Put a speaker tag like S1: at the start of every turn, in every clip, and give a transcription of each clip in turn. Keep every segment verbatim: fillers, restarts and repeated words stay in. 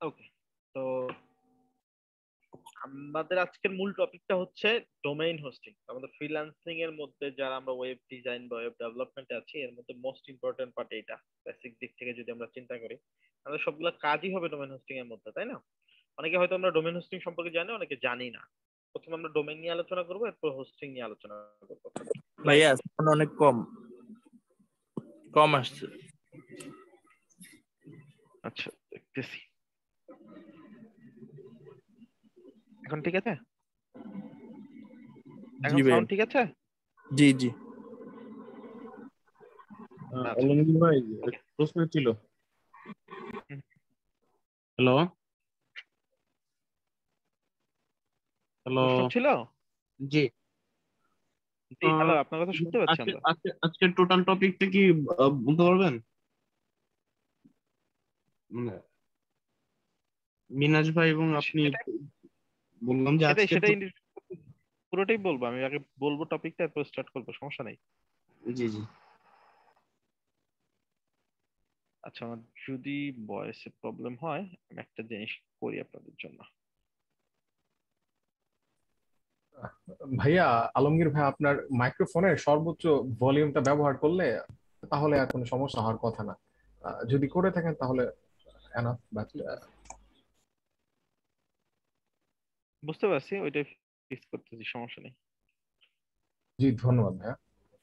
S1: ওকে, তো আমাদের আজকের মূল টপিকটা হচ্ছে ডোমেইন হোস্টিং। আমাদের ফ্রিল্যান্সিং এর মধ্যে যারা আমরা ওয়েব ডিজাইন বা ওয়েব ডেভেলপমেন্টে আছি, এর মধ্যে মোস্ট ইম্পর্টেন্ট পার্ট এটা। বেসিক দিক থেকে যদি আমরা চিন্তা করি, আমাদের সবগুলো কাজই হবে ডোমেইন হোস্টিং এর মধ্যে, তাই না? অনেকে হয়তো আমরা ডোমেইন হোস্টিং সম্পর্কে জানি, অনেকে জানি না। প্রথমে আমরা ডোমেইন নিয়ে আলোচনা করবো, এরপর হোস্টিং নিয়ে আলোচনা করবো।
S2: ভাইয়া সাউন্ড অনেক কম কম আসছে।
S1: আচ্ছা, দেখতেছি। এখন ঠিক আছে?
S2: জি
S1: এখন
S2: ভাই,
S1: সাউন্ড ঠিক আছে?
S2: জি জি।
S1: আচ্ছা,
S3: আলমগীর ভাই,
S1: ওকে।
S3: প্রশ্ন ছিল।
S1: হুম।
S3: হ্যালো হ্যালো
S1: প্রশ্ন ছিল?
S3: জি।
S1: জি,
S3: আহ,
S1: হ্যালো, আপনার কথা শুনতে পাচ্ছি
S3: আজকে
S1: আমরা।
S3: আজকে আজকের টোটাল টপিকটা কি আহ, বলতে পারবেন? মানে মিনাজ ভাই এবং আপনি
S1: সেটাই
S3: বললাম যে
S1: সেটাই
S3: আজকের
S1: সেটাই
S3: তো-
S1: introduce করতে- পুরোটাই বলবো আমি, আগে বলবো টপিকটা, এরপর স্টার্ট করবো, সমস্যা নেই।
S3: জি জি।
S1: আচ্ছা, আমার যদি ভয়েসে প্রবলেম হয়, আমি একটা জিনিস করি আপনাদের জন্য।
S4: ভাইয়া, আলমগীর ভাই আপনার মাইক্রোফোনের সর্বোচ্চ ভলিউমটা ব্যবহার করলে তাহলে আর কোনো সমস্যা হওয়ার কথা না। আহ, যদি করে থাকেন তাহলে এনাফ, বাট
S1: বুঝতে পারছি, ওইটাই ফিক্স করতেছি, সমস্যা নেই।
S4: জি ধন্যবাদ ভাইয়া।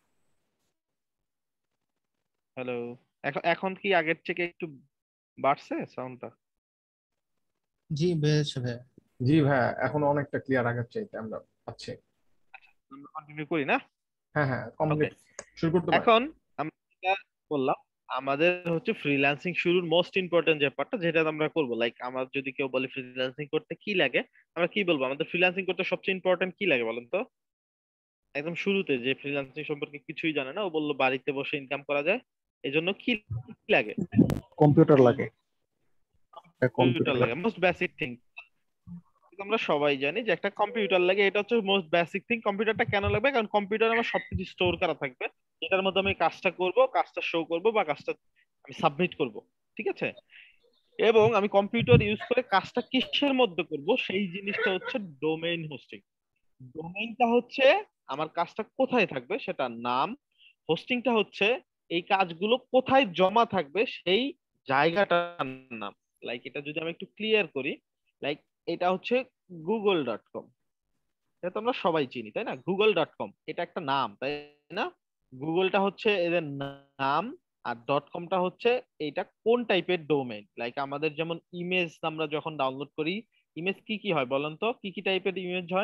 S1: হ্যালো, এখন এখন কি আগের থেকে একটু বাড়ছে সাউন্ডটা?
S5: জি বেশ ভাই।
S4: জি ভাইয়া, এখন অনেকটা ক্লিয়ার আগের চাইতে আমরা পাচ্ছি।
S1: আমরা কন্টিনিউ করি না?
S4: হ্যাঁ হ্যাঁ,
S1: ওকে,
S4: কমপ্লিট শুরু করতে পারেন।
S1: এখন আমরা যেটা বললাম, আমাদের হচ্ছে ফ্রিল্যান্সিং শুরুর মোস্ট ইম্পর্টেন্ট যে পার্টটা, যেটা আমরা করবো, লাইক আমার যদি কেউ বলে ফ্রিল্যান্সিং করতে কি লাগে, আমরা কি বলবো? আমাদের ফ্রিল্যান্সিং করতে সবচেয়ে ইম্পর্টেন্ট কি লাগে বলেন তো? একদম শুরুতে যে ফ্রিল্যান্সিং সম্পর্কে কিছুই জানে না, ও বললো বাড়িতে বসে ইনকাম করা যায়, এজন্য কি লাগে?
S5: কম্পিউটার লাগে,
S1: কম্পিউটার
S5: কম্পিউটার
S1: লাগে,
S5: লাগে।
S1: Most basic thing. আমরা সবাই জানি যে একটা কম্পিউটার লাগে, এটা হচ্ছে মোস্ট বেসিক থিং। কম্পিউটারটা কেন লাগবে? কারণ কম্পিউটারে আমার সবকিছু স্টোর করা থাকবে, এটার মধ্যে আমি কাজটা করব, কাজটা শো করব, বা কাজটা আমি সাবমিট করব, ঠিক আছে? এবং আমি কম্পিউটার ইউজ করে কাজটা কিসের মধ্যে করব, সেই জিনিসটা হচ্ছে ডোমেইন হোস্টিং। ডোমেইনটা হচ্ছে আমার কাজটা কোথায় থাকবে সেটার নাম, হোস্টিংটা হচ্ছে এই কাজগুলো কোথায় জমা থাকবে সেই জায়গাটার নাম। লাইক এটা যদি আমি একটু ক্লিয়ার করি, লাইক এটা হচ্ছে গুগল ডট কম, এটা তো আমরা সবাই চিনি, তাই না? গুগল ডট কম এটা একটা নাম, তাই না? গুগলটা হচ্ছে এদের নাম, আর ডট কমটা হচ্ছে এটা কোন টাইপের ডোমেইন। লাইক আমাদের যেমন ইমেজ আমরা যখন ডাউনলোড করি, ইমেজ কি কি হয় বলেন তো? কি কি টাইপের ইমেজ হয়?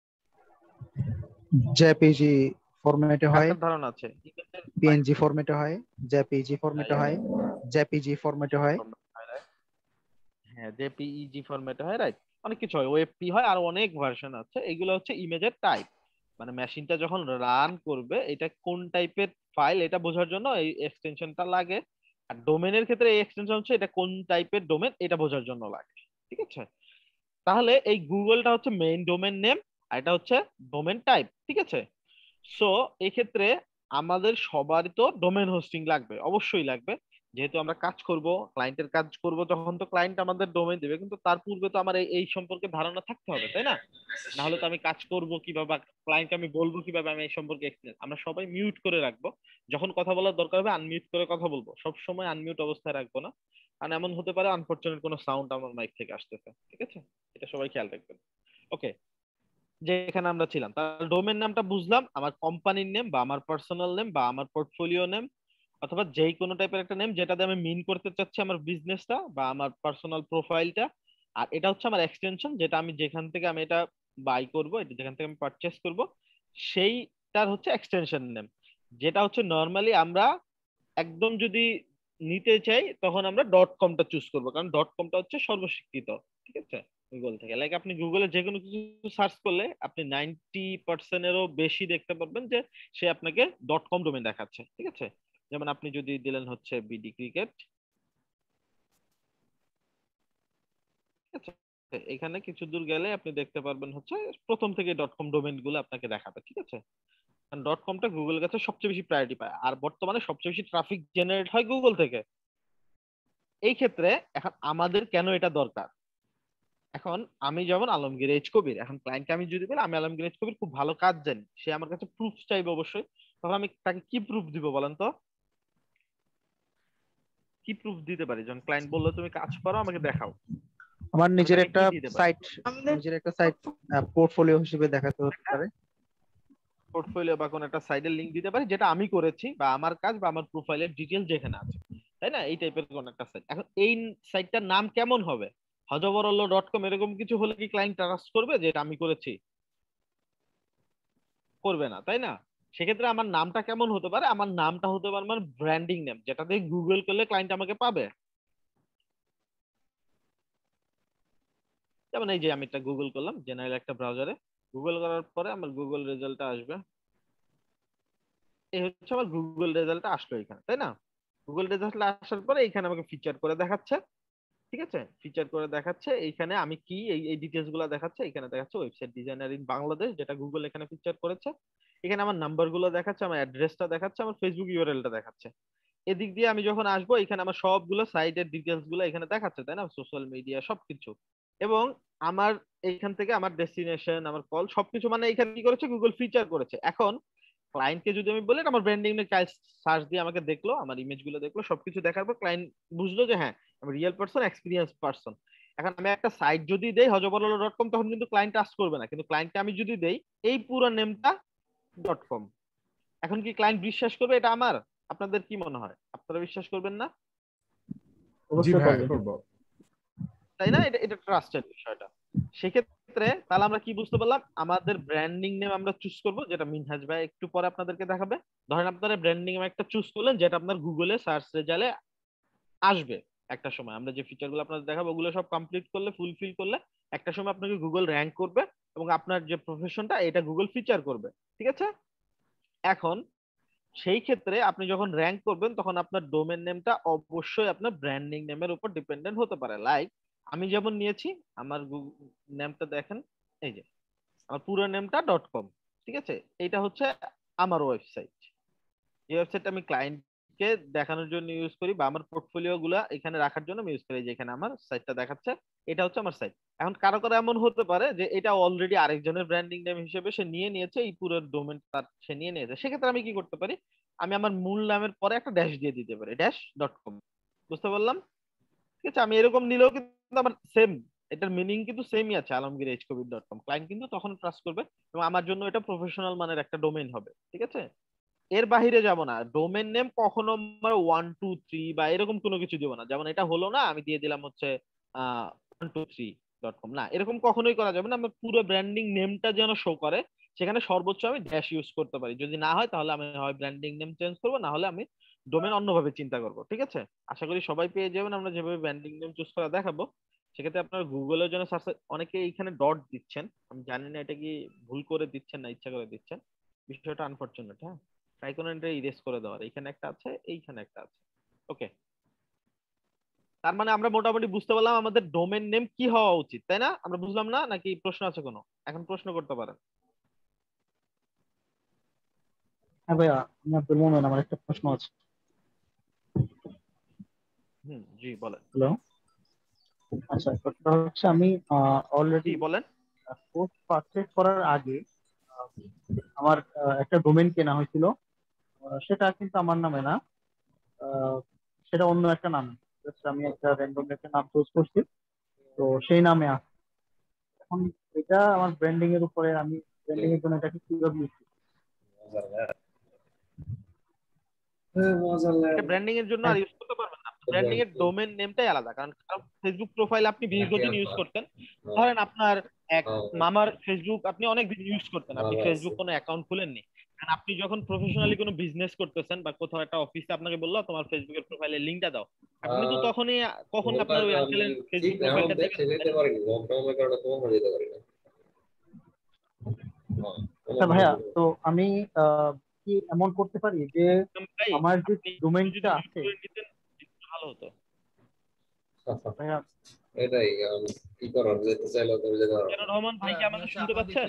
S5: জেপিজি ফরম্যাটে
S1: কার
S5: হয়,
S1: কার ধারণা আছে? ইমেজের
S5: পিএনজি ফরম্যাটে হয়, জেপিজি ফরম্যাটে হয়, জেপিজি ফরম্যাটে হয়।
S1: হ্যাঁ, জেপিইজি ফরম্যাটে হয়, রাইট। অনেক কিছু হয়, ওএফপি হয়, আর অনেক ভার্সন আছে। এগুলো হচ্ছে ইমেজের টাইপ, মানে মেশিনটা যখন রান করবে এটা কোন টাইপের ফাইল এটা বোঝার জন্য এই এক্সটেনশনটা লাগে। আর ডোমেনের ক্ষেত্রে এই এক্সটেনশন হচ্ছে এটা কোন টাইপের ডোমেন এটা বোঝার জন্য লাগে, ঠিক আছে? তাহলে এই গুগলটা হচ্ছে মেইন ডোমেন নেম, আর এটা হচ্ছে ডোমেন টাইপ, ঠিক আছে? সো এক্ষেত্রে আমাদের সবারই তো ডোমেন হোস্টিং লাগবে, অবশ্যই লাগবে। যেহেতু আমরা কাজ করব, ক্লায়েন্টের কাজ করব, তখন তো ক্লায়েন্ট আমাদের ডোমেন দিবে, কিন্তু তার পূর্বে তো আমার এই এই সম্পর্কে ধারণা থাকতে হবে, তাই না? না হলে তো আমি কাজ করব কিভাবে, ক্লায়েন্টকে আমি বলবো কিভাবে আমি এই সম্পর্কে এক্সপিরিয়েন্স। আমরা সবাই মিউট করে রাখবো, যখন কথা বলার দরকার হবে আনমিউট করে কথা বলবো, সব সময় আনমিউট অবস্থায় রাখবো না। কারণ এমন হতে পারে আনফরচুনেট কোনো সাউন্ড আমার মাইক থেকে আসতেছে, ঠিক আছে? এটা সবাই খেয়াল রাখবেন। ওকে, যেখানে আমরা ছিলাম, তার ডোমেন নামটা বুঝলাম, আমার কোম্পানির নেম বা আমার পার্সোনাল নেম বা আমার পোর্টফোলিও নেম, অথবা যেই কোনো টাইপের একটা নেম যেটাতে আমি মিন করতে চাচ্ছি আমার বিজনেসটা বা আমার পার্সোনাল প্রোফাইলটা। আর এটা হচ্ছে আমার এক্সটেনশন, যেটা আমি যেখান থেকে আমি এটা বাই করব, এটা যেখান থেকে আমি পারচেস করব, সেইটার হচ্ছে এক্সটেনশন নেম। যেটা হচ্ছে নর্মালি আমরা একদম যদি নিতে চাই তখন আমরা ডট কমটা চুজ করবো, কারণ ডট কমটা হচ্ছে সর্বস্বীকৃত, ঠিক আছে? গুগল থেকে, লাইক আপনি গুগলে যে কোনো কিছু সার্চ করলে আপনি নাইনটি পার্সেন্টেরও বেশি দেখতে পারবেন যে সে আপনাকে ডট কম ডোমেন দেখাচ্ছে, ঠিক আছে? যেমন আপনি যদি দিলেন হচ্ছে বিডি ক্রিকেট, ঠিক আছে? এখানে কিছু দূর গেলে আপনি দেখতে পারবেন হচ্ছে প্রথম থেকে ডট কম ডোমেন গুলো আপনাকে দেখাবে, ঠিক আছে? কারণ ডট কমটা গুগলের কাছে সবচেয়ে বেশি প্রায়োরিটি পায়, আর বর্তমানে সবচেয়ে বেশি ট্রাফিক জেনারেট হয় গুগল থেকে। এই ক্ষেত্রে এখন আমাদের কেন এটা দরকার, এখন আমি যেমন আলমগীর এইচ কবির, এখন ক্লায়েন্টকে আমি যদি বলি আমি আলমগীর এইচ কবির খুব ভালো কাজ জানি, সে আমার কাছে প্রুফ চাইবে অবশ্যই, তখন আমি তাকে কি প্রুফ দিব বলেন তো? কি প্রুফ দিতে পারি? যখন ক্লায়েন্ট বললো তুমি কাজ করো আমাকে দেখাও,
S5: আমার
S1: আমি
S5: নিজের
S1: তাকে
S5: একটা
S1: কি দিতে পারি?
S5: সাইট, নিজের একটা সাইট পোর্টফোলিও হিসেবে দেখাতে হতে পারে।
S1: পোর্টফোলিও বা কোন একটা সাইডের লিংক দিতে পারি যেটা আমি করেছি বা আমার কাজ বা আমার প্রোফাইলের ডিটেইলস যেখানে আছে, তাই না? এই টাইপের কোন একটা সাইট। এখন এই সাইটটার নাম কেমন হবে? হজবরল্ল ডট কম এরকম কিছু হলে কি ক্লায়েন্ট ট্রাস্ট করবে যে এটা আমি করেছি? করবে না, তাই না? সেক্ষেত্রে আমার নামটা কেমন হতে পারে? আমার নামটা হতে পারে আমার ব্র্যান্ডিং নেম, যেটা দিয়ে গুগল করলে ক্লায়েন্ট আমাকে পাবে। যেমন এই যে আমি একটা গুগল করলাম জেনারেল একটা ব্রাউজারে, গুগল করার পরে আমার গুগল রেজাল্টটা আসবে, এই হচ্ছে আমার গুগল রেজাল্টটা আসলো এখানে, তাই না? গুগল রেজাল্ট আসার পরে এখানে আমাকে ফিচার করে দেখাচ্ছে, ঠিক আছে? ফিচার করে দেখাচ্ছে এইখানে আমি কি এই এই ডিটেলস গুলো দেখাচ্ছে, এখানে দেখাচ্ছে ওয়েবসাইট ডিজাইনার ইন বাংলাদেশ, যেটা গুগল এখানে ফিচার করেছে। এখানে আমার নাম্বার গুলো দেখাচ্ছে, আমার অ্যাড্রেসটা দেখাচ্ছে, আমার ফেসবুক ইউআরএলটা দেখাচ্ছে। এদিক দিয়ে আমি যখন আসবো এখানে আমার সবগুলো সাইটের ডিটেলস গুলো এখানে দেখাচ্ছে, তাই না? সোশ্যাল মিডিয়া সবকিছু, এবং আমার এইখান থেকে আমার ডেস্টিনেশন, আমার কল সবকিছু, মানে এখানে কি করেছে গুগল ফিচার করেছে। এখন ক্লায়েন্টকে যদি আমি বলি আমার ব্র্যান্ডিং এর কাজ, সার্চ দিয়ে আমাকে দেখলো, আমার ইমেজ গুলো দেখলো, সবকিছু দেখার পর ক্লায়েন্ট বুঝলো যে হ্যাঁ আমি রিয়েল পার্সন, এক্সপিরিয়েন্স পার্সন। এখন আমি একটা সাইট যদি দেই হজবরল ডট কম, তখন কিন্তু ক্লায়েন্ট ট্রাস্ট করবে না, কিন্তু ক্লায়েন্টকে আমি যদি দেই এই পুরো নেমটা ডট কম, এখন কি ক্লায়েন্ট বিশ্বাস করবে এটা আমার? আপনাদের কি মনে হয়? আপনারা বিশ্বাস করবেন না?
S4: জি
S5: অবশ্যই
S4: ভাই
S5: করবে।
S4: করব।
S1: তাই না? এটা এটা ট্রাস্টের বিষয়টা। সেক্ষেত্রে তাহলে আমরা কি বুঝতে পারলাম? আমাদের ব্র্যান্ডিং নেম আমরা চুজ করব, যেটা মিনহাজ ভাই একটু পরে আপনাদেরকে দেখাবে। ধরেন আপনারা ব্র্যান্ডিং নেম একটা চুজ করলেন যেটা আপনার গুগলে সার্চ রেজাল্টে আসবে একটা সময়। আমরা যে ফিচার গুলো আপনাদের দেখাবো ওগুলো সব কমপ্লিট করলে, ফুলফিল করলে একটা সময় আপনাকে গুগল র্যাঙ্ক করবে এবং আপনার যে প্রফেশনটা এটা গুগল ফিচার করবে, ঠিক আছে? এখন সেই ক্ষেত্রে আপনি যখন র্যাঙ্ক করবেন তখন আপনার ডোমেন নেমটা অবশ্যই আপনার ব্র্যান্ডিং নেমের উপর ডিপেন্ডেন্ট হতে পারে। লাইক আমি যেমন নিয়েছি আমার নেমটা দেখেন, এই যে আমার পুরো নেমটা ডট কম, ঠিক আছে? এটা হচ্ছে আমার ওয়েবসাইট। এই ওয়েবসাইটটা আমি ক্লায়েন্টকে দেখানোর জন্য ইউজ করি বা আমার পোর্টফোলিও গুলা এখানে রাখার জন্য ইউজ করি, যেখানে আমার সাইটটা দেখাচ্ছে এটা হচ্ছে আমার সাইট। এখন কারো কারো এমন হতে পারে যে এটা অলরেডি আরেকজনের ব্র্যান্ডিং নেম হিসেবে সে নিয়ে নিয়েছে, এই পুরো ডোমেন তার সে নিয়ে নিয়েছে। সেক্ষেত্রে আমি কি করতে পারি? আমি আমার মূল নামের পরে একটা ড্যাশ দিয়ে দিতে পারি, ড্যাশ ডট কম। বুঝতে পারলাম? ঠিক আছে, আমি এরকম নিলেও কিন্তু আমার সেম, এটার মিনিং কিন্তু সেমই আছে, Alamgir H Kabir dot com. Client কিন্তু তখন ট্রাস্ট করবে এবং আমার জন্য এটা প্রফেশনাল মানের একটা ডোমেইন হবে, ঠিক আছে? এর বাহিরে যাব না। ডোমেন নেম কখনো আমরা ওয়ান টু থ্রি বা এরকম কোনো কিছু দিব না, যেমন এটা হলো না আমি দিয়ে দিলাম হচ্ছে ah one two three dot com, না এরকম কখনোই করা যাবে না। আমার পুরো ব্র্যান্ডিং নেমটা যেন শো করে, সেখানে সর্বোচ্চ আমি ড্যাশ ইউজ করতে পারি। যদি না হয় তাহলে আমি হয় ব্র্যান্ডিং নেম চেঞ্জ করবো, না হলে আমি ডোমেন অন্যভাবে চিন্তা করবো, ঠিক আছে? আশা করি সবাই পেয়ে যাবেন আমরা যেভাবে ব্র্যান্ডিং নেম চুজ করা দেখাবো। সেক্ষেত্রে আপনার গুগলের জন্য সার্চ, অনেকে এইখানে ডট দিচ্ছেন, আমি জানি না এটা কি ভুল করে দিচ্ছেন না ইচ্ছা করে দিচ্ছেন, বিষয়টা আনফরচুনেট। হ্যাঁ, ট্রাই করেন এটা ইরেজ করে দেওয়ার, এইখানে একটা আছে এইখানে একটা আছে। ওকে, তার মানে আমরা মোটামুটি বুঝতে পারলাম আমাদের ডোমেন নেম কি হওয়া উচিত, তাই না? আমরা বুঝলাম না, নাকি প্রশ্ন আছে কোনো? এখন প্রশ্ন করতে পারেন।
S5: হ্যাঁ ভাইয়া, আমি আব্দুল মোমেন, আমার একটা প্রশ্ন আছে।
S1: হুম, জি বলেন।
S5: হ্যালো। আচ্ছা, প্রশ্নটা হচ্ছে আমি
S1: জি
S5: অলরেডি
S1: বলেন।
S5: পোস্ট পারচেজ করার আগে আহ, আমার আহ, একটা ডোমেন কেনা হয়েছিল। আহ, সেটা কিন্তু আমার নামে না, আহ, সেটা অন্য একটা নামে। Just আমি একটা র্যান্ডম একটা নাম চুজ করছি, তো সেই নামে আছে। এখন এটা আমার ব্র্যান্ডিং এর উপরে, আমি ব্র্যান্ডিং এর জন্য এটাকে কিভাবে use করব?
S1: এটা ব্র্যান্ডিং এর জন্য আর ইউজ করতে পারবেন না। ব্র্যান্ডিং এর ডোমেন নেমটাই আলাদা, কারণ ফেসবুক প্রোফাইল আপনি দীর্ঘদিন ইউজ করতেন। ধরেন আপনার এক মামার ফেসবুক আপনি অনেকদিন ইউজ করতেন, আপনি ফেসবুক কোনো অ্যাকাউন্ট খুলেননি। কারণ আপনি যখন প্রফেশনালি কোনো বিজনেস করতেছেন বা কোথাও একটা অফিসে আপনাকে বললো তোমার ফেসবুকের প্রোফাইলের লিঙ্কটা দাও, আপনি কিন্তু তখনই কখন আপনার ওই আঙ্কেলের ফেসবুক প্রোফাইলটা দেবেন, তাই না?
S5: আচ্ছা ভাইয়া, তো আমি আহ, কি এমন করতে পারি যে
S1: ভাই
S5: আমার যে
S1: আপনি একটু যদি
S5: ডোমেইনটা
S1: মিউট
S5: আছে?
S1: করে নিতেন একটু ভালো হতো।
S5: ভাইয়া,
S1: কেন রহমান ভাই, কি আমাকে শুনতে পাচ্ছেন?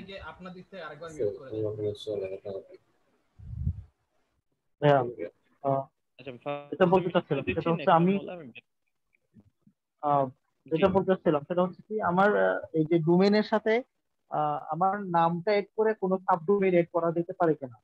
S5: ভাইয়া, আহ,
S1: আচ্ছা, আমি
S5: এটা
S1: ফার্স্টে
S5: বলতে
S1: মিউট করে
S5: চাচ্ছিলাম, সেটা
S1: দিচ্ছি,
S5: হচ্ছে
S1: নেক্সট টাইম
S5: আমি
S1: হলে আমি
S5: আহ,
S1: জি।
S5: যেটা বলতেছিলাম সেটা হচ্ছে কি আমার আহ, এই যে ডোমেনের সাথে আহ, আমার নামটা এড করে কোনো সাব ডোমেইন এড করা যেতে পারে কিনা?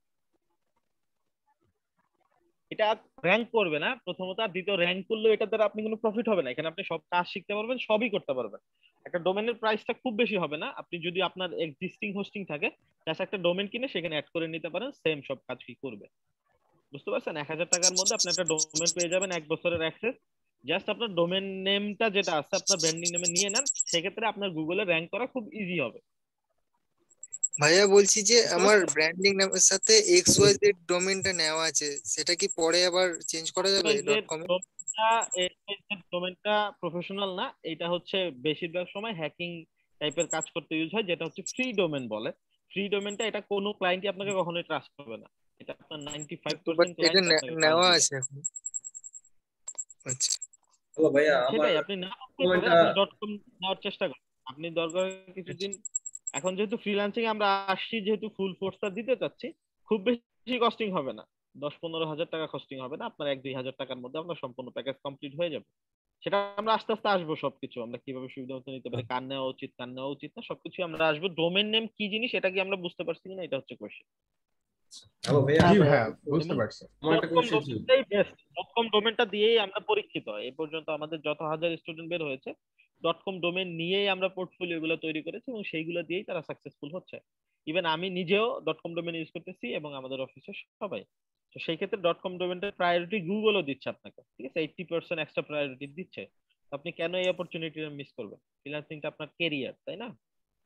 S1: এটা র্যাঙ্ক করবে না প্রথমত, আর দ্বিতীয় র্যাঙ্ক করলেও এটা দ্বারা আপনি কোনো প্রফিট হবে না। এখানে আপনি সব কাজ শিখতে পারবেন, সবই করতে পারবেন। একটা ডোমেনের প্রাইসটা খুব বেশি হবে না, আপনি যদি আপনার এক্সিস্টিং হোস্টিং থাকে জাস্ট একটা ডোমেন কিনে সেখানে অ্যাড করে নিতে পারেন, সেম সব কাজ কি করবে। বুঝতে পারছেন? এক হাজার টাকার মধ্যে আপনি একটা ডোমেন পেয়ে যাবেন, এক বছরের অ্যাক্সেস। জাস্ট আপনার ডোমেন নেমটা যেটা আছে আপনার ব্র্যান্ডিং নেমে নিয়ে নেন, সেক্ষেত্রে আপনার গুগলে র্যাঙ্ক করা খুব ইজি হবে।
S6: ভাইয়া বলছি যে
S1: বুঝতে
S6: আমার
S1: পারছেন?
S6: ব্র্যান্ডিং নামের সাথে এক্স ওয়াই জেড ডোমেইনটা নেওয়া আছে, সেটা কি পরে আবার চেঞ্জ করা যাবে ডট কমে?
S1: ডোমেনটা ডোমেনটা প্রফেশনাল না, এটা হচ্ছে বেশিরভাগ সময় হ্যাকিং টাইপের কাজ করতে ইউজ হয়, যেটা হচ্ছে ফ্রি ডোমেন বলে। ফ্রি ডোমেনটা এটা কোনো ক্লায়েন্টই আপনাকে কখনোই ট্রাস্ট করবে না। এটা আপনার নাইনটি ফাইভ
S6: তো বাট
S1: পার্সেন্ট
S6: এটা
S1: ক্লায়েন্ট
S6: নে-
S1: আপনাকে ট্রাস্ট
S6: নেওয়া
S1: দিবে।
S6: আছে এখন। আচ্ছা।
S3: হ্যালো ভাইয়া, আমার
S1: সেটাই, আপনি না করতে পারেন,
S3: কমেন্টটা
S1: আপনি ডট কম নেওয়ার চেষ্টা করেন। আপনি দরকার কিছুদিন, এখন যেহেতু ফ্রিল্যান্সিং আমরা আসছি, যেহেতু ফুল ফোর্সটা দিতে চাচ্ছি, খুব বেশি কস্টিং হবে না। দশ পনেরো হাজার টাকা কস্টিং হবে না আপনার, এক দুই হাজার টাকার মধ্যে আপনার সম্পূর্ণ প্যাকেজ কমপ্লিট হয়ে যাবে। সেটা আমরা আস্তে আস্তে আসবো, সবকিছু আমরা কিভাবে সুবিধা মতো নিতে পারি, কার নেওয়া উচিত কার নেওয়া উচিত না, সবকিছু আমরা আসবো। ডোমেন নেম কি জিনিস এটা কি আমরা বুঝতে পারছি কিনা, এটা হচ্ছে কোশ্চেন।
S3: হ্যালো ভাইয়া,
S5: হ্যাঁ
S4: জি
S5: ভাইয়া
S4: ভাইয়া,
S5: বুঝতে
S4: বুঝতে
S5: পারছি।
S1: এবং
S4: পারছি।
S3: আমার
S1: ডট
S3: একটা
S1: কম
S3: কোয়েশ্চেন ছিল।
S1: ডোমেনটাই বেস্ট, ডট কম ডোমেনটা দিয়েই আমরা পরীক্ষিত। এ পর্যন্ত আমাদের যত হাজার স্টুডেন্ট বের হয়েছে ডট কম ডোমেন নিয়েই আমরা পোর্টফোলিও গুলো তৈরি করেছি, এবং সেইগুলো দিয়েই তারা সাকসেসফুল হচ্ছে। ইভেন আমি নিজেও ডট কম ডোমেন ইউজ করতেছি এবং আমাদের অফিসের সবাই। তো সেই ক্ষেত্রে ডট কম ডোমেনটার প্রায়োরিটি গুগলও দিচ্ছে আপনাকে, ঠিক আছে, এইটটি পার্সেন্ট এক্সট্রা প্রায়োরিটি দিচ্ছে। তো আপনি কেন এই অপরচুনিটি মিস করবেন? ফ্রিল্যান্সিংটা আপনার কেরিয়ার, তাই না?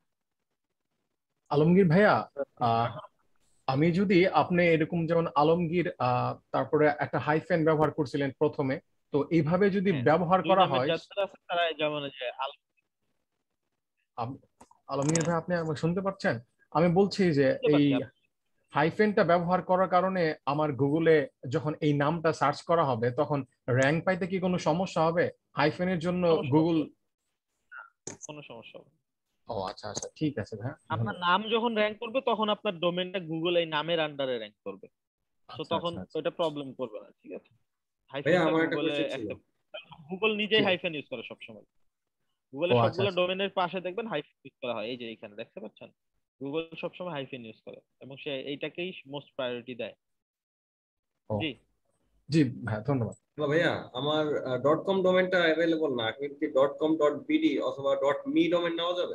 S4: আলমগীর ভাইয়া, আহ আমি যদি আপনি এরকম যেমন আলমগীর আহ তারপরে একটা হাইফেন ব্যবহার করছিলেন প্রথমে, তো এইভাবে যদি
S1: হ্যাঁ,
S4: ব্যবহার
S1: দুই
S4: করা
S1: নামের
S4: হয়।
S1: যাত্রা আছে, তারা যেমন যে আল-
S4: আম- আলমগীর
S1: হ্যাঁ,
S4: ভাই, আপনি আমাকে শুনতে পাচ্ছেন? আমি বলছি যে
S1: বুঝতে
S4: এই
S1: পারছি।
S4: হাইফেনটা ব্যবহার করার কারণে আমার গুগলে যখন এই নামটা সার্চ করা হবে তখন র্যাঙ্ক পাইতে কি কোনো সমস্যা হবে হাইফেনের জন্য
S1: সমস্যা হবে
S4: গুগল?
S1: না, কোনো সমস্যা হবে না।
S4: ও আচ্ছা আচ্ছা, ঠিক আছে ভাই,
S1: আপনার
S4: ধন্যবাদ।
S1: নাম যখন র্যাঙ্ক করবে তখন আপনার ডোমেনটা গুগল এই নামের আন্ডারে র্যাঙ্ক করবে। তো
S4: আচ্ছা
S1: তখন
S4: আচ্ছা আচ্ছা।
S1: ওটা প্রবলেম করবে না, ঠিক আছে।
S3: ভাইয়া,
S1: হাইফেনটা
S3: আমার একটা
S1: গুগলে
S3: কোয়েশ্চেন ছিল।
S1: অ্যাকসেপ্ট, গুগল
S4: জি।
S1: নিজেই হাইফেন ইউজ করে সবসময়। গুগলে
S4: ও আচ্ছা
S1: সবগুলো
S4: আচ্ছা।
S1: ডোমেনের পাশে দেখবেন হাইফেন ইউজ করা হয়, এই যে এখানে দেখতে পাচ্ছেন। গুগল সবসময় হাইফেন ইউজ করে এবং সে এইটাকেই মোস্ট প্রায়োরিটি দেয়।
S4: ও
S1: জি।
S4: জি ভাই, ধন্যবাদ।
S3: হ্যালো ভাইয়া, আমার ডট কম ডোমেনটা অ্যাভেলেবল না, কিন্তু কি ডট কম ডট বিডি অথবা ডট মি ডোমেন নেওয়া যাবে?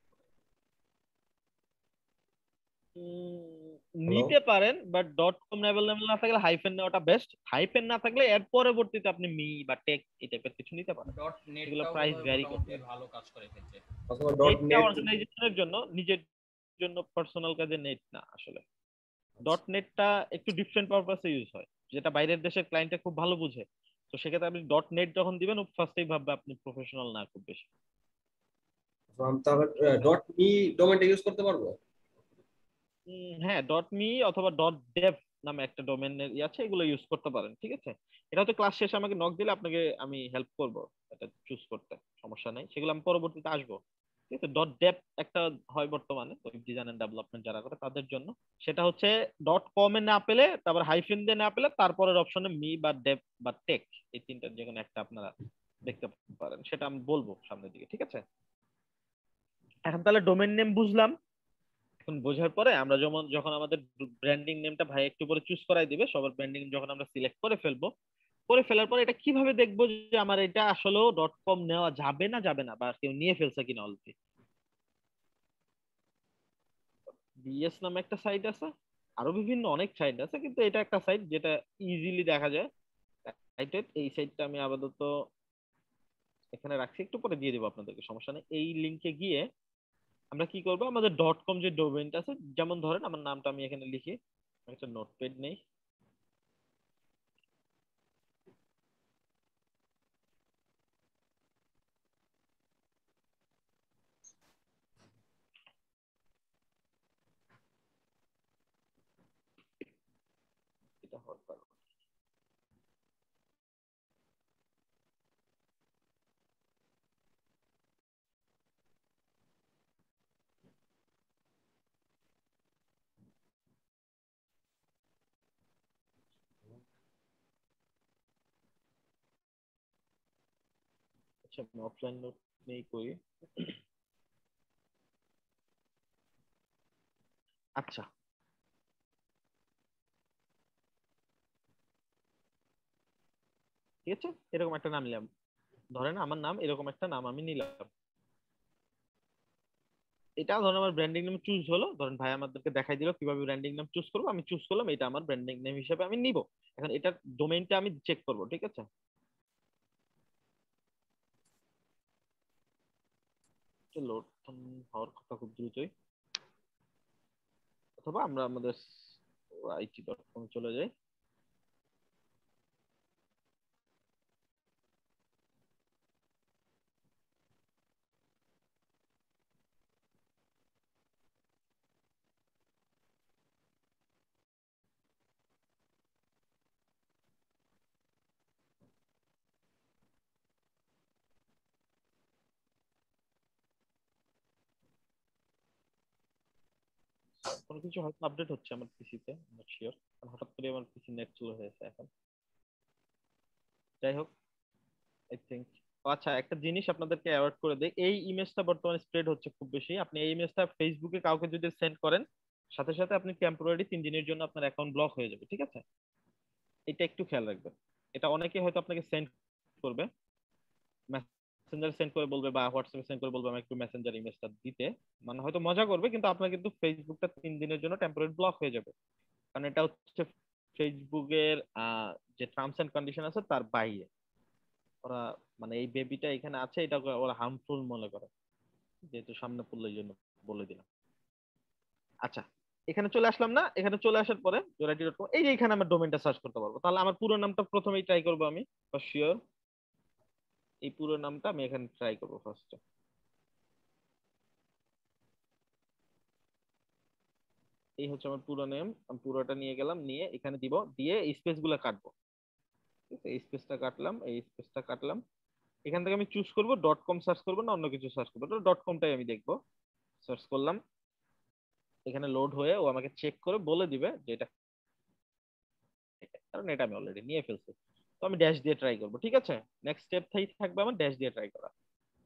S1: Um,
S3: hello.
S1: নিতে পারেন, বাট ডট কম অ্যাভেলেবল না থাকলে হাইফেন নেওয়াটা বেস্ট। হাইফেন না থাকলে এর পরবর্তীতে আপনি মি বা টেক এই টাইপের কিছু নিতে পারেন।
S7: ডট
S1: এগুলো
S7: নেটটাও
S1: প্রাইস
S7: বোধহয়
S1: ভ্যারি করবে।
S7: মোটামুটি ভালো কাজ করে এক্ষেত্রে।
S3: অথবা ডট
S1: নেটটা
S3: নেট।
S1: অর্গানাইজেশনের জন্য, নিজের জন্য পার্সোনাল কাজে নেট না আসলে। ডট নেটটা একটু ডিফারেন্ট পারপাসে ইউজ হয়, যেটা বাইরের দেশের ক্লায়েন্টে খুব ভালো বুঝে। তো সেক্ষেত্রে আপনি ডট নেট যখন দিবেন, ফার্স্টেই ভাববে আপনি প্রফেশনাল না খুব বেশি।
S3: তাহলে
S1: বুঝছেন?
S3: ডট মি ডোমেনটা ইউজ করতে পারবো?
S1: উম, হ্যাঁ, ডট মি অথবা ডট ডেভ নামে একটা ডোমেনের ই আছে, এগুলো ইউজ করতে পারেন, ঠিক আছে। এটা হয়তো ক্লাস শেষে আমাকে নক দিলে আপনাকে আমি হেল্প করব এটা চুজ করতে, সমস্যা নাই, সেগুলো আমি পরবর্তীতে আসবো। ঠিক আছে, ডট ডেভ একটা হয় বর্তমানে ওয়েব ডিজাইন এন্ড ডেভেলপমেন্ট যারা করে তাদের জন্য। সেটা হচ্ছে ডট কম এ না পেলে, তারপর হাইফেন দিয়ে না পেলে তারপরের অপশনে মি বা ডেভ বা টেক, এই তিনটার যে কোনো একটা আপনারা দেখতে পারেন, সেটা আমি বলবো সামনের দিকে, ঠিক আছে। এখন তাহলে ডোমেন নেম বুঝলাম। এখন বোঝার পরে আমরা যেমন যখন আমাদের ব্র্যান্ডিং নেমটা ভাই একটু পরে চুজ করাই দিবে, সবার ব্র্যান্ডিং যখন আমরা সিলেক্ট করে ফেলবো, করে ফেলার পরে এটা কিভাবে দেখবো যে আমার এটা আসলেও ডট কম নেওয়া যাবে না যাবে না, বা কেউ নিয়ে ফেলছে কিনা অলরেডি? বিএস নামে একটা সাইট আছে, আরো বিভিন্ন অনেক সাইট আছে, কিন্তু এটা একটা সাইট যেটা ইজিলি দেখা যায়। সাইটের এই সাইটটা আমি আপাতত এখানে রাখছি, একটু পরে দিয়ে দেবো আপনাদেরকে, সমস্যা নেই। এই লিংকে গিয়ে আমরা কি করবো, আমাদের ডট কম যে ডোমেইনটা আছে, যেমন ধরেন আমার নামটা আমি এখানে লিখি, একটা নোটপ্যাড নেই। এটা হওয়ার কারণ, আচ্ছা আমি অফলাইন নোট নেই করি। আচ্ছা ঠিক আছে, এরকম একটা নাম নিলাম, ধরেন আমার নাম এরকম একটা নাম আমি নিলাম। এটা ধরেন আমার ব্র্যান্ডিং নেম চুজ হলো, ধরেন ভাই আমাদেরকে দেখাই দিল কিভাবে ব্র্যান্ডিং নাম চুজ করবো, আমি চুজ করলাম, এটা আমার ব্র্যান্ডিং নেম হিসেবে আমি নিব। এখন এটার ডোমেইনটা আমি চেক করব, ঠিক আছে। লোড হওয়ার কথা খুব দ্রুতই, অথবা আমরা আমাদের আইটি ডট কম চলে যাই। কোনো কিছু হয়তো আপডেট হচ্ছে আমার পিসিতে, নট শিওর, হঠাৎ করে আমার পিসি নেট স্লো হয়েছে এখন। যাই হোক, আই থিংক আচ্ছা একটা জিনিস আপনাদেরকে অ্যাওয়ার্ড করে দেই, এই ইমেজটা বর্তমানে স্প্রেড হচ্ছে খুব বেশি। আপনি এই ইমেজটা ফেসবুকে কাউকে যদি সেন্ড করেন, সাথে সাথে আপনি টেম্পোরারি তিন দিনের জন্য আপনার অ্যাকাউন্ট ব্লক হয়ে যাবে, ঠিক আছে। এটা একটু খেয়াল রাখবেন। এটা অনেকে হয়তো আপনাকে সেন্ড করবে, মেসেঞ্জার সেন্ড করে বলবে বা হোয়াটসঅ্যাপে সেন্ড করে বলবে আমি একটু মেসেঞ্জার ইমেজটা দিতে, মানে হয়তো মজা করবে, কিন্তু আপনার কিন্তু ফেসবুকটা তিন দিনের জন্য টেম্পোরারি ব্লক হয়ে যাবে। কারণ এটা হচ্ছে ফেসবুকের যে টার্মস এন্ড কন্ডিশন আছে তার বাইরে। ওরা মানে এই বেবিটা এখানে আছে, এটা ওরা হার্মফুল মনে করে, যেহেতু সামনে পড়লো এই জন্য বলে দিলাম। আচ্ছা এখানে চলে আসলাম না, এখানে চলে আসার পরে জোরাইটি ডট কম, এই যে এখানে আমার ডোমেইনটা সার্চ করতে পারবো। তাহলে আমার পুরো নামটা প্রথমেই ট্রাই করবো আমি, ফর শিওর এই পুরো নামটা আমি এখানে ট্রাই করবো ফার্স্টে। এই হচ্ছে আমার পুরো নেম, আমি পুরোটা নিয়ে গেলাম, নিয়ে এখানে দিব, দিয়ে এই স্পেস গুলো কাটবো, ঠিক আছে। এই স্পেসটা কাটলাম, এই স্পেসটা কাটলাম। এখান থেকে আমি চুজ করবো ডট কম সার্চ করবো না অন্য কিছু সার্চ করবো, ডট কমটাই আমি দেখবো। সার্চ করলাম, এখানে লোড হয়ে ও আমাকে চেক করে বলে দিবে যে এটা, কারণ এটা আমি অলরেডি নিয়ে ফেলছি। তো আমি ড্যাশ দিয়ে ট্রাই করবো, ঠিক আছে। নেক্সট স্টেপ থাকবে আমার ড্যাশ দিয়ে ট্রাই করা।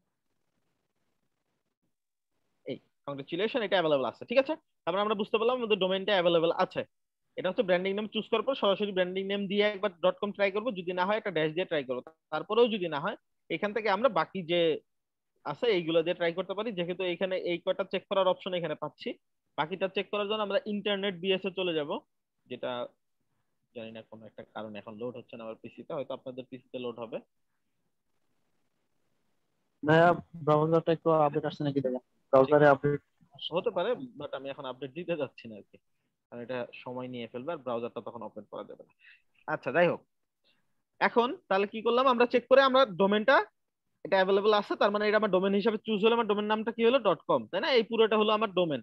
S1: এই কংগ্রেচুলেশন, এটা অ্যাভেলেবল আছে, ঠিক আছে। তারপরে আমরা বুঝতে পারলাম আমাদের ডোমেইনটা অ্যাভেলেবল আছে। এটা হচ্ছে ব্র্যান্ডিং নেম চুজ করার পর সরাসরি ব্র্যান্ডিং নেম দিয়ে একবার ডট কম ট্রাই করবো, যদি না হয় একটা ড্যাশ দিয়ে ট্রাই করবো। তারপরেও যদি না হয়, এখান থেকে আমরা বাকি যে আছে এইগুলো দিয়ে ট্রাই করতে পারি, যেহেতু এখানে এই কয়টা চেক করার অপশন এখানে পাচ্ছি। বাকিটা চেক করার জন্য আমরা ইন্টারনেট বিএস এ চলে যাব, যেটা জানি না কোনো একটা কারণে এখন লোড হচ্ছে না আমার পিসিতে, হয়তো আপনাদের পিসিতে লোড হবে।
S5: ভাইয়া ব্রাউজারটা একটু আপডেট আসছে নাকি দেখেন, ব্রাউজারে আপডেট
S1: হতে পারে, বাট আমি এখন আপডেট দিতে যাচ্ছি না আর কি, কারণ এটা সময় নিয়ে ফেলবে আর ব্রাউজারটা তখন ওপেন করা যাবে না। আচ্ছা যাই হোক, এখন তাহলে কি করলাম, আমরা চেক করে আমরা ডোমেনটা এটা অ্যাভেলেবল আছে, তার মানে এটা আমার ডোমেন হিসেবে চুজ হলো, আমার ডোমেন নামটা কি হলো ডট কম, তাই না। এই পুরোটা হলো আমার ডোমেন,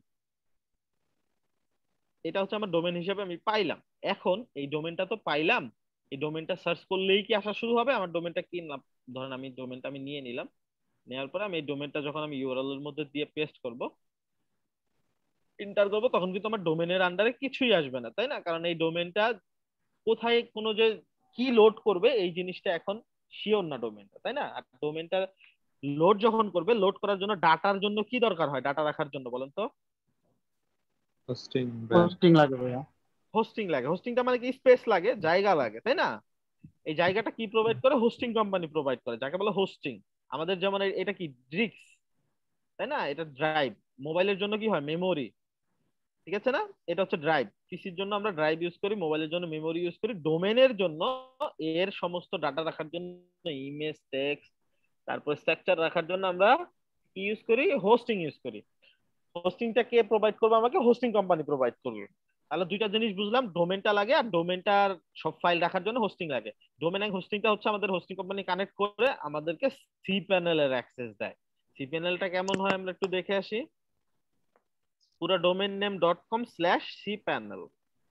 S1: এটা হচ্ছে আমার ডোমেন হিসেবে আমি পাইলাম। এখন এই ডোমেনটা তো পাইলাম, এই ডোমেনটা সার্চ করলেই কি আসা শুরু হবে, আমার ডোমেনটা কি নাম, ধরেন আমি ডোমেনটা আমি নিয়ে নিলাম, নেওয়ার পরে আমি এই ডোমেনটা যখন আমি ইউআরএল এর মধ্যে দিয়ে পেস্ট করব, এন্টার করবো, তখন কিন্তু আমার ডোমেনের আন্ডারে কিছুই আসবে না, তাই না। কারণ এই ডোমেনটা কোথায় কোনো যে কি লোড করবে এই জিনিসটা এখন শিওর না ডোমেনটা, তাই না। আর ডোমেনটা লোড যখন করবে, লোড করার জন্য ডাটার জন্য কি দরকার হয়, ডাটা রাখার জন্য বলেন তো।
S7: হোস্টিং
S5: হোস্টিং লাগে ভাইয়া।
S1: হোস্টিং লাগে, হোস্টিংটা মানে কি স্পেস লাগে, জায়গা লাগে, তাই না। এই জায়গাটা কি প্রোভাইড করে, হোস্টিং কোম্পানি প্রোভাইড করে, যাকে বলে হোস্টিং। আমাদের যেমন এ- এটা কি ড্রিক্স, তাই না, এটা ড্রাইভ। মোবাইলের জন্য কি হয়, মেমোরি, ঠিক আছে না। এটা হচ্ছে ড্রাইভ, পিসির জন্য আমরা ড্রাইভ ইউজ করি, মোবাইলের জন্য মেমোরি ইউজ করি। ডোমেনের জন্য এর সমস্ত ডাটা রাখার জন্য, ইমেজ, টেক্সট, তারপর স্ট্রাকচার রাখার জন্য আমরা কি ইউজ করি, হোস্টিং ইউজ করি। হোস্টিংটা কে প্রোভাইড করবে আমাকে, হোস্টিং কোম্পানি প্রোভাইড করবে। তাহলে দুইটা জিনিস বুঝলাম, ডোমেনটা লাগে আর ডোমেনটার সব ফাইল রাখার জন্য হোস্টিং লাগে। ডোমেন এন্ড হোস্টিংটা হচ্ছে আমাদের হোস্টিং কোম্পানি কানেক্ট করে আমাদেরকে সি প্যানেল এর অ্যাক্সেস দেয়। সি প্যানেলটা কেমন হয় আমরা একটু দেখে আসি। পুরো domain name dot com slash C panel,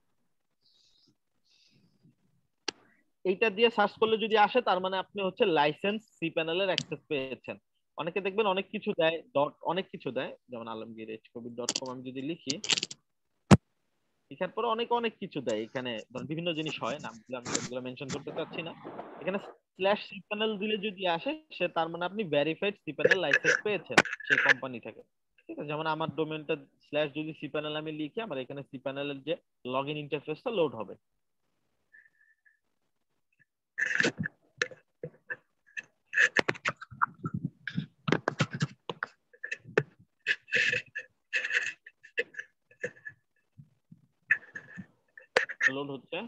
S1: এইটা দিয়ে সার্চ করলে যদি আসে, তার মানে আপনি হচ্ছে লাইসেন্স সি প্যানেলের অ্যাক্সেস পেয়েছেন। অনেকে দেখবেন অনেক কিছু দেয়, ডট অনেক কিছু দেয়, যেমন Alamgir H Kabir dot com আমি যদি লিখি, লিখার পরে অনেক অনেক কিছু দেয়। এখানে ধরুন বিভিন্ন জিনিস হয়, নামগুলো আমি সবগুলো মেনশন করতে চাচ্ছি না। এখানে স্ল্যাশ সিপ্যানেল দিলে যদি আসে, সে তার মানে আপনি ভেরিফাইড সিপ্যানেল লাইসেন্স পেয়েছেন সেই কোম্পানি থেকে। ঠিক আছে, যেমন আমার ডোমেনটা স্ল্যাশ যদি সিপ্যানেল আমি লিখি, আমার এখানে সিপ্যানেলের যে লগইন ইন্টারফেসটা লোড হবে। লোড হচ্ছে।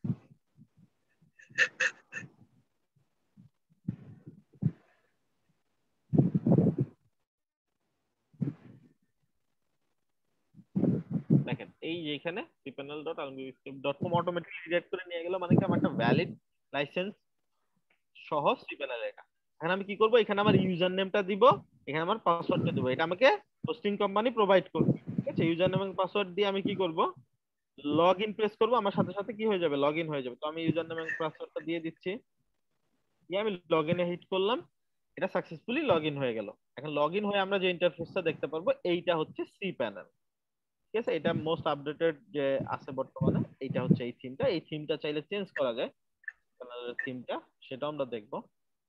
S1: দেখেন এই যে এখানে cpanel dot algorithmic dot com automatically redirect করে নিয়ে গেল, মানে কি আমার একটা ভ্যালিড লাইসেন্স সহ cpanel এটা। এখন আমি কি করব, এখানে আমার ইউজার নেমটা দিব, এখানে আমার পাসওয়ার্ডটা দেব, এটা আমাকে হোস্টিং কোম্পানি প্রোভাইড করবে। ঠিক আছে, ইউজার নেম এবং পাসওয়ার্ড দিয়ে আমি কি করব, লগ ইন প্রেস করবো, আমার সাথে সাথে কি হয়ে যাবে, লগ ইন হয়ে যাবে। তো আমি ইউজার নেম এবং পাসওয়ার্ডটা দিয়ে দিচ্ছি, দিয়ে আমি লগ ইনে হিট করলাম, এটা সাকসেসফুলি লগ ইন হয়ে গেল। এখন লগ ইন হয়ে আমরা যে ইন্টারফেসটা দেখতে পারবো, এইটা হচ্ছে cpanel। ঠিক আছে, এটা মোস্ট আপডেটেড যে আছে বর্তমানে, এইটা হচ্ছে এই থিমটা। এই থিমটা চাইলে চেঞ্জ করা যায়, চ্যানেলের থিমটা, সেটাও আমরা দেখবো।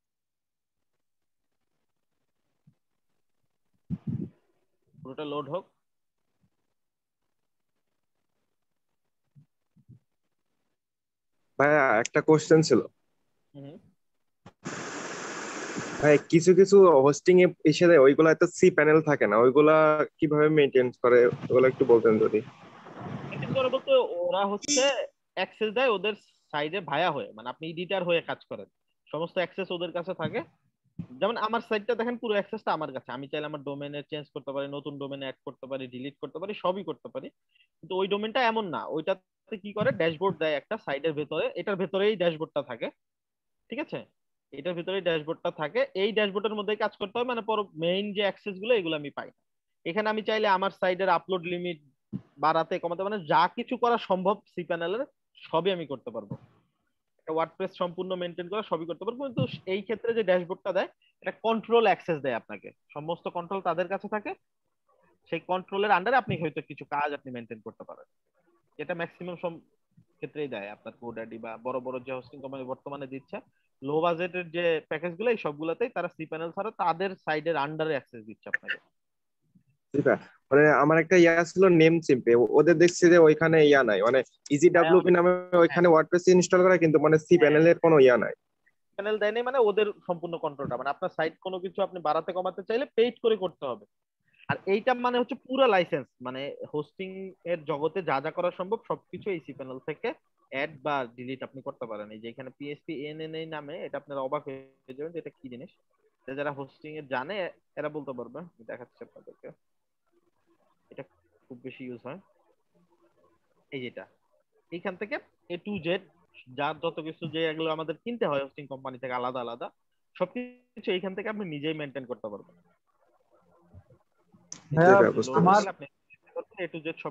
S1: পুরোটা লোড হোক।
S8: ভাইয়া একটা কোশ্চেন ছিল।
S1: হুম,
S8: ভাই কিছু কিছু হোস্টিং এ এসে দেয়, ওইগুলা তো সি প্যানেল থাকে না, ওইগুলা কিভাবে মেইনটেইন করে, ওগুলা একটু বলতেন যদি।
S1: মেনটেন করে বলতে ওরা হচ্ছে অ্যাক্সেস দেয় ওদের সাইডে ভায়া হয়ে, মানে আপনি এডিটর হয়ে কাজ করেন, সমস্ত অ্যাক্সেস ওদের কাছে থাকে। যেমন আমার সাইটটা দেখেন, পুরো অ্যাক্সেসটা আমার কাছে, আমি চাইলে আমার ডোমেনে চেঞ্জ করতে পারি, নতুন ডোমেনে অ্যাড করতে পারি, ডিলিট করতে পারি, সবই করতে পারি। কিন্তু ওই ডোমেনটা এমন না, ওইটাতে কি করে ড্যাশবোর্ড দেয় একটা সাইডের ভেতরে, এটার ভেতরেই ড্যাশবোর্ডটা থাকে। ঠিক আছে, এটার ভিতরে ড্যাশবোর্ডটা থাকে, এই ড্যাশবোর্ডের মধ্যে কাজ করতে হয়, মানে পর মেইন যে অ্যাক্সেস গুলো এগুলো আমি পাই। এখানে আমি চাইলে আমার সাইডের আপলোড লিমিট বাড়াতে কমাতে, মানে যা কিছু করা সম্ভব সি প্যানেলের সবই আমি করতে পারবো। ওয়ার্ডপ্রেস সম্পূর্ণ মেনটেন করা সবই করতে পারবো, কিন্তু এই ক্ষেত্রে যে ড্যাশবোর্ডটা দেয়, এটা কন্ট্রোল অ্যাক্সেস দেয় আপনাকে, সমস্ত কন্ট্রোল তাদের কাছে থাকে। সেই কন্ট্রোলের আন্ডারে আপনি হয়তো কিছু কাজ আপনি মেনটেন করতে পারেন, যেটা ম্যাক্সিমাম ক্ষেত্রেই দেয় আপনার গোডাডি বা বড় বড় যে হোস্টিং কোম্পানি বর্তমানে দিচ্ছে লো বাজেটের যে প্যাকেজ গুলো, এই সবগুলোতেই তারা সি প্যানেল ছাড়া তাদের সাইডের আন্ডারে অ্যাক্সেস দিচ্ছে আপনাকে।
S8: ঠিক আছে, মানে আমার একটা ইয়া ছিল নেম চিম্পে, ওদের দেখছি যে ওইখানে ইয়া নাই, মানে ইজি
S1: হ্যাঁ
S8: ডাব্লিউপি নামে ওইখানে ওয়ার্ডপ্রেস ইনস্টল করা, কিন্তু মানে সি
S1: হ্যাঁ
S8: প্যানেলের কোনো ইয়া নাই।
S1: প্যানেল দেয়নি, মানে ওদের সম্পূর্ণ কন্ট্রোলটা, মানে আপনার সাইট কোনো কিছু আপনি বাড়াতে কমাতে চাইলে পেইড করে করতে হবে। আর এইটা মানে হচ্ছে পুরো লাইসেন্স, মানে হোস্টিং এর জগতে যা যা করা সম্ভব সবকিছু এই সি প্যানেল থেকে অ্যাড বা ডিলিট আপনি করতে পারেন। এই যে এখানে পিএসপি এনএনএ নামে, এটা আপনারা অবাক হয়ে যাবেন যে এটা কি জিনিস। এটা যারা হোস্টিং এর জানে এরা বলতে পারবে, আমি দেখাচ্ছি আপনাদেরকে। এটা খুব বেশি ইউজ হয়, এই যেটা এইখান থেকে এ টু জেড যার যত কিছু যে এগুলো আমাদের কিনতে হয় হোস্টিং কোম্পানি থেকে আলাদা আলাদা, সবকিছু এইখান থেকে আপনি নিজেই মেনটেন করতে পারবেন।
S5: ভাইয়া
S8: ঠিক আছে, বুঝতে
S5: আমার
S8: পারছি।
S1: আপনি এ টু জেড সব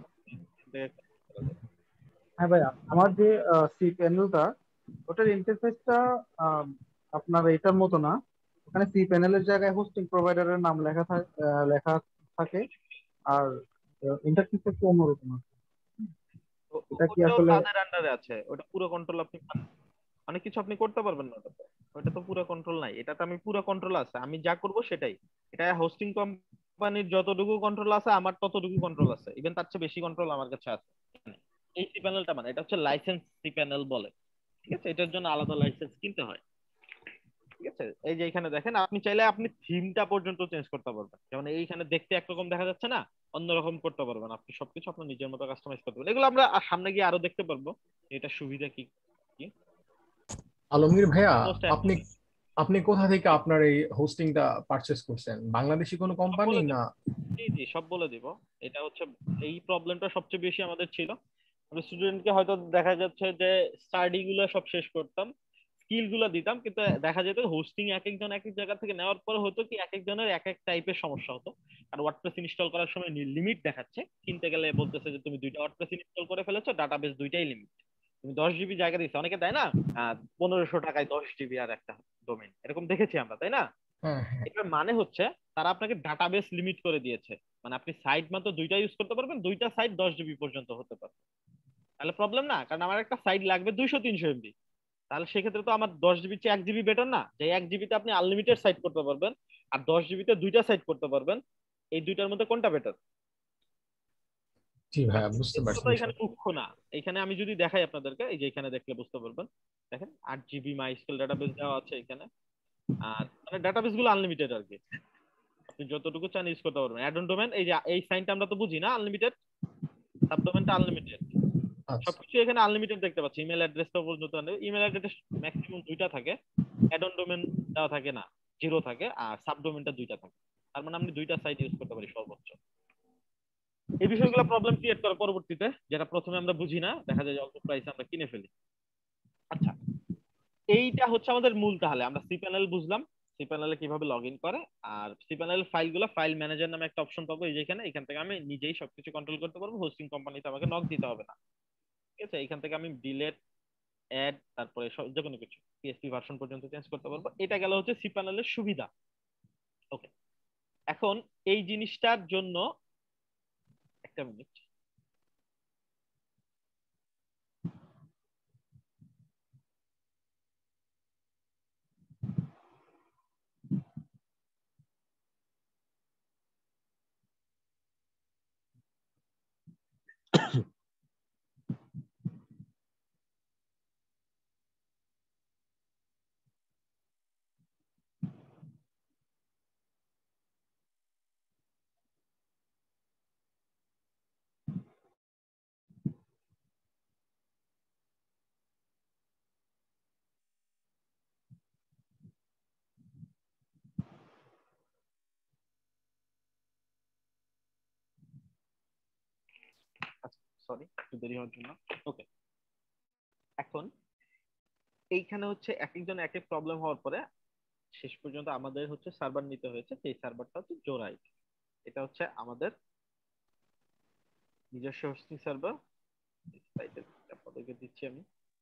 S5: হ্যাঁ ভাইয়া আমার যে সি প্যানেলটা, ওটার ইন্টারফেসটা আপনার এটার মতো না। ওখানে সি প্যানেলের জায়গায় হোস্টিং প্রোভাইডারের নাম লেখা থাকে, লেখা থাকে, আর ইন্টারফেসটা একটু অন্যরকম আছে। এটা কি
S1: ওটাও
S5: আসলে
S1: তাদের আন্ডারে আছে, ওটা পুরো কন্ট্রোল আপনি পান। অনেক কিছু আপনি করতে পারবেন না ওটাতে, ওটা তো পুরো কন্ট্রোল নাই, এটাতে আমি পুরো কন্ট্রোল আছে, আমি যা করব সেটাই। এটা হোস্টিং কোম্পানির যতটুকু কন্ট্রোল আছে আমার ততটুকু কন্ট্রোল আছে, ইভেন তার চেয়ে বেশি কন্ট্রোল আমার কাছে আছে। এই সি প্যানেলটা মানে এটা হচ্ছে লাইসেন্স সি প্যানেল বলে। ঠিক আছে, এটার জন্য আলাদা লাইসেন্স কিনতে হয়। ঠিক আছে, এই যে এখানে দেখেন, আপনি চাইলে আপনি থিমটা পর্যন্ত চেঞ্জ করতে পারবেন, যেমন এইখানে দেখতে একরকম দেখা যাচ্ছে না, অন্যরকম করতে পারবেন আপনি, সবকিছু আপনার নিজের মতো কাস্টমাইজ করতে পারবেন। এগুলো আমরা আর সামনে গিয়ে আরো দেখতে পারবো এটা সুবিধা কি কি।
S4: আলমগীর ভাইয়া,
S1: Almost
S4: আপনি
S1: একদম।
S4: আপনি কোথা থেকে আপনার এই হোস্টিংটা পারচেস করছেন? বাংলাদেশি কোনো
S1: সব
S4: কোম্পানি
S1: বলে দিব,
S4: না?
S1: জি জি সব বলে দিব। এটা হচ্ছে এই প্রবলেমটা সবচেয়ে বেশি আমাদের ছিল, আমরা স্টুডেন্টকে হয়তো দেখা যাচ্ছে যে স্টাডি গুলো সব শেষ করতাম, স্কিল গুলো দিতাম, কিন্তু দেখা যেত হোস্টিং এক একজন এক এক জায়গা থেকে নেওয়ার পর হতো কি এক একজনের এক এক টাইপের সমস্যা হতো। আর ওয়ার্ডপ্রেস ইনস্টল করার সময় লিমিট দেখাচ্ছে, কিনতে গেলে বলতেছে যে তুমি দুইটা ওয়ার্ডপ্রেস ইনস্টল করে ফেলেছো, ডাটাবেস দুইটাই লিমিট, তুমি দশ জিবি জায়গা দিচ্ছ, অনেকে দেয় না পনেরোশো টাকায় দশ জিবি আর একটা ডোমেন, এরকম দেখেছি আমরা, তাই না?
S4: হ্যাঁ হ্যাঁ।
S1: এটার মানে হচ্ছে তারা আপনাকে ডাটাবেস লিমিট করে দিয়েছে, মানে আপনি সাইট মাত্র দুইটা ইউজ করতে পারবেন, দুইটা সাইট দশ জিবি পর্যন্ত হতে পারে। তাহলে প্রবলেম না, কারণ আমার একটা সাইট লাগবে দুইশো তিনশো এমবি, তাহলে সেক্ষেত্রে তো আমার দশ জিবি চেয়ে এক জিবি বেটার না, যে এক জিবিতে আপনি আনলিমিটেড সাইট করতে পারবেন আর দশ জিবিতে দুইটা সাইট করতে পারবেন, এই দুইটার মধ্যে কোনটা বেটার?
S4: জি ভাইয়া, বুঝতে পারছি
S1: তো এখানে
S4: বিষয়টা।
S1: মুখ্য না, এখানে আমি যদি দেখাই আপনাদেরকে, এই যে এখানে দেখলে বুঝতে পারবেন, দেখেন আট জিবি মাইস্কেল ডাটাবেস দেওয়া আছে এখানে, আর মানে ডাটাবেস গুলো আনলিমিটেড আর কি, আপনি যতটুকু চান ইউজ করতে পারবেন। অ্যাড অন ডোমেন, এই যে এই সাইনটা আমরা তো বুঝি না, আনলিমিটেড, সাবডোমেনটা আনলিমিটেড,
S4: আচ্ছা
S1: সবকিছু এখানে আনলিমিটেড দেখতে পাচ্ছি। ইমেল অ্যাড্রেসটা পর্যন্ত, ইমেল অ্যাড্রেস ম্যাক্সিমাম দুইটা থাকে, অ্যাড অন ডোমেন দেওয়া থাকে না, জিরো থাকে, আর সাবডোমেনটা দুইটা থাকে, তার মানে আমি দুইটা সাইট ইউজ করতে পারি সর্বোচ্চ। এই বিষয়গুলো প্রবলেম ক্রিয়েট করে পরবর্তীতে, যেটা প্রথমে আমরা বুঝি না, দেখা যায় যে অল্প প্রাইসে আমরা কিনে ফেলি। আচ্ছা, এইটা হচ্ছে আমাদের মূল। তাহলে আমরা সি প্যানেল বুঝলাম, সি প্যানেলে কিভাবে লগ ইন করে, আর সি প্যানেল ফাইলগুলো ফাইল ম্যানেজার নামে একটা অপশন পাবো এই যেখানে, এখান থেকে আমি নিজেই সবকিছু কন্ট্রোল করতে পারবো, হোস্টিং কোম্পানিতে আমাকে নক দিতে হবে না। ঠিক আছে, এখান থেকে আমি ডিলেট, অ্যাড, তারপরে সব- যে কোনো কিছু পিএসপি ভার্সন পর্যন্ত চেঞ্জ করতে পারবো। এটা গেল হচ্ছে সি প্যানেলের সুবিধা। ওকে, এখন এই জিনিসটার জন্য একটা মিনিট, সরি একটু দেরি হওয়ার জন্য। ওকে, এখন এইখানে হচ্ছে এক একজন এক এক প্রবলেম হওয়ার পরে শেষ পর্যন্ত আমাদের হচ্ছে সার্ভার নিতে হয়েছে, সেই সার্ভারটা হচ্ছে জোরাইট। এটা হচ্ছে আমাদের নিজস্ব হোস্টিং সার্ভার, আপনাদেরকে দিচ্ছি আমি।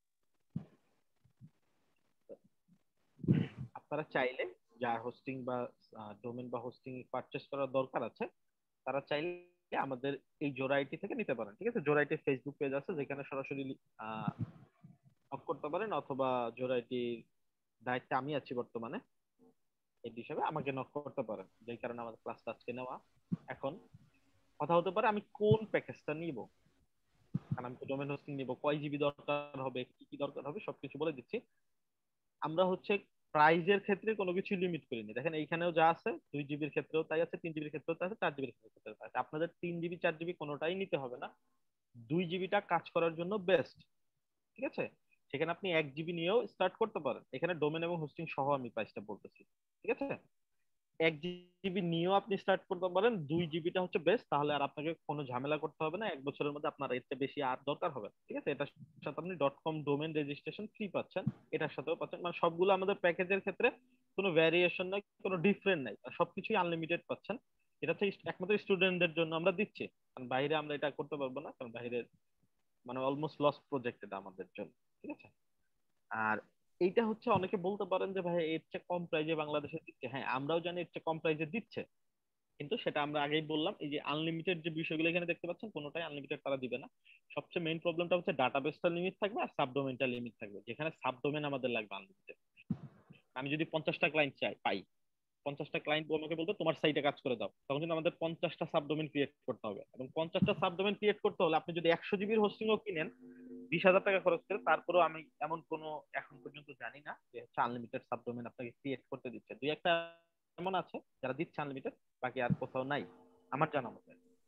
S1: আপনারা চাইলে যার হোস্টিং বা ডোমেন বা হোস্টিং পারচেস করার দরকার আছে, তারা চাইলে আমাদের এই জোরাইটি থেকে নিতে পারেন। ঠিক আছে, জোরাইটির ফেসবুক পেজ আছে যেখানে সরাসরি আহ নক করতে পারেন, অথবা জোরাইটির দায়িত্বে আমি আছি বর্তমানে, এই হিসাবে আমাকে নক করতে পারেন, যেই কারণে আমাদের ক্লাসটা আজকে নেওয়া। এখন কথা হতে পারে আমি কোন প্যাকেজটা নিব, কারণ আমি তো ডোমেন হোস্টিং নিব, কয় জিবি দরকার হবে, কি কি দরকার হবে সবকিছু বলে দিচ্ছি। আমরা হচ্ছে প্রাইজের ক্ষেত্রে কোনো কিছু লিমিট করিনি, দেখেন এইখানেও যা আছে, দুই জিবির ক্ষেত্রেও তাই আছে, তিন জিবির ক্ষেত্রেও তাই আছে, চার জিবির ক্ষেত্রেও তাই আছে। আপনাদের তিন জিবি চার জিবি কোনোটাই নিতে হবে না, দুই জিবিটা কাজ করার জন্য বেস্ট। ঠিক আছে, সেখানে আপনি এক জিবি নিয়েও স্টার্ট করতে পারেন, এখানে ডোমেন এবং হোস্টিং সহ আমি প্রাইসটা বলতেছি। ঠিক আছে, এক জিবি নিয়েও আপনি স্টার্ট করতে পারেন, দুই জিবিটা হচ্ছে বেস্ট, তাহলে আর আপনাকে কোনো ঝামেলা করতে হবে না, এক বছরের মধ্যে আপনার এর চেয়ে বেশি আর দরকার হবে না। ঠিক আছে, এটার সাথে আপনি dot com domain registration free পাচ্ছেন, এটার সাথেও পাচ্ছেন, মানে সবগুলো আমাদের প্যাকেজের ক্ষেত্রে কোনো ভ্যারিয়েশন নাই, কোনো ডিফারেন্ট নাই, সবকিছুই আনলিমিটেড পাচ্ছেন। এটা হচ্ছে একমাত্র স্টুডেন্টদের জন্য আমরা দিচ্ছি, কারণ বাইরে আমরা এটা করতে পারবো না, কারণ বাইরে মানে অলমোস্ট লস প্রজেক্ট এটা আমাদের জন্য। ঠিক আছে, আর এইটা হচ্ছে অনেকে বলতে পারেন যে ভাই এর চেয়ে কম প্রাইজে বাংলাদেশে দিচ্ছে, হ্যাঁ আমরাও জানি এর চেয়ে কম প্রাইজে দিচ্ছে, কিন্তু সেটা আমরা আগেই বললাম, এই যে আনলিমিটেড যে বিষয়গুলো এখানে দেখতে পাচ্ছেন কোনোটাই আনলিমিটেড তারা দিবে না। সবচেয়ে মেইন প্রবলেমটা হচ্ছে ডাটাবেসটা লিমিট থাকবে আর সাবডোমেনটা লিমিট থাকবে, যেখানে সাবডোমেন আমাদের লাগবে আনলিমিটেড। আমি যদি পঞ্চাশটা ক্লায়েন্ট চাই পাই, পঞ্চাশটা ক্লায়েন্ট আমাকে বলতো তোমার সাইটে কাজ করে দাও, তখন কিন্তু আমাদের পঞ্চাশটা সাবডোমেন ক্রিয়েট করতে হবে, এবং পঞ্চাশটা সাবডোমেন ক্রিয়েট করতে হলে আপনি যদি একশো জিবির হোস্টিংও কিনেন বিশ হাজার টাকা খরচ করে, তারপরেও আমি এমন কোনো এখন পর্যন্ত জানি না যে হচ্ছে আনলিমিটেড সাবডোমেন আপনাকে ক্রিয়েট করতে দিচ্ছে। দুই একটা এমন আছে যারা দিচ্ছে আনলিমিটেড, বাকি আর কোথাও নাই আমার জানা মতে।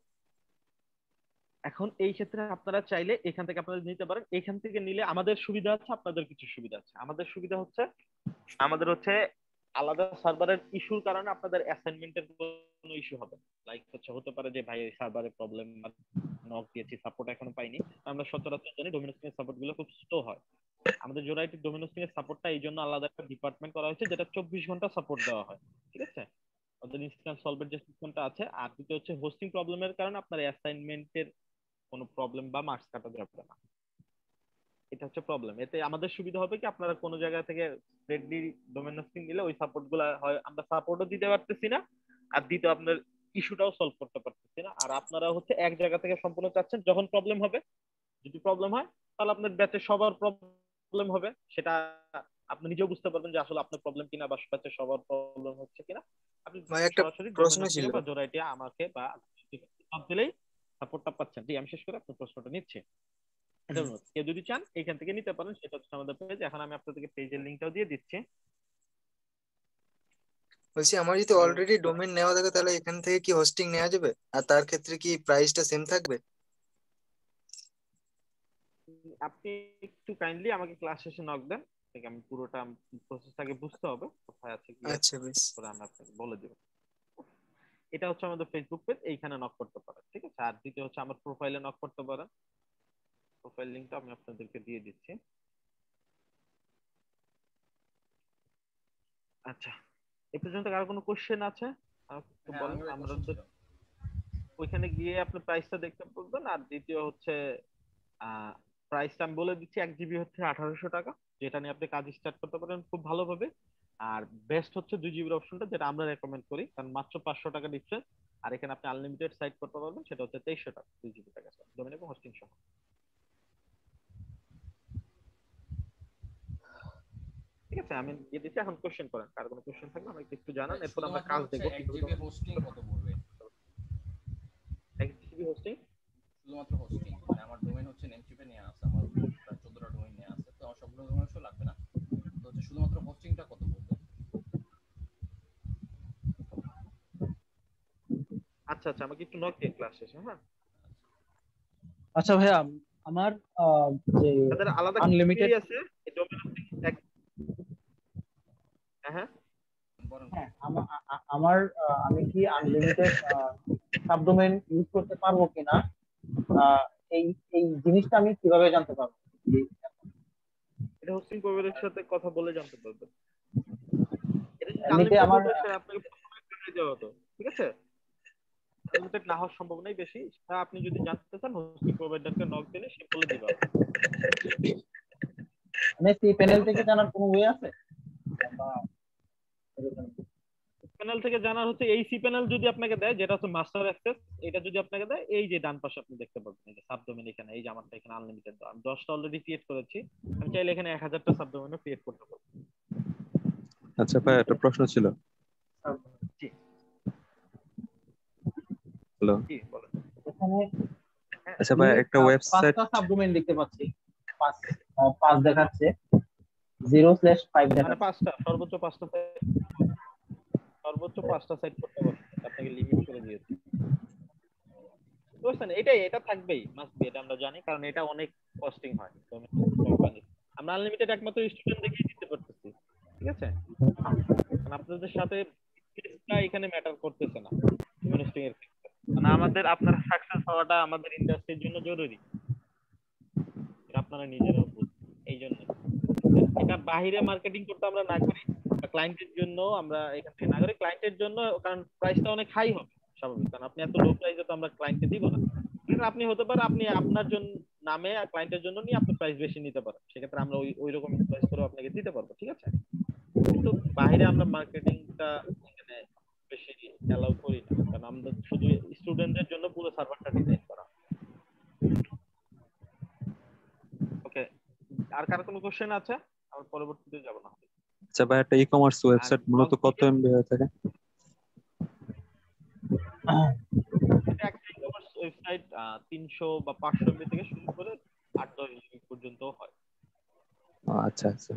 S1: এখন এই ক্ষেত্রে আপনারা চাইলে এখান থেকে আপনারা নিতে পারেন, এখান থেকে নিলে আমাদের সুবিধা আছে, আপনাদের কিছু সুবিধা আছে। আমাদের সুবিধা হচ্ছে আমাদের হচ্ছে আলাদা সার্ভারের ইস্যুর কারণে আপনাদের অ্যাসাইনমেন্টের কোনো ইস্যু হবে, লাইক হচ্ছে হতে পারে যে ভাই সার্ভারে প্রবলেম, নক দিয়েছি সাপোর্ট এখনো পাইনি। আমরা সচরাচর জানি ডোমিনোস এর সাপোর্ট গুলো খুব স্লো হয়, আমাদের জোড়াইটি ডোমিনোস এর সাপোর্টটা এই জন্য আলাদা একটা ডিপার্টমেন্ট করা হয়েছে যেটা চব্বিশ ঘন্টা সাপোর্ট দেওয়া হয়। ঠিক আছে, ওদের ইনস্ট্যান্ট সলভের যে সিস্টেমটা আছে। আর দ্বিতীয় হচ্ছে হোস্টিং প্রবলেমের কারণে আপনার অ্যাসাইনমেন্টের কোনো প্রবলেম বা মার্কস কাটা যাবে না, এটা হচ্ছে প্রবলেম। এতে আমাদের সুবিধা হবে কি, আপনারা কোনো জায়গা থেকে স্প্রেডলি ডোমেন হোস্টিং নিলে ওই সাপোর্ট গুলা হয় আমরা সাপোর্টও দিতে পারতেছি না, আর দ্বিতীয় আপনার ইস্যুটাও সলভ করতে পারতেছি না। আর আপনারা হচ্ছে এক জায়গা থেকে সম্পূর্ণ চাচ্ছেন, যখন প্রবলেম হবে, যদি প্রবলেম হয় তাহলে আপনার ব্যাচে সবার প্রবলেম প্রবলেম হবে সেটা আপনি নিজেও বুঝতে পারবেন যে আসলে আপনার প্রবলেম কিনা বা সাথে সবার প্রবলেম হচ্ছে কিনা। আপনি
S6: ভাই একটা
S1: সরাসরি
S6: প্রশ্ন
S1: ডোমেন
S6: ছিল।
S1: বা জোড়াইটি আমাকে বা সব দিলেই সাপোর্টটা পাচ্ছেন। জি আমি শেষ করে আপনার প্রশ্নটা নিচ্ছি। এটা
S6: হুম।
S1: কেউ যদি চান এখান থেকে নিতে পারেন, সেটা হচ্ছে আমাদের পেজ। এখন আমি আপনাদেরকে পেজের লিংকটাও দিয়ে দিচ্ছি।
S6: বলছি আমার যদি অলরেডি ডোমেন নেওয়া থাকে তাহলে এখান থেকে কি হোস্টিং নেওয়া যাবে, আর তার ক্ষেত্রে কি প্রাইসটা সেম থাকবে?
S1: আপনি একটু কাইন্ডলি আমাকে ক্লাস শেষে নক দেন, ঠিক আমি পুরোটা প্রসেসটাকে বুঝতে হবে কোথায় আছে কি আছে,
S6: আচ্ছা বেশ।
S1: তারপরে আমি আপনাকে বলে দেব। এটা হচ্ছে আমাদের ফেসবুক পেজ, এইখানে নক করতে পারেন, ঠিক আছে। আর দ্বিতীয় হচ্ছে আমার প্রোফাইলে নক করতে পারেন। প্রোফাইল লিংকটা আমি আপনাদেরকে দিয়ে দিচ্ছি। আচ্ছা, এই পর্যন্ত কারো কোনো কোশ্চেন আছে? আমাকে একটু বলেন। আমাদের ওইখানে গিয়ে আপনি প্রাইসটা দেখতে পারবেন। আর দ্বিতীয় হচ্ছে আহ প্রাইসটা আমি বলে দিচ্ছি, এক জিবি হচ্ছে আঠারোশো টাকা, যেটা নিয়ে আপনি কাজ স্টার্ট করতে পারেন খুব ভালোভাবে। আর বেস্ট হচ্ছে দুই জিবির অপশনটা, যেটা আমরা রেকমেন্ড করি, কারণ মাত্র পাঁচশো টাকা ডিফারেন্স। আর এখানে আপনি আনলিমিটেড সাইট করতে পারবেন, সেটা হচ্ছে তেইশশো টাকা, দুই জিবি টাকা ডোমেন এবং হোস্টিং সহ। ঠিক আছে, আমি দিয়ে দিচ্ছি। এখন কোশ্চেন করেন, কার কোনো কোশ্চেন থাকলে আমাকে একটু জানান, এরপর আমরা কাজ দেখব।
S9: এক জিবি হোস্টিং কত পড়বে?
S1: এক জিবি হোস্টিং
S9: শুধুমাত্র হোস্টিং, মানে আমার ডোমেন হচ্ছে নেমচিপে নিয়ে আছে, আমার প্রায় চোদ্দটা ডোমেন নিয়ে আছে, তো আমার সবগুলো ডোমেন লাগবে না, তো হচ্ছে শুধুমাত্র হোস্টিংটা কত পড়বে?
S1: আচ্ছা আচ্ছা, আমাকে একটু নক দিন ক্লাস শেষে। হ্যাঁ
S5: আচ্ছা ভাইয়া, আমার আহ, যে
S1: তাদের আলাদা
S5: আনলিমিটেড
S1: আছে এই ডোমেন এক। হ্যাঁ হ্যাঁ
S5: হ্যাঁ আমা- আ- আমার আহ, আমি কি আনলিমিটেড সাবডোমেন ইউজ করতে পারবো কিনা, আহ, এই এই জিনিসটা আমি কিভাবে জানতে পারবো?
S1: এটা হোস্টিং প্রোভাইডারের সাথে কথা বলে জানতে পারবেন। এটা যদি
S5: এমনিতে
S1: আনলিমিটেড
S5: আমার
S1: হতো সেটা আপনাকে প্রথমে দেওয়া হতো, ঠিক আছে। আনলিমিটেড না হওয়ার সম্ভাবনাই বেশি। সেটা আপনি যদি জানতে চান হোস্টিং প্রোভাইডারকে নক দিলে সে বলে দিবে।
S5: মানে সি প্যানেল থেকে জানার কোনো ওয়ে আছে?
S1: প্যানেল থেকে জানার হচ্ছে এই সি প্যানেল যদি আপনাকে দেয়, যেটা হচ্ছে মাস্টার অ্যাক্সেস, এটা যদি আপনাকে দেয়, এই যে ডান পাশে আপনি দেখতে পাবেন এই যে সাবডোমেন, এখানে এই যে আমারটা এখানে আনলিমিটেড, আমি দশটা অলরেডি ক্রিয়েট করেছি, আমি চাইলে এখানে এক হাজারটা সাবডোমেনও ক্রিয়েট করতে পারবো।
S7: আচ্ছা ভাই, একটা প্রশ্ন ছিল।
S1: জি
S7: হ্যালো,
S1: জি বলেন।
S5: এখানে
S7: আচ্ছা ভাই, একটা ওয়েবসাইট
S5: পাঁচটা সাবডোমেন দেখতে পাচ্ছি, পাঁচ আহ, পাঁচ দেখাচ্ছে, জিরো স্ল্যাশ ফাইভ
S1: মানে
S5: দেখাচ্ছে।
S1: পাঁচটা, সর্বোচ্চ পাঁচটা সাইট, সর্বোচ্চ পাঁচটা সাইট করতে পারবেন, আপনাকে লিমিট করে দিয়েছি। বুঝছেন, এটাই এটা থাকবেই, মাস্ট বি, এটা আমরা জানি, কারণ এটা অনেক কস্টিং হয় কোম্পানি। আমরা আনলিমিটেড একমাত্র স্টুডেন্ট দেখেই দিতে পারতেছি, ঠিক আছে। কারণ আপনাদের সাথে ফিসটা এখানে ম্যাটার করতেছে না ইনভেস্টিং এর ক্ষেত্রে, মানে আমাদের আপনার সাকসেস হওয়াটা আমাদের ইন্ডাস্ট্রির জন্য জরুরি, এটা আপনারা নিজেরাও বুঝুন। এই জন্য এটা বাহিরে মার্কেটিং করতে আমরা না করি, ক্লায়েন্টের জন্য আমরা এখান থেকে না করি, ক্লায়েন্টের জন্য, কারণ প্রাইসটা অনেক হাই হবে স্বাভাবিক, কারণ আপনি এত লো প্রাইসে তো আমরা ক্লায়েন্টকে দিব না। কিন্তু আপনি হতে পারে আপনি আপনার জন্য নামে আর ক্লায়েন্টের জন্য নিয়ে আপনি প্রাইস বেশি নিতে পারেন, সেক্ষেত্রে আমরা ওই ওই রকম প্রাইস করে আপনাকে দিতে পারবো, ঠিক আছে। কিন্তু বাইরে আমরা মার্কেটিংটা এখানে বেশি অ্যালাউ করি না, কারণ আমরা শুধু স্টুডেন্টদের জন্য পুরো সার্ভারটা ডিজাইন করা। ওকে, আর কার কোনো কোশ্চেন আছে? আমরা পরবর্তীতে যাব না।
S7: আচ্ছা ভাই, একটা ই কমার্স ওয়েবসাইট মূলত কত এমবি হয়ে থাকে?
S1: এটা একটা ই কমার্স ওয়েবসাইট তিনশো বা পাঁচশো এমবি থেকে শুরু করে আট দশ জিবি পর্যন্ত হয়।
S7: আচ্ছা আচ্ছা।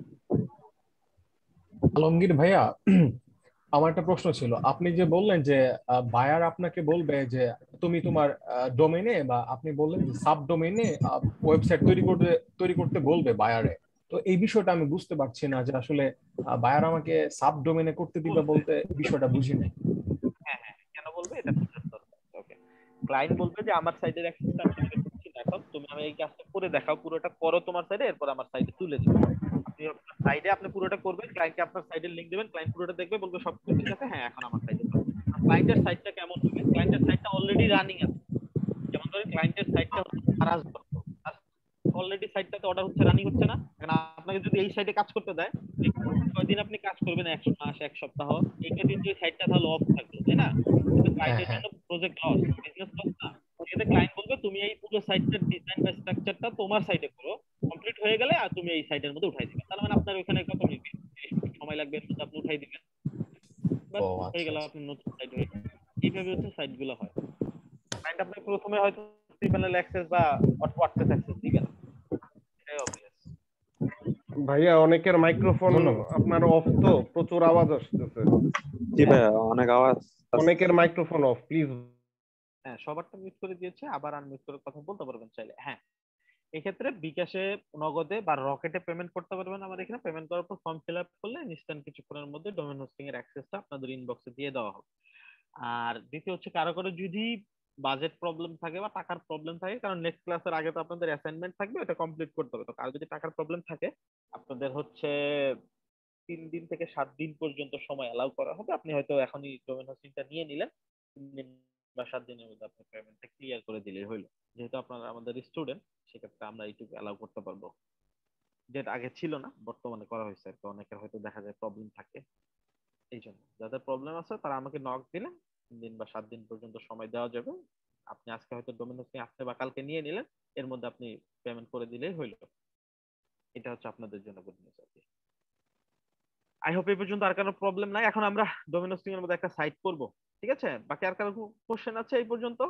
S4: আলমগীর ভাইয়া, আমার একটা প্রশ্ন ছিল। আপনি যে বললেন যে বায়ার আপনাকে বলবে যে তুমি তোমার ডোমেইনে, বা আপনি বললেন যে সাব ডোমেইনে ওয়েবসাইট তৈরি করতে তৈরি করতে বলবে বায়ারে, তো এই বিষয়টা আমি বুঝতে পারছি না যে আসলে বায়ার আমাকে সাব ডোমেইনে করতে দিবে বলতে বিষয়টা বুঝি নাই।
S1: হ্যাঁ হ্যাঁ, কেন বলবে এটা বুঝতে দরকার। ওকে, ক্লায়েন্ট বলবে যে আমার সাইটের অ্যাক্সেসটা আমি তোমাকে দিচ্ছি, দেখো তুমি আমি এই কাজটা করে দেখাও, পুরোটা করো তোমার সাইডে, এরপর আমার সাইডে তুলে দিবে। আপনি আপনার সাইডে আপনি পুরোটা করবেন, ক্লায়েন্টকে আপনার সাইডের লিংক দিবেন, ক্লায়েন্ট পুরোটা দেখবে, বলবে সব কিছু ঠিক আছে, হ্যাঁ এখন আমার সাইডে দাও। আর ক্লায়েন্টের সাইটটা কেমন হবে? ক্লায়েন্টের সাইটটা অলরেডি রানিং আছে, যেমন ধরেন ক্লায়েন্টের সাইটটা হচ্ছে আরাজ অলরেডি সাইটটাতে অর্ডার হচ্ছে, রানিং হচ্ছে না, কারণ আপনাকে যদি এই সাইটে কাজ করতে দেয়, কয়দিন আপনি কাজ করবেন, এক মাস এক সপ্তাহ, এই কয়দিন যে সাইটটা তাহলে অফ থাকবে, তাই না? কিন্তু ক্লায়েন্টের জন্য প্রজেক্ট লস, বিজনেস লস না। সেক্ষেত্রে ক্লায়েন্ট বলবে তুমি এই পুরো সাইটটার ডিজাইন বা স্ট্রাকচারটা তোমার সাইটে করো, কমপ্লিট হয়ে গেলে আর তুমি এই সাইটের মধ্যে উঠাই দিবে, তার মানে আপনার ওখানে কত মিনিট সময় লাগবে এর মধ্যে আপনি উঠাই দিবেন,
S4: ও
S1: বাস হয়ে
S4: আচ্ছা
S1: গেল
S4: আচ্ছা।
S1: আপনার নতুন সাইট হয়ে গেল। এইভাবে হচ্ছে সাইট গুলো হয়। ক্লায়েন্ট আপনাকে প্রথমে হয়তো সিপ্যানেল অ্যাক্সেস বা ওয়ার্ডপ্রেস অ্যাক্সেস দিবেন, এটাই অবভিয়াস।
S10: ভাইয়া অনেকের মাইক্রোফোন
S4: ধন্যবাদ।
S10: আপনার অফ, তো প্রচুর আওয়াজ আসতেছে।
S7: জি ভাইয়া অনেক আওয়াজ
S10: অনেকের মাইক্রোফোন অফ, প্লিজ।
S1: হ্যাঁ সবারটা মিউট করে দিয়েছে, আবার আনমিউট করে কথা বলতে পারবেন চাইলে। হ্যাঁ এক্ষেত্রে বিকাশে, নগদে বা রকেটে পেমেন্ট করতে পারবেন। আমার এখানে পেমেন্ট করার পর ফর্ম ফিল আপ করলে ইনস্ট্যান্ট কিছুক্ষণের মধ্যে ডোমেন হোস্টিং এর অ্যাক্সেসটা আপনাদের ইনবক্সে দিয়ে দেওয়া হবে। আর দ্বিতীয় হচ্ছে কারো কারো যদি বাজেট প্রবলেম থাকে বা টাকার প্রবলেম থাকে, কারণ নেক্সট ক্লাসের আগে তো আপনাদের অ্যাসাইনমেন্ট থাকবে, ওটা কমপ্লিট করতে হবে। তো কারো যদি টাকার প্রবলেম থাকে আপনাদের হচ্ছে তিন দিন থেকে সাত দিন পর্যন্ত সময় অ্যালাউ করা হবে। আপনি হয়তো এখনই ডোমেন হোস্টিংটা নিয়ে নিলেন, তিন দিন বা সাত দিনের মধ্যে আপনার পেমেন্টটা ক্লিয়ার করে দিলেই হইলো। যেহেতু আপনারা আমাদের স্টুডেন্ট, সেক্ষেত্রে আমরা এইটুকু অ্যালাউ করতে পারবো, যেটা আগে ছিল না, বর্তমানে করা হয়েছে। আর কি অনেকের হয়তো দেখা যায় প্রবলেম থাকে, এই জন্য যাদের প্রবলেম আছে তারা আমাকে নক দিলে তিন দিন বা সাত দিন পর্যন্ত সময় দেওয়া যাবে। আপনি আজকে হয়তো ডোমেন হোস্টিং আজকে বা কালকে নিয়ে নিলেন, এর মধ্যে আপনি পেমেন্ট করে দিলেই হইলো। এটা হচ্ছে আপনাদের জন্য গুড নিউজ আর কি। আই হোপ এই পর্যন্ত আর কারো প্রবলেম নাই। এখন আমরা ডোমেন হোস্টিং এর মধ্যে একটা সাইট করব, ঠিক আছে? বাকি আর কারো কোশ্চেন আছে এই পর্যন্ত?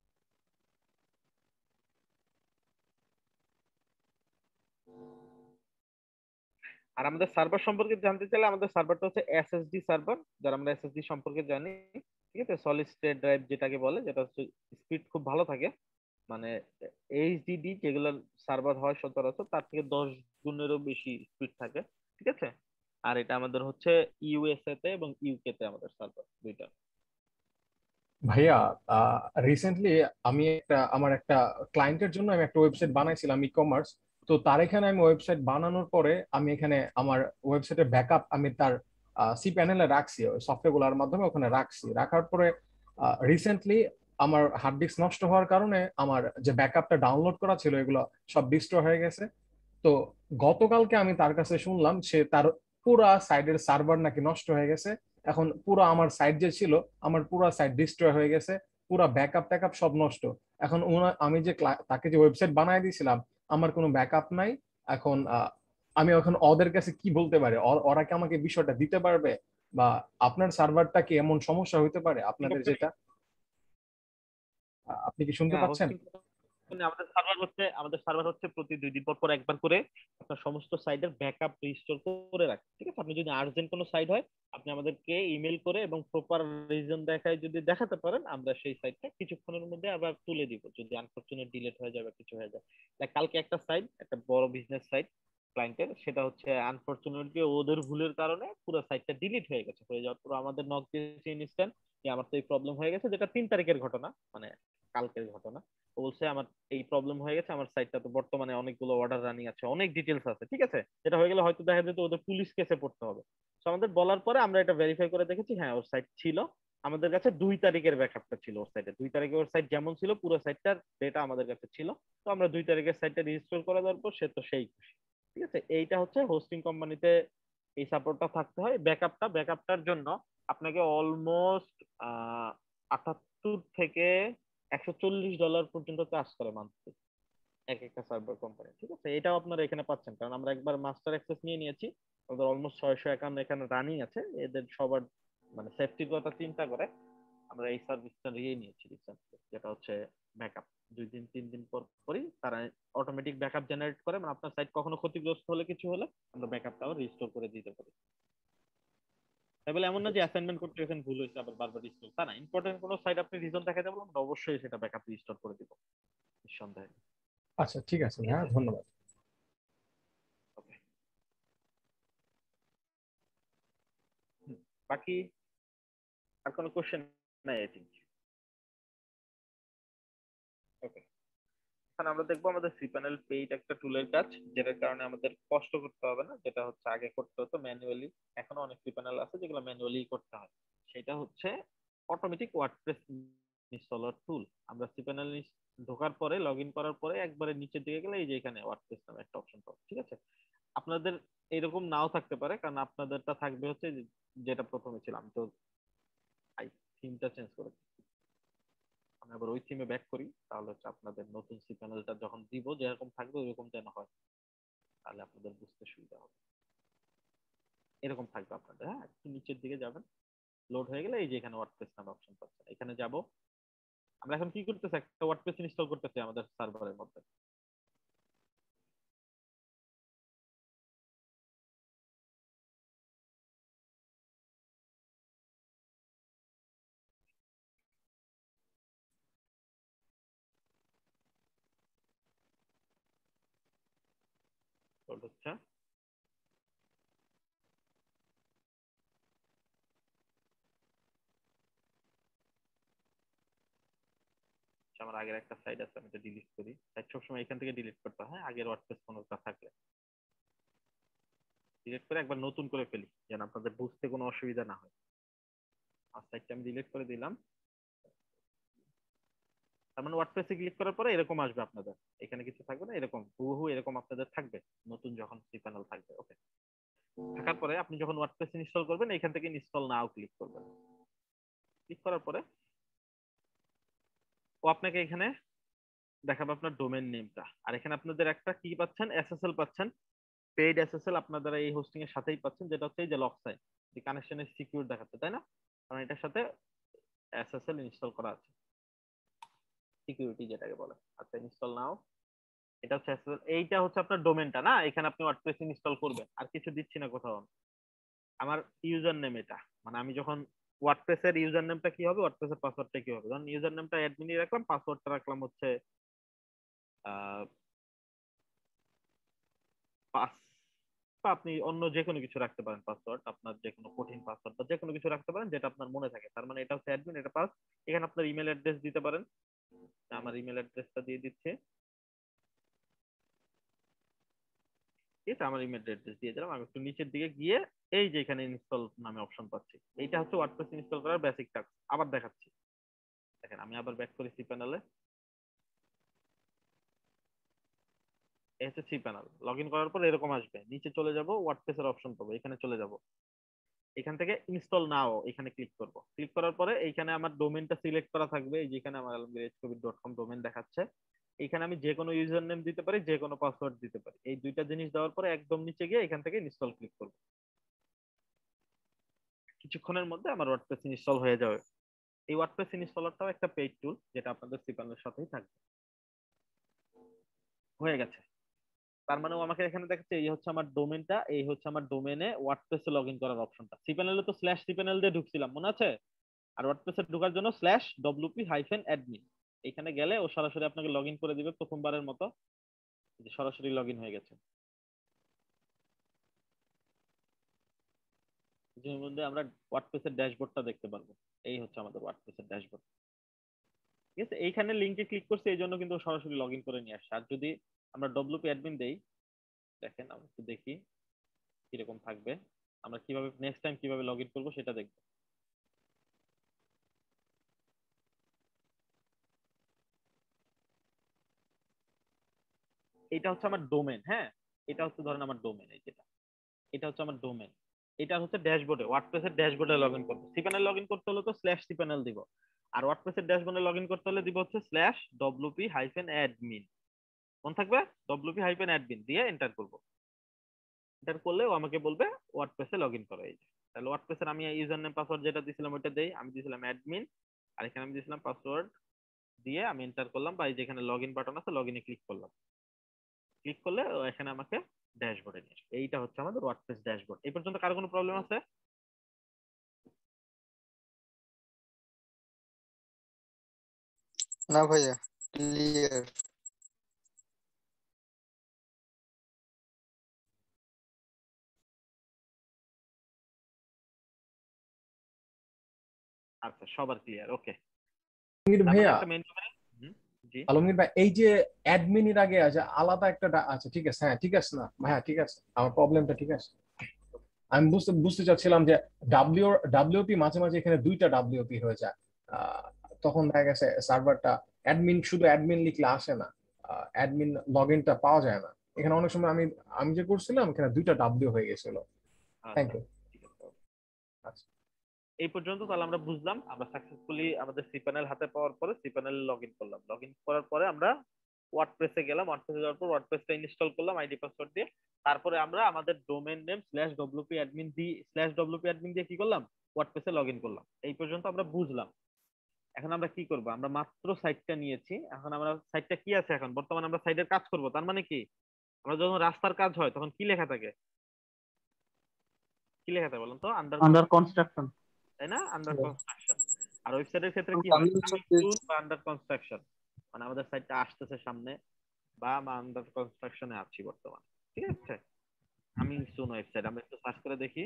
S1: আর আমাদের সার্ভার সম্পর্কে জানতে চাইলে, আমাদের সার্ভারটা হচ্ছে এসএসডি সার্ভার, যারা আমরা এসএসডি সম্পর্কে জানি, ঠিক আছে? সলিড স্টেট ড্রাইভ যেটাকে বলে, যেটা হচ্ছে স্পিড খুব ভালো থাকে, মানে এইচডিডি যেগুলো সার্ভার হয় সচরাচর তার থেকে দশ গুণেরও বেশি স্পিড থাকে, ঠিক আছে? আর এটা আমাদের হচ্ছে ইউএসএ তে এবং ইউকে তে আমাদের সার্ভার দুইটা।
S4: ভাইয়া রিসেন্টলি আমি একটা আমার একটা ক্লায়েন্টের জন্য আমি একটা ওয়েবসাইট বানাইছিলাম ই কমার্স। তো তার এখানে আমি ওয়েবসাইট বানানোর পরে আমি এখানে আমার ওয়েবসাইটের ব্যাকআপ আমি তার সি প্যানেলে রাখছি, ওই সফটওয়্যার গুলোর মাধ্যমে ওখানে রাখছি। রাখার পরে রিসেন্টলি আমার হার্ড ডিস্ক নষ্ট হওয়ার কারণে আমার যে ব্যাকআপটা ডাউনলোড করা ছিল এগুলো সব ডিস্ট্রয় হয়ে গেছে। তো গতকালকে আমি তার কাছে শুনলাম সে তার পুরা সাইডের সার্ভার নাকি নষ্ট হয়ে গেছে। এখন পুরো আমার সাইট যে ছিল আমার পুরো সাইট ডিস্ট্রয় হয়ে গেছে, পুরো ব্যাকআপ ট্যাকআপ সব নষ্ট। এখন ওনা- আমি যে ক্লা- তাকে যে ওয়েবসাইট বানায় দিয়েছিলাম আমার কোনো ব্যাকআপ নাই। এখন আহ, আমি এখন ওদের কাছে কি বলতে পারি? ওর- ওরা কি আমাকে বিষয়টা দিতে পারবে? বা আপনার সার্ভারটা কি এমন সমস্যা হতে পারে আপনাদের যেটা? আহ, আপনি কি শুনতে
S1: হ্যাঁ
S4: পাচ্ছেন?
S1: হোস্টিং, আমাদের সার্ভার হচ্ছে আমাদের সার্ভার হচ্ছে প্রতি দুই দিন পর পর একবার করে আপনার সমস্ত সাইটের ব্যাকআপ রিস্টোর করে রাখে, ঠিক আছে? আপনি যদি আর্জেন্ট কোনো সাইট হয় আপনি আমাদেরকে ইমেল করে এবং প্রপার রিজন দেখায় যদি দেখাতে পারেন, আমরা সেই সাইটটা কিছুক্ষণের মধ্যে আবার তুলে দিব, যদি আনফরচুনেট ডিলিট হয়ে যায় বা কিছু হয়ে যায়। Like কালকে একটা সাইট, একটা বড় বিজনেস সাইট ক্লায়েন্টের, সেটা হচ্ছে আনফরচুনেটলি ওদের ভুলের কারণে পুরো সাইটটা ডিলিট হয়ে গেছে। হয়ে যাওয়ার পর আমাদের নক দিয়েছে ইনস্ট্যান্ট যে আমার তো এই প্রবলেম হয়ে গেছে, যেটা তিন তারিখের ঘটনা, মানে কালকের ঘটনা। ও বলছে আমার এই প্রবলেম হয়ে গেছে, আমার সাইটটা তো বর্তমানে অনেকগুলো অর্ডার রানিং আছে, অনেক ডিটেলস আছে, ঠিক আছে? যেটা হয়ে গেলে হয়তো দেখা যেত ওদের পুলিশ কেসে পড়তে হবে। তো আমাদের বলার পরে আমরা এটা ভেরিফাই করে দেখেছি, হ্যাঁ ওর সাইট ছিল, আমাদের কাছে দুই তারিখের ব্যাকআপটা ছিল ওর সাইটে। দুই তারিখে ওর সাইট যেমন ছিল পুরো সাইটটার ডেটা আমাদের কাছে ছিল। তো আমরা দুই তারিখের সাইটটা রেজিস্টার করে দেওয়ার পর সে তো সেই খুশি, ঠিক আছে? এইটা হচ্ছে হোস্টিং কোম্পানিতে এই সাপোর্টটা থাকতে হয়। ব্যাকআপটা ব্যাকআপটার জন্য আপনাকে অলমোস্ট আহ আটাত্তর থেকে একশো চল্লিশ ডলার পর্যন্ত চার্জ করে মান্থলি এক একটা সার্ভার কোম্পানি, ঠিক আছে? এটাও আপনারা এখানে পাচ্ছেন, কারণ আমরা একবার মাস্টার অ্যাক্সেস নিয়ে নিয়েছি। আমাদের অলমোস্ট ছয়শো অ্যাকাউন্ট এখানে রানিং আছে। এদের সবার মানে সেফটির কথা চিন্তা করে আমরা এই সার্ভিসটা নিয়ে নিয়েছি রিসেন্টলি, যেটা হচ্ছে ব্যাকআপ। দুই দিন তিন দিন পর পরই তারা অটোমেটিক ব্যাকআপ জেনারেট করে, মানে আপনার সাইট কখনো ক্ষতিগ্রস্ত হলে কিছু হলে আমরা ব্যাকআপটাও রিস্টোর করে দিতে পারি। তাই বলে এমন না যে অ্যাসাইনমেন্ট করতে গেছেন ভুল হয়েছে আবার বারবার রিস্টোর, তা না। ইম্পর্টেন্ট কোনো সাইট আপনি রিজন দেখাতে বলুন, আমরা অবশ্যই সেটা ব্যাকআপ রিস্টোর করে দিব নিঃসন্দেহে।
S4: আচ্ছা ঠিক আছে
S1: ঠিক
S4: ভাইয়া,
S1: আছে,
S4: ধন্যবাদ।
S1: ওকে। বাকি আর কোনো কোশ্চেন নাই আই থিঙ্ক। ওকে, এখন আমরা দেখবো আমাদের সিপ্যানেল পেইড একটা টুলের কাজ, যেটার কারণে আমাদের কষ্ট করতে হবে না, যেটা হচ্ছে আগে করতে হতো ম্যানুয়ালি। এখনো অনেক সিপ্যানেল আছে যেগুলো ম্যানুয়ালি করতে হয়। সেটা হচ্ছে অটোমেটিক ওয়ার্ডপ্রেস ইনস্টলার টুল। আমরা সিপ্যানেল ঢোকার পরে, লগ ইন করার পরে একবারে নিচের দিকে গেলে এই যে এখানে ওয়ার্ডপ্রেস নামে একটা অপশন পাবো, ঠিক আছে? আপনাদের এরকম নাও থাকতে পারে, কারণ আপনাদেরটা থাকবে হচ্ছে যে- যেটা প্রথমে ছিল। আমি তো থিমটা চেঞ্জ করে আমি আবার ওই থিমে ব্যাক করি, তাহলে হচ্ছে আপনাদের নতুন সি প্যানেলটা যখন দিব যেরকম থাকবে ওইরকম যেন হয়। তাহলে আপনাদের বুঝতে সুবিধা হবে। এরকম থাকবে আপনাদের। হ্যাঁ, একটু নিচের দিকে যাবেন, লোড হয়ে গেলে এই যে এখানে ওয়ার্ডপ্রেস নামে অপশন পাচ্ছেন, এখানে যাব। আমরা এখন কি করতেছি, একটা ওয়ার্ডপ্রেস ইনস্টল করতেছি আমাদের সার্ভারের মধ্যে। লোড হচ্ছে। আমার আগের একটা সাইট আছে, আমি এটা ডিলিট করি। সাইট সবসময় এখান থেকে ডিলিট করতে হয়, আগের ওয়ার্ডপ্রেস কোনোটা থাকলে ডিলিট করে একবার নতুন করে ফেলি, যেন আপনাদের বুঝতে কোনো অসুবিধা না হয়। আর সাইটটা আমি ডিলিট করে দিলাম। তার মানে ওয়ার্ডপ্রেসে ক্লিক করার পরে এরকম আসবে আপনাদের, এখানে কিছু থাকবে না, এরকম হুবহু এরকম আপনাদের থাকবে নতুন যখন সি প্যানেল থাকবে। ওকে, থাকার পরে আপনি যখন ওয়ার্ডপ্রেস ইনস্টল করবেন এখান থেকে ইনস্টল নাও ক্লিক করবেন। ক্লিক করার পরে ও আপনাকে এখানে দেখাবে আপনার ডোমেইন নেমটা, আর এখানে আপনাদের একটা কি পাচ্ছেন, এসএসএল পাচ্ছেন, পেইড এসএসএল আপনারা এই হোস্টিং এর সাথেই পাচ্ছেন, যেটা হচ্ছে এই যে লক সাইন, যে কানেকশনের সিকিউর দেখাচ্ছে, তাই না? কারণ এটার সাথে এসএসএল ইনস্টল করা আছে, সিকিউরিটি যেটাকে বলে। আচ্ছা, ইনস্টল নাও। এটা হচ্ছে এসএসএল, এইটা হচ্ছে আপনার ডোমেইনটা না, এখানে আপনি ওয়ার্ডপ্রেস ইনস্টল করবেন, আর কিছু দিচ্ছি না কোথাও। আমার ইউজার নেম এটা, মানে আমি যখন ওয়ার্ডপ্রেস এর ইউজার নেমটা কি হবে, ওয়ার্ডপ্রেস এর পাসওয়ার্ডটা কি হবে। যখন ইউজার নেমটা অ্যাডমিনই রাখলাম, পাসওয়ার্ডটা রাখলাম হচ্ছে আহ পাস, বা আপনি অন্য যে কোনো কিছু রাখতে পারেন পাসওয়ার্ড, আপনার যে কোনো কঠিন পাসওয়ার্ড বা যে কোনো কিছু রাখতে পারেন যেটা আপনার মনে থাকে। তার মানে এটা হচ্ছে অ্যাডমিন, এটা পাস। এখানে আপনার ইমেল অ্যাড্রেস দিতে পারেন, আমার ইমেল অ্যাড্রেসটা দিয়ে দিচ্ছে, ঠিক আছে? আমার ইমেল অ্যাড্রেস দিয়ে দিলাম। আমি একটু নিচের দিকে গিয়ে এই যে এখানে ইনস্টল নামে অপশন পাচ্ছি, এইটা হচ্ছে ওয়ার্ডপ্রেস ইনস্টল করার বেসিক টাস্ক। আবার দেখাচ্ছি, দেখেন আমি আবার ব্যাক করি সি প্যানেলে। এই হচ্ছে সি প্যানেল, লগ ইন করার পর এরকম আসবে, নিচে চলে যাব, ওয়ার্ডপ্রেস এর অপশন পাবো, এখানে চলে যাব, এখান থেকে ইনস্টল নাও এখানে ক্লিক করব। ক্লিক করার পরে এইখানে আমার ডোমেইনটা সিলেক্ট করা থাকবে, এই যেখানে আমার Alamgir H Kabir dot com domain দেখাচ্ছে। এখানে আমি যে কোনো ইউজার নেম দিতে পারি, যে কোনো পাসওয়ার্ড দিতে পারি। এই দুইটা জিনিস দেওয়ার পরে একদম নিচে গিয়ে এখান থেকে ইনস্টল ক্লিক করব। কিছুক্ষণের মধ্যে আমার ওয়ার্ডপ্রেস ইনস্টল হয়ে যাবে। এই ওয়ার্ডপ্রেস ইনস্টলারটাও একটা পেইড টুল, যেটা আপনাদের সিপ্যানের সাথেই থাকবে। হয়ে গেছে। তার মানে ও আমাকে এখানে দেখাচ্ছে এই হচ্ছে আমার ডোমেইনটা, এই হচ্ছে আমার ডোমেইনে ওয়ার্ডপ্রেসে লগইন করার অপশনটা। সিপ্যানেলে তো স্ল্যাশ সিপ্যানেল দিয়ে ঢুকছিলাম, মনে আছে? আর ওয়ার্ডপ্রেসে ঢোকার জন্য স্ল্যাশ ডব্লিউপি হাইফেন অ্যাডমিন, এখানে গেলে ও সরাসরি আপনাকে লগইন করে দিবে প্রথমবারের মতো, যে সরাসরি লগইন হয়ে গেছে। এর মধ্যে আমরা ওয়ার্ডপ্রেসের ড্যাশবোর্ডটা দেখতে পারবো। এই হচ্ছে আমাদের ওয়ার্ডপ্রেসের ড্যাশবোর্ড, ঠিক আছে? এইখানে লিংকে ক্লিক করছে এই জন্য কিন্তু সরাসরি লগইন করে নিয়ে আসছে। আর যদি আমরা ডব্লিউপি অ্যাডমিন দেই, দেখেন আমরা একটু দেখি কিরকম থাকবে, আমরা কিভাবে নেক্সট টাইম কিভাবে লগইন করবো সেটা দেখবো। এটা হচ্ছে আমার ডোমেন, হ্যাঁ, এটা হচ্ছে ধরেন আমার ডোমেন, এই যেটা, এটা হচ্ছে আমার ডোমেন। এটা হচ্ছে ড্যাশবোর্ডে, ওয়ার্ডপ্রেসের ড্যাশবোর্ডে লগইন করব। সিপ্যানেল লগইন করতে হলে তো স্ল্যাশ সিপ্যানেল দিব, আর ওয়ার্ডপ্রেসের ড্যাশবোর্ডে লগইন করতে হলে দিব হচ্ছে স্ল্যাশ ডব্লিউপি হাইফেন অ্যাডমিন। মনে থাকবে, ডব্লিউপি হাইফেন অ্যাডমিন দিয়ে এন্টার করব। এন্টার করলে ও আমাকে বলবে ওয়ার্ডপ্রেসে লগইন করো। এই যে, তাহলে ওয়ার্ডপ্রেসের আমি ইউজার নেম পাসওয়ার্ড যেটা দিয়েছিলাম ওইটা দেই, আমি দিয়েছিলাম অ্যাডমিন, আর এখানে আমি দিয়েছিলাম পাসওয়ার্ড দিয়ে আমি এন্টার করলাম, বা এই যেখানে লগইন বাটন আছে লগইনে ক্লিক করলাম। ক্লিক করলে ও এখানে আমাকে ড্যাশবোর্ডে নিয়ে আসবে। এইটা হচ্ছে আমাদের ওয়ার্ডপ্রেস ড্যাশবোর্ড। এই পর্যন্ত কারো কোনো প্রবলেম আছে?
S6: না ভাইয়া, ক্লিয়ার।
S1: আচ্ছা, সবার ক্লিয়ার, ওকে।
S4: আলমগীর ভাইয়া,
S1: একটা মেন জি
S4: আলমগীর ভাই, এই যে অ্যাডমিনের আগে আছে আলাদা একটা ডা- আচ্ছা ঠিক আছে, হ্যাঁ ঠিক আছে, না ভাইয়া ঠিক আছে, আমার প্রবলেমটা ঠিক আছে। আমি বুঝতে বুঝতে চাচ্ছিলাম যে ডাব্লিউ ডাব্লিউপি মাঝে মাঝে এখানে দুইটা ডাব্লিউপি হয়ে যায়। আহ, তখন দেখা গেছে সার্ভারটা অ্যাডমিন, শুধু অ্যাডমিন লিখলে আসে না, অ্যাডমিন লগ ইনটা পাওয়া যায় না। এখানে অনেক সময় আমি আমি যে করছিলাম এখানে দুইটা ডাব্লিউ হয়ে গেছিল। থ্যাংক
S1: আচ্ছা,
S4: ইউ।
S1: ঠিক আছে।
S4: আচ্ছা,
S1: এই পর্যন্ত তাহলে আমরা বুঝলাম, আমরা সাকসেসফুলি আমাদের সি প্যানেল হাতে পাওয়ার পরে সি প্যানেল লগ ইন করলাম। লগ ইন করার পরে আমরা ওয়ার্ডপ্রেসে গেলাম, ওয়ার্ডপ্রেসে যাওয়ার পর ওয়ার্ডপ্রেসটা ইনস্টল করলাম আইডি পাসওয়ার্ড দিয়ে। তারপরে আমরা আমাদের domain name slash WP admin দিয়ে স্ল্যাশ ডব্লিউপি অ্যাডমিন দিয়ে কি করলাম, ওয়ার্ডপ্রেসে লগ ইন করলাম। এই পর্যন্ত আমরা বুঝলাম। এখন আমরা কি করব, আমরা মাত্র সাইটটা নিয়েছি, এখন আমরা সাইটটা কি আছে, এখন বর্তমানে আমরা সাইটের কাজ করব। তার মানে কি, আমরা যখন রাস্তার কাজ হয় তখন কি লেখা থাকে, কি লেখা থাকে বলুন তো, আন্ডার
S5: আন্ডার কনস্ট্রাকশন,
S1: তাই না, আন্ডার কনস্ট্রাকশন। আর ওয়েবসাইটের ক্ষেত্রে কি হয়,
S6: কামিং
S1: কামিং
S6: সুন
S1: সুন বা আন্ডার কনস্ট্রাকশন, মানে আমাদের সাইটটা আসতেছে সামনে বা আমরা আন্ডার কনস্ট্রাকশনে আছি বর্তমানে। ঠিক আছে, কামিং সুন ওয়েবসাইট আমরা একটু সার্চ করে দেখি।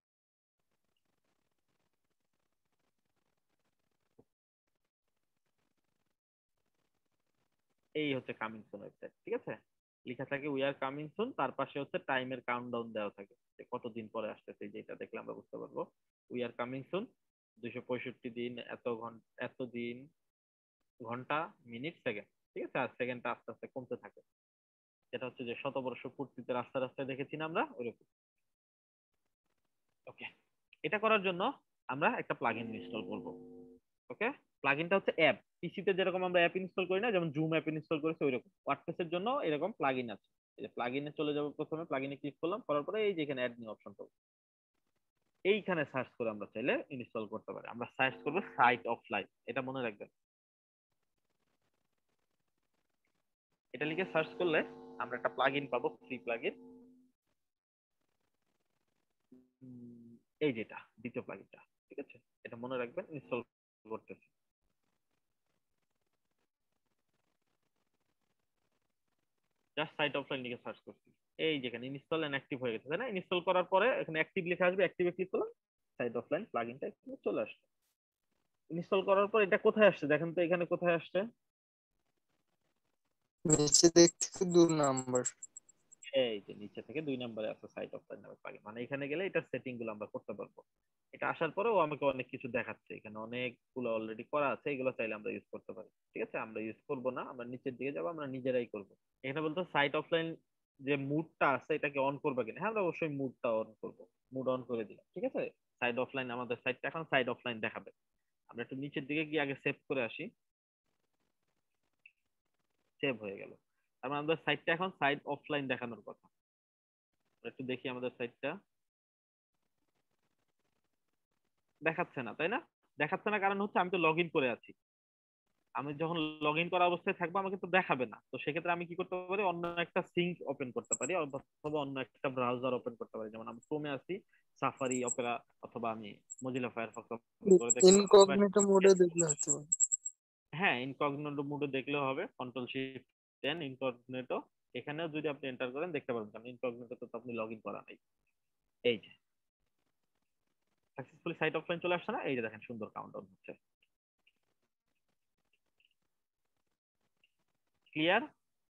S1: এই হচ্ছে কামিং সুন ওয়েবসাইট। ঠিক আছে, লেখা থাকে উই আর কামিং সুন, তার পাশে হচ্ছে টাইমের কাউন্টডাউন দেওয়া থাকে যে কতদিন পরে আসতেছে। যেটা দেখলে আমরা বুঝতে পারবো উই আর কামিং সুন, দুইশো পঁয়ষট্টি দিন, এত ঘন্টা, এত দিন, ঘন্টা, মিনিট, সেকেন্ড। ঠিক আছে, আর সেকেন্ডটা আস্তে আস্তে কমতে থাকে, যেটা হচ্ছে যে শতবর্ষ পূর্তিতে রাস্তা রাস্তায় দেখেছি না আমরা, ওইরকম। ওকে, এটা করার জন্য আমরা একটা প্লাগইন ইনস্টল করব। ওকে, প্লাগইনটা হচ্ছে অ্যাপ, পিসিতে যেরকম আমরা অ্যাপ ইনস্টল করি না, যেমন জুম অ্যাপ ইনস্টল করেছি ওইরকম ওয়ার্ডপ্রেসের জন্য এরকম প্লাগইন আছে। এই যে প্লাগইনে চলে যাব, প্রথমে প্লাগইনে ক্লিক করলাম, করার পরে এই যে এখানে অ্যাড নিউ অপশন পাবো, এইখানে সার্চ করে আমরা চাইলে ইনস্টল করতে পারি। আমরা সার্চ করব সাইট অফলাইন, এটা মনে রাখবেন। এটা লিখে সার্চ করলে আমরা একটা প্লাগইন পাবো, ফ্রি প্লাগইন। এই যেটা দ্বিতীয় প্লাগইনটা, ঠিক আছে, এটা মনে রাখবেন, ইনস্টল করতেছি। জাস্ট সাইট অফলাইন লিখে সার্চ করছি, এই যেখানে ইনস্টল এন্ড অ্যাক্টিভ হয়ে গেছে, তাই না? ইনস্টল করার পরে এখানে অ্যাক্টিভ লেখা আসবে, অ্যাক্টিভে ক্লিক করলাম, সাইট অফলাইন প্লাগইনটা এখানে চলে আসছে। ইনস্টল করার পর এটা কোথায় আসছে দেখেন তো, এখানে কোথায় আসছে,
S6: নিচে দেখতে দুই নাম্বার।
S1: এই যে নিচে থেকে দুই নম্বরে আছে সাইট অফলাইন নামে প্লাগইন, মানে এখানে গেলে এটার সেটিং গুলো আমরা করতে পারবো। এটা আসার পরে ও আমাকে অনেক কিছু দেখাচ্ছে, এখানে অনেকগুলো অলরেডি করা আছে, এগুলো চাইলে আমরা ইউজ করতে পারি। ঠিক আছে, আমরা ইউজ করব না, আমরা নিচের দিকে যাবো, আমরা নিজেরাই করব। এখানে বলতো সাইট অফলাইন যে মুডটা আছে এটাকে অন করবে কিনা, হ্যাঁ আমরা অবশ্যই মুডটা অন করব, মুড অন করে দিলাম। ঠিক আছে, সাইট অফলাইন, আমাদের সাইটটা এখন সাইট অফলাইন দেখাবে। আমরা একটু নিচের দিকে গিয়ে আগে সেভ করে আসি, সেভ হয়ে গেল। তার মানে আমাদের সাইটটা এখন সাইট অফলাইন দেখানোর কথা। আমরা একটু দেখি আমাদের সাইটটা, দেখাচ্ছে না, তাই না? দেখাচ্ছে না কারণ হচ্ছে আমি তো লগ ইন করে আছি। আমি যখন লগ ইন করা অবস্থায় থাকবো আমাকে তো দেখাবে না। তো সেক্ষেত্রে আমি কি করতে পারি, অন্য একটা সিঙ্ক ওপেন করতে পারি, অথবা অন্য একটা ব্রাউজার ওপেন করতে পারি। যেমন আমি ক্রোমে আছি, সাফারি, অপেরা, অথবা আমি মজিলা ফায়ারফক্স ওপেন করে দেখতে পারি।
S6: ইনকগনিটো মোডে দেখলে হতে পারে।
S1: হ্যাঁ, ইনকগনিটো মোডে দেখলেও হবে, কন্ট্রোল শিফট টেন ইনকগনিটো, এখানেও যদি আপনি এন্টার করেন দেখতে পারবেন, কারণ ইনকগনিটো তো আপনি লগ ইন করা নাই। এই যে সাকসেসফুলি সাইট অফলাইন চলে আসছে না, এই যে দেখেন সুন্দর কাউন্টডাউন হচ্ছে। ক্লিয়ার?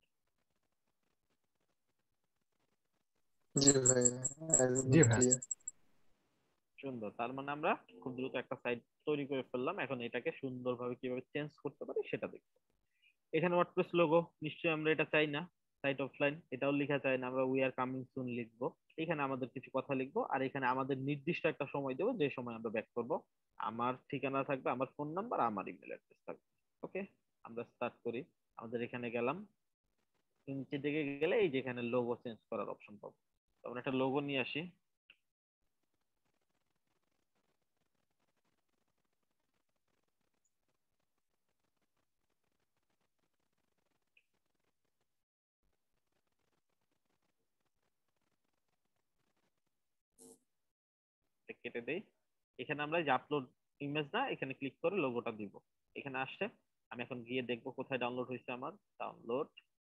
S6: জি ভাই,
S4: জি
S6: একদম
S4: ভাই।
S6: ক্লিয়ার।
S1: সুন্দর, তার মানে আমরা খুব দ্রুত একটা সাইট তৈরি করে ফেললাম। এখন এটাকে সুন্দরভাবে কিভাবে চেঞ্জ করতে পারি সেটা দেখবো। এখানে ওয়ার্ডপ্রেস লোগো, নিশ্চয়ই আমরা এটা চাই না। সাইট অফলাইন, এটাও লেখা চাই না, আমরা উই আর কামিং সুন লিখবো। এখানে আমাদের কিছু কথা লিখবো, আর এখানে আমাদের নির্দিষ্ট একটা সময় দেবো, যে সময় আমরা ব্যাক করব। আমার ঠিকানা থাকবে, আমার ফোন নাম্বার, আমার ইমেল অ্যাড্রেস থাকবে। ওকে, আমরা স্টার্ট করি। আমাদের এখানে গেলাম, নিচে দিকে গেলে এই যে এখানে লোগো চেঞ্জ করার অপশন পাবো। তো আমরা একটা লোগো নিয়ে আসি। কেটে দেই। এখানে আমরা যে আপলোড ইমেজ না, এখানে ক্লিক করে লোগোটা দিব। এখানে আসছে, আমি এখন গিয়ে দেখবো কোথায় ডাউনলোড হয়েছে আমার। ডাউনলোড,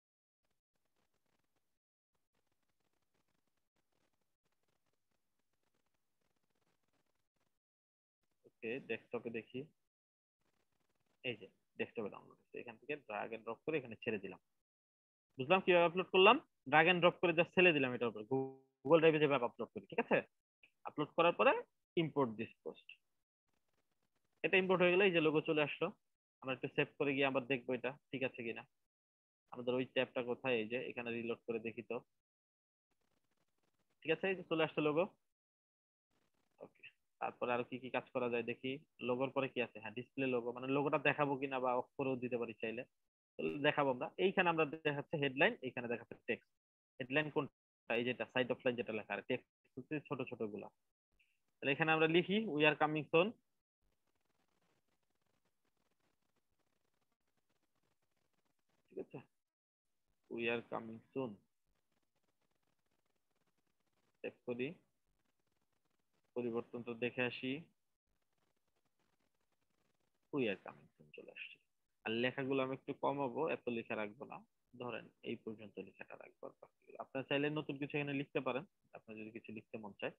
S1: ওকে, ডেস্কটপে দেখি। এই যে ডেস্কটপে ডাউনলোড হয়েছে, এখান থেকে ড্রাগ এন্ড ড্রপ করে এখানে ছেড়ে দিলাম। বুঝলাম কিভাবে আপলোড করলাম, ড্রাগ এন্ড ড্রপ করে জাস্ট ছেড়ে দিলাম এটার উপর, গুগল ড্রাইভে যেভাবে আপলোড করি। ঠিক আছে, আপলোড করার পরে ইম্পোর্ট দিস পোস্ট, এটা ইম্পোর্ট হয়ে গেলে এই যে লোগো চলে আসলো। আমরা একটু সেভ করে গিয়ে আবার দেখবো এটা ঠিক আছে কিনা। আমাদের ওই ট্যাবটা কোথায়, এই যে এখানে রিলোড করে দেখি তো। ঠিক আছে, এই যে চলে আসছে লোগো। ওকে, তারপরে আর কি কি কাজ করা যায় দেখি। লোগোর পরে কি আছে, হ্যাঁ ডিসপ্লে লোগো, মানে লোগোটা দেখাবো কিনা বা অফ করেও দিতে পারি চাইলে। দেখাবো আমরা। এইখানে আমরা দেখাচ্ছে হেডলাইন, এখানে দেখাচ্ছে টেক্সট। হেডলাইন কোনটা? এই যেটা সাইড অফ লাইন যেটা লেখা, আর টেক্সট হচ্ছে ছোট ছোট গুলা। তাহলে এখানে আমরা লিখি উই আর কামিং সুন। ঠিক আছে, we are coming soon check করি, পরিবর্তন তো দেখে আসি। উই আর কামিং সুন চলে আসছে। আর লেখাগুলো আমি একটু কমাবো, এত লেখা রাখবো না, ধরেন এই পর্যন্ত লেখাটা রাখবো। আপনারা চাইলে নতুন কিছু এখানে লিখতে পারেন, আপনার যদি কিছু লিখতে মন চায়।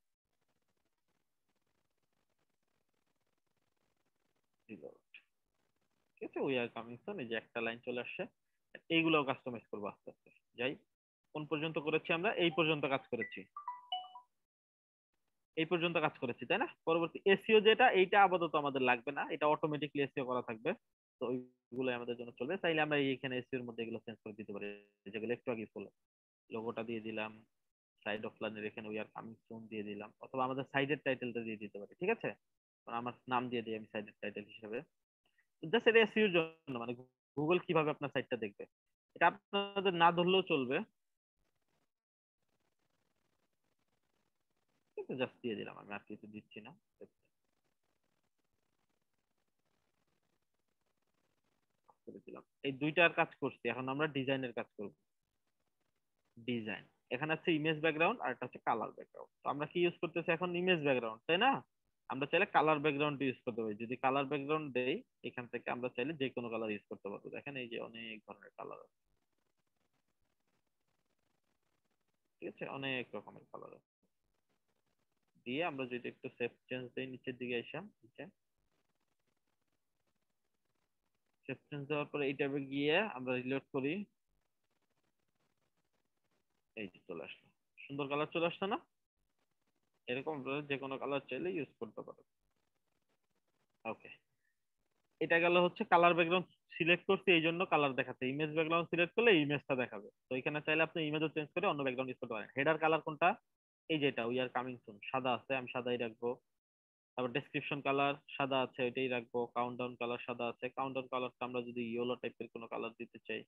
S1: ঠিক আছে, উই আর কামিং সুন, এই যে একটা লাইন চলে আসছে। এইগুলো কাস্টমাইজ করবো আস্তে আস্তে। যাই, কোন পর্যন্ত করেছি আমরা? এই পর্যন্ত কাজ করেছি, এই পর্যন্ত কাজ করেছি, তাই না? পরবর্তী এসইও যেটা, এইটা আপাতত আমাদের লাগবে না, এটা অটোমেটিকলি এসইও করা থাকবে। তো ওইগুলো আমাদের জন্য চলবে। চাইলে আমরা এইখানে এসইও এর মধ্যে এগুলো চেঞ্জ করে দিতে পারি, যেগুলো একটু আগে ছিল। লোগোটা দিয়ে দিলাম, সাইড অফ লাইনের এখানে উই আর কামিং সুন দিয়ে দিলাম, অথবা আমাদের সাইডের টাইটেলটা দিয়ে দিতে পারি। ঠিক আছে, আমার নাম দিয়ে দিই আমি সাইডের টাইটেল হিসেবে। জাস্ট এটা এসইওর জন্য, মানে গুগল কিভাবে আপনার সাইটটা দেখবে, এটা আপনাদের না ধরলেও চলবে। জাস্ট দিয়ে দিলাম আমি, আর কিছু দিচ্ছি না। এই দুইটার কাজ করছি, এখন আমরা ডিজাইনের কাজ করব। ডিজাইন, এখানে আছে ইমেজ ব্যাকগ্রাউন্ড আর এটা হচ্ছে কালার ব্যাকগ্রাউন্ড। তো আমরা কি ইউজ করতেছি এখন? ইমেজ ব্যাকগ্রাউন্ড, তাই না? আমরা চাইলে কালার ব্যাকগ্রাউন্ড ইউজ করতে পারি। যদি কালার ব্যাকগ্রাউন্ড দেই, এখান থেকে আমরা চাইলে যে কোনো কালার ইউজ করতে পারবো। দেখেন এই যে অনেক ধরনের কালার আছে, ঠিক আছে, অনেক রকমের কালার আছে। দিয়ে আমরা যদি একটু সেভ চেঞ্জ দেই, নিচের দিকে আইসাম, নিচে সেভ চেঞ্জ দেওয়ার পরে এই ট্যাবে গিয়ে আমরা রিলোড করি, এই যে চলে আসলো, সুন্দর কালার চলে আসছে না? এরকম যে কোনো কালার চাইলে ইউজ করতে পারো। ওকে, এটা গেল হচ্ছে কালার ব্যাকগ্রাউন্ড সিলেক্ট করছি, এই জন্য কালার দেখাচ্ছে। ইমেজ ব্যাকগ্রাউন্ড সিলেক্ট করলে ইমেজটা দেখাবে। তো এখানে চাইলে আপনি ইমেজও চেঞ্জ করে অন্য ব্যাকগ্রাউন্ড ইউজ করতে পারেন। হেডার কালার কোনটা? এই যেটা উই আর কামিং সুন, সাদা আছে, আমি সাদাই রাখবো। তারপর ডেসক্রিপশন কালার সাদা আছে, ওইটাই রাখবো। কাউন্টডাউন কালার সাদা আছে, কাউন্টডাউন কালারটা আমরা যদি ইয়েলো টাইপের কোনো কালার দিতে চাই,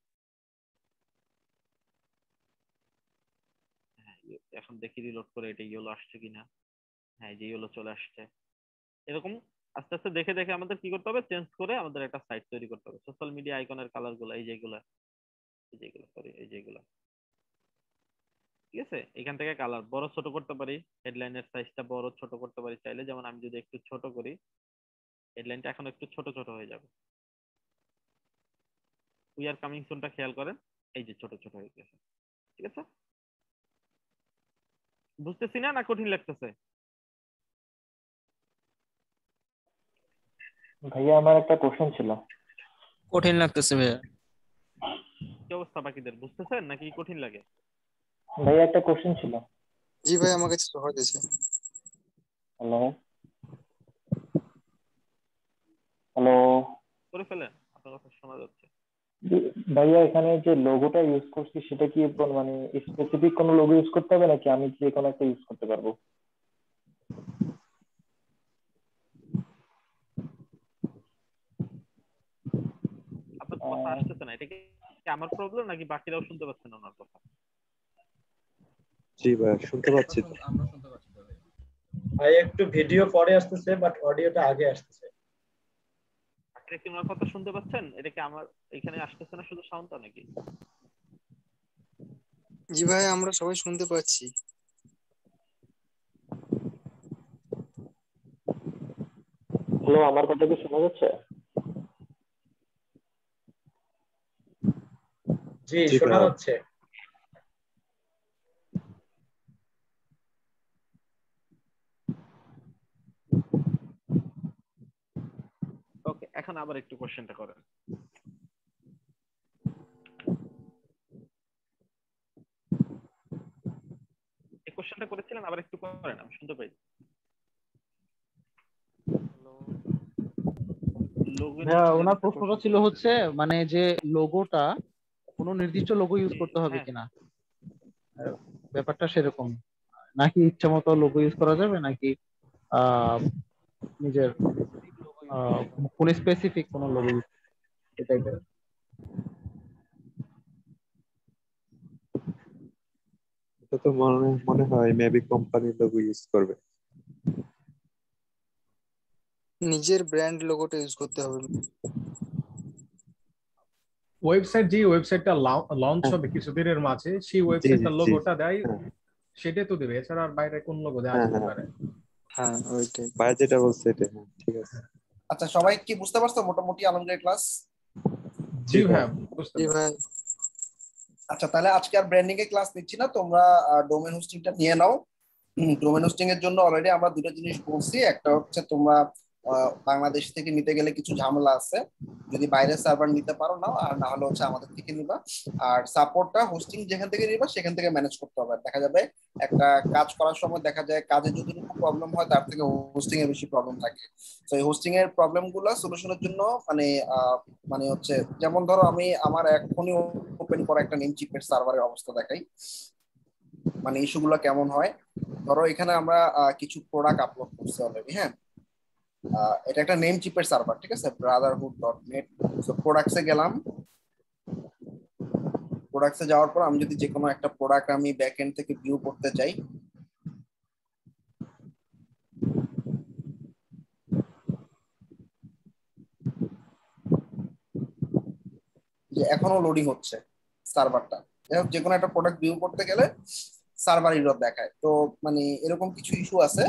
S1: হ্যাঁ, এখন দেখি রিলোড করে এটা ইয়েলো আসছে কিনা। হ্যাঁ, যে ইয়েলো চলে আসছে। এরকম আস্তে আস্তে দেখে দেখে আমাদের কি করতে হবে? চেঞ্জ করে আমাদের একটা সাইট তৈরি করতে হবে। সোশ্যাল মিডিয়া আইকনের কালার গুলো এই যেগুলা, এই যেগুলো সরি এই যেগুলা, ঠিক আছে। এখান থেকে কালার বড় ছোট করতে পারি, হেডলাইনের সাইজটা বড় ছোট করতে পারি চাইলে। যেমন আমি যদি একটু ছোট করি, হেডলাইনটা এখন একটু ছোট ছোট হয়ে যাবে। উই আর কামিং সুনটা খেয়াল করেন, এই যে ছোট ছোট হয়ে গেছে, ঠিক আছে। বুঝতেছি না, না কঠিন লাগতেছে?
S5: ভাইয়া আমার একটা কোশ্চেন ছিল।
S2: কঠিন লাগতেছে ভাইয়া।
S1: কি অবস্থা বাকিদের, বুঝতেছেন নাকি কঠিন লাগে?
S5: ভাইয়া একটা কোশ্চেন ছিল।
S6: জি ভাই, আমার কাছে সহজ আছে।
S5: হ্যালো হ্যালো
S1: করে ফেলেন, আপনার কথা শোনা যাচ্ছে।
S5: ভাইয়া, এখানে যে লোগোটা ইউজ করছি সেটা কি কোন- মানে স্পেসিফিক কোনো লোগো ইউজ করতে হবে নাকি আমি যে কোনো একটা ইউজ করতে পারবো?
S1: আপনার কথা আসতেছে না, এটা কি আমার প্রবলেম নাকি বাকিরাও শুনতে পাচ্ছেন ওনার কথা?
S7: জি ভাই শুনতে পাচ্ছি।
S9: আমরা শুনতে পাচ্ছি তো ভাই।
S11: ভাই একটু ভিডিও পরে আসতেছে বাট অডিওটা আগে আসতেছে।
S1: আপনি কি ওনার কথা শুনতে পাচ্ছেন? এটা কি আমার এখানে আসতেছে না শুধু সাউন্ডটা নাকি?
S6: জি ভাই, আমরা সবাই শুনতে পাচ্ছি।
S5: হ্যালো, আমার কথা কি শোনা যাচ্ছে?
S11: জি শোনা যাচ্ছে।
S1: ওকে, এখন আবার একটু কোশ্চেনটা করেন। এই কোশ্চেনটা করেছিলেন, আবার একটু করেন, আমি শুনতে পাই।
S5: হ্যাঁ, ওনার প্রশ্নটা ছিল হচ্ছে মানে যে লোগোটা কোনো নির্দিষ্ট লোগো ইউজ করতে হবে কিনা, ব্যাপারটা সেরকম নাকি ইচ্ছা মতো লোগো ইউজ করা যাবে নাকি আহ নিজের আহ কোন স্পেসিফিক কোনো লোগো ইউজ, এটাই
S7: এটা তো মনে মনে হয় মেবি কোম্পানির লোগো ইউজ করবে।
S6: নিজের ব্র্যান্ড লোগোটা ইউজ করতে হবে।
S4: ওয়েবসাইট যে ওয়েবসাইটটা লঞ্চ হবে কিছুদিনের মাঝে, সেই ওয়েবসাইটটার লোগোটা দেয়, সেটাই তো দেবে, এছাড়া আর বাইরে কোন লোগো দেওয়া যেতে পারে?
S6: হ্যাঁ ওইটাই
S7: ভাই যেটা বলছে এটা। হ্যাঁ ঠিক আছে।
S12: আচ্ছা সবাই কি বুঝতে পারছো মোটামুটি আলমগীর ক্লাস?
S4: জি ভাই বুঝতে
S6: জি ভাই।
S12: আচ্ছা তাহলে আজকে আর ব্র্যান্ডিং এর ক্লাস নিচ্ছি না, তোমরা ডোমেন হোস্টিংটা নিয়ে নাও। ডোমেন হোস্টিং এর জন্য অলরেডি আমরা দুটো জিনিস বলছি, একটা হচ্ছে তোমরা বাংলাদেশ থেকে নিতে গেলে কিছু ঝামেলা আছে, যদি বাইরের সার্ভার নিতে পারো নাও, আর না হলে হচ্ছে আমাদের থেকে নিবা। আর সাপোর্টটা হোস্টিং যেখান থেকে নিবা সেখান থেকে ম্যানেজ করতে হবে। দেখা যাবে একটা কাজ করার সময় দেখা যায় কাজে যদি প্রবলেম হয় তার থেকে হোস্টিং এর বেশি প্রবলেম থাকে। তো এই হোস্টিং এর প্রবলেম গুলো সলিউশনের জন্য মানে মানে হচ্ছে যেমন ধরো আমি আমার এখনই ওপেন করা একটা নেম চিপের সার্ভারের অবস্থা দেখাই, মানে ইস্যুগুলো কেমন হয়। ধরো এখানে আমরা কিছু প্রোডাক্ট আপলোড করছি অলরেডি। হ্যাঁ এটা একটা নেম চিপের সার্ভার, ঠিক আছে, ব্রাদারহুড ডট নেট। সো প্রোডাক্টসে গেলাম, প্রোডাক্টসে যাওয়ার পর আমি যদি যে কোনো একটা প্রোডাক্ট আমি ব্যাক এন্ড থেকে ভিউ করতে চাই, যে এখনো লোডিং হচ্ছে সার্ভারটা, যে কোনো একটা প্রোডাক্ট ভিউ করতে গেলে সার্ভার এরর দেখায়। তো মানে এরকম কিছু ইস্যু আছে।